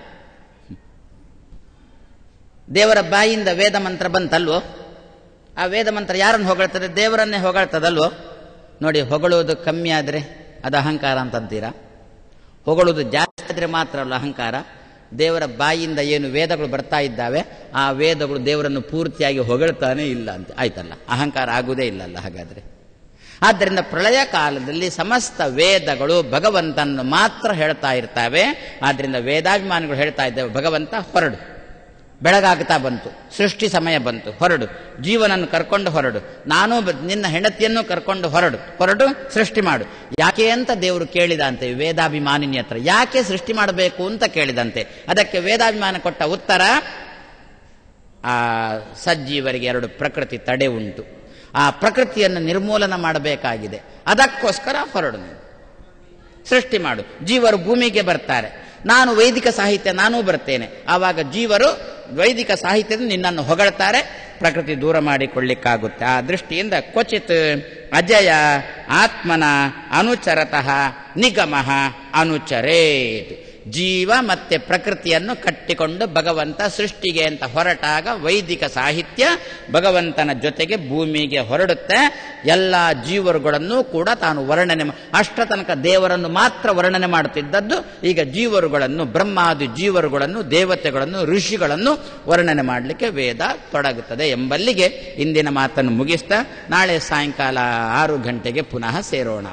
[SPEAKER 2] ದೇವರ ಬಾಯಿಯಿಂದ ವೇದ ಮಂತ್ರ ಬಂತಲ್ವೋ, ಆ ವೇದ ಮಂತ್ರ ಯಾರನ್ನು ಹೊಗಳ್ತದೆ? ದೇವರನ್ನೇ ಹೊಗಳ್ತದಲ್ವೋ. ನೋಡಿ, ಹೊಗಳುವುದು ಕಮ್ಮಿ ಆದರೆ ಅದು ಅಹಂಕಾರ ಅಂತಂತೀರಾ? ಹೊಗಳುವುದು ಜಾಸ್ತಿ ಆದರೆ ಮಾತ್ರ ಅಲ್ಲ ಅಹಂಕಾರ. ದೇವರ ಬಾಯಿಯಿಂದ ಏನು ವೇದಗಳು ಬರ್ತಾ ಇದ್ದಾವೆ, ಆ ವೇದಗಳು ದೇವರನ್ನು ಪೂರ್ತಿಯಾಗಿ ಹೊಗಳ್ತಾನೆ ಇಲ್ಲ ಅಂತ ಆಯ್ತಲ್ಲ, ಅಹಂಕಾರ ಆಗುವುದೇ ಇಲ್ಲಲ್ಲ ಹಾಗಾದ್ರೆ. ಆದ್ದರಿಂದ ಪ್ರಳಯ ಕಾಲದಲ್ಲಿ ಸಮಸ್ತ ವೇದಗಳು ಭಗವಂತನನ್ನು ಮಾತ್ರ ಹೇಳ್ತಾ ಇರ್ತವೆ. ಆದ್ದರಿಂದ ವೇದಾಭಿಮಾನಿಗಳು ಹೇಳ್ತಾ ಇದ್ದೇವೆ, ಭಗವಂತ ಹೊರಡು, ಬೆಳಗಾಗ್ತಾ ಬಂತು, ಸೃಷ್ಟಿ ಸಮಯ ಬಂತು, ಹೊರಡು, ಜೀವನನ್ನು ಕರ್ಕೊಂಡು ಹೊರಡು, ನಾನು ನಿನ್ನ ಹೆಂಡತಿಯನ್ನು ಕರ್ಕೊಂಡು ಹೊರಡು, ಹೊರಡು ಸೃಷ್ಟಿ ಮಾಡು. ಯಾಕೆ ಅಂತ ದೇವರು ಕೇಳಿದಂತೆ ವೇದಾಭಿಮಾನಿನಿ ಹತ್ರ, ಯಾಕೆ ಸೃಷ್ಟಿ ಮಾಡಬೇಕು ಅಂತ ಕೇಳಿದಂತೆ. ಅದಕ್ಕೆ ವೇದಾಭಿಮಾನ ಕೊಟ್ಟ ಉತ್ತರ, ಆ ಸಜ್ಜೀವರಿಗೆ ಎರಡು ಪ್ರಕೃತಿ ತಡೆ ಉಂಟು, ಆ ಪ್ರಕೃತಿಯನ್ನು ನಿರ್ಮೂಲನ ಮಾಡಬೇಕಾಗಿದೆ, ಅದಕ್ಕೋಸ್ಕರ ಹೊರಡು, ಸೃಷ್ಟಿ ಮಾಡು. ಜೀವರು ಭೂಮಿಗೆ ಬರ್ತಾರೆ, ನಾನು ವೈದಿಕ ಸಾಹಿತ್ಯ ನಾನೂ ಬರ್ತೇನೆ, ಆವಾಗ ಜೀವರು ವೈದಿಕ ಸಾಹಿತ್ಯದಿಂದ ನಿನ್ನನ್ನು ಹೊಗಳ್ತಾರೆ, ಪ್ರಕೃತಿ ದೂರ ಮಾಡಿಕೊಳ್ಳಿಕ್ಕಾಗುತ್ತೆ. ಆ ದೃಷ್ಟಿಯಿಂದ ಕ್ವಚಿತ್ ಅಜಯ ಆತ್ಮನ ಅನುಚರತಃ ನಿಗಮಃ ಅನುಚರೇತ್. ಜೀವ ಮತ್ತೆ ಪ್ರಕೃತಿಯನ್ನು ಕಟ್ಟಿಕೊಂಡು ಭಗವಂತ ಸೃಷ್ಟಿಗೆ ಅಂತ ಹೊರಟಾಗ ವೈದಿಕ ಸಾಹಿತ್ಯ ಭಗವಂತನ ಜೊತೆಗೆ ಭೂಮಿಗೆ ಹೊರಡುತ್ತೆ. ಎಲ್ಲ ಜೀವರುಗಳನ್ನು ಕೂಡ ತಾನು ವರ್ಣನೆ, ಅಷ್ಟ ತನಕ ದೇವರನ್ನು ಮಾತ್ರ ವರ್ಣನೆ ಮಾಡುತ್ತಿದ್ದದ್ದು ಈಗ ಜೀವರುಗಳನ್ನು, ಬ್ರಹ್ಮಾದಿ ಜೀವರುಗಳನ್ನು, ದೇವತೆಗಳನ್ನು, ಋಷಿಗಳನ್ನು ವರ್ಣನೆ ಮಾಡಲಿಕ್ಕೆ ವೇದ ತೊಡಗುತ್ತದೆ ಎಂಬಲ್ಲಿಗೆ ಇಂದಿನ ಮಾತನ್ನು ಮುಗಿಸ್ತಾ ನಾಳೆ ಸಾಯಂಕಾಲ ಆರು ಗಂಟೆಗೆ ಪುನಃ ಸೇರೋಣ.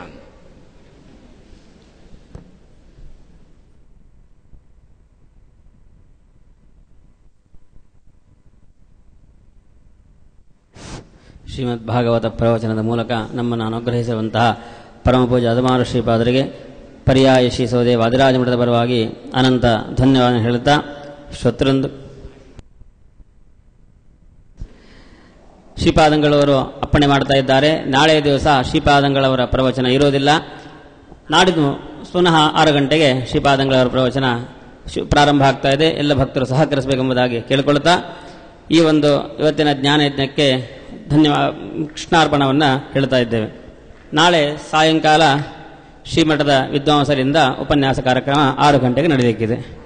[SPEAKER 1] ಶ್ರೀಮದ್ ಭಾಗವತ ಪ್ರವಚನದ ಮೂಲಕ ನಮ್ಮನ್ನು ಅನುಗ್ರಹಿಸುವಂತಹ ಪರಮಪೂಜ್ಯ ಅದಮಾರು ಶ್ರೀಪಾದರಿಗೆ ಪರ್ಯಾಯ ಶ್ರೀ ಸೌದೆ ವಾದಿರಾಜ ಮಠದ ಪರವಾಗಿ ಅನಂತ ಧನ್ಯವಾದ ಹೇಳುತ್ತಾ, ಶ್ರೋತೃಂದು ಶ್ರೀಪಾದಂಗಳವರು ಅಪ್ಪಣೆ ಮಾಡ್ತಾ ಇದ್ದಾರೆ. ನಾಳೆಯ ದಿವಸ ಶ್ರೀಪಾದಂಗಳವರ ಪ್ರವಚನ ಇರೋದಿಲ್ಲ. ನಾಡಿದ್ದು ಪುನಃ ಆರು ಗಂಟೆಗೆ ಶ್ರೀಪಾದಂಗಳವರ ಪ್ರವಚನ ಪ್ರಾರಂಭ ಆಗ್ತಾ ಇದೆ. ಎಲ್ಲ ಭಕ್ತರು ಸಹಕರಿಸಬೇಕೆಂಬುದಾಗಿ ಕೇಳಿಕೊಳ್ಳುತ್ತಾ ಈ ಒಂದು ಇವತ್ತಿನ ಜ್ಞಾನಯಜ್ಞಕ್ಕೆ ಧನ್ಯವಾದ ಕೃಷ್ಣಾರ್ಪಣವನ್ನು ಹೇಳ್ತಾ ಇದ್ದೇವೆ. ನಾಳೆ ಸಾಯಂಕಾಲ ಶ್ರೀಮಠದ ವಿದ್ವಾಂಸರಿಂದ ಉಪನ್ಯಾಸ ಕಾರ್ಯಕ್ರಮ ಆರು ಗಂಟೆಗೆ ನಡೆಯಲಿಕ್ಕಿದೆ.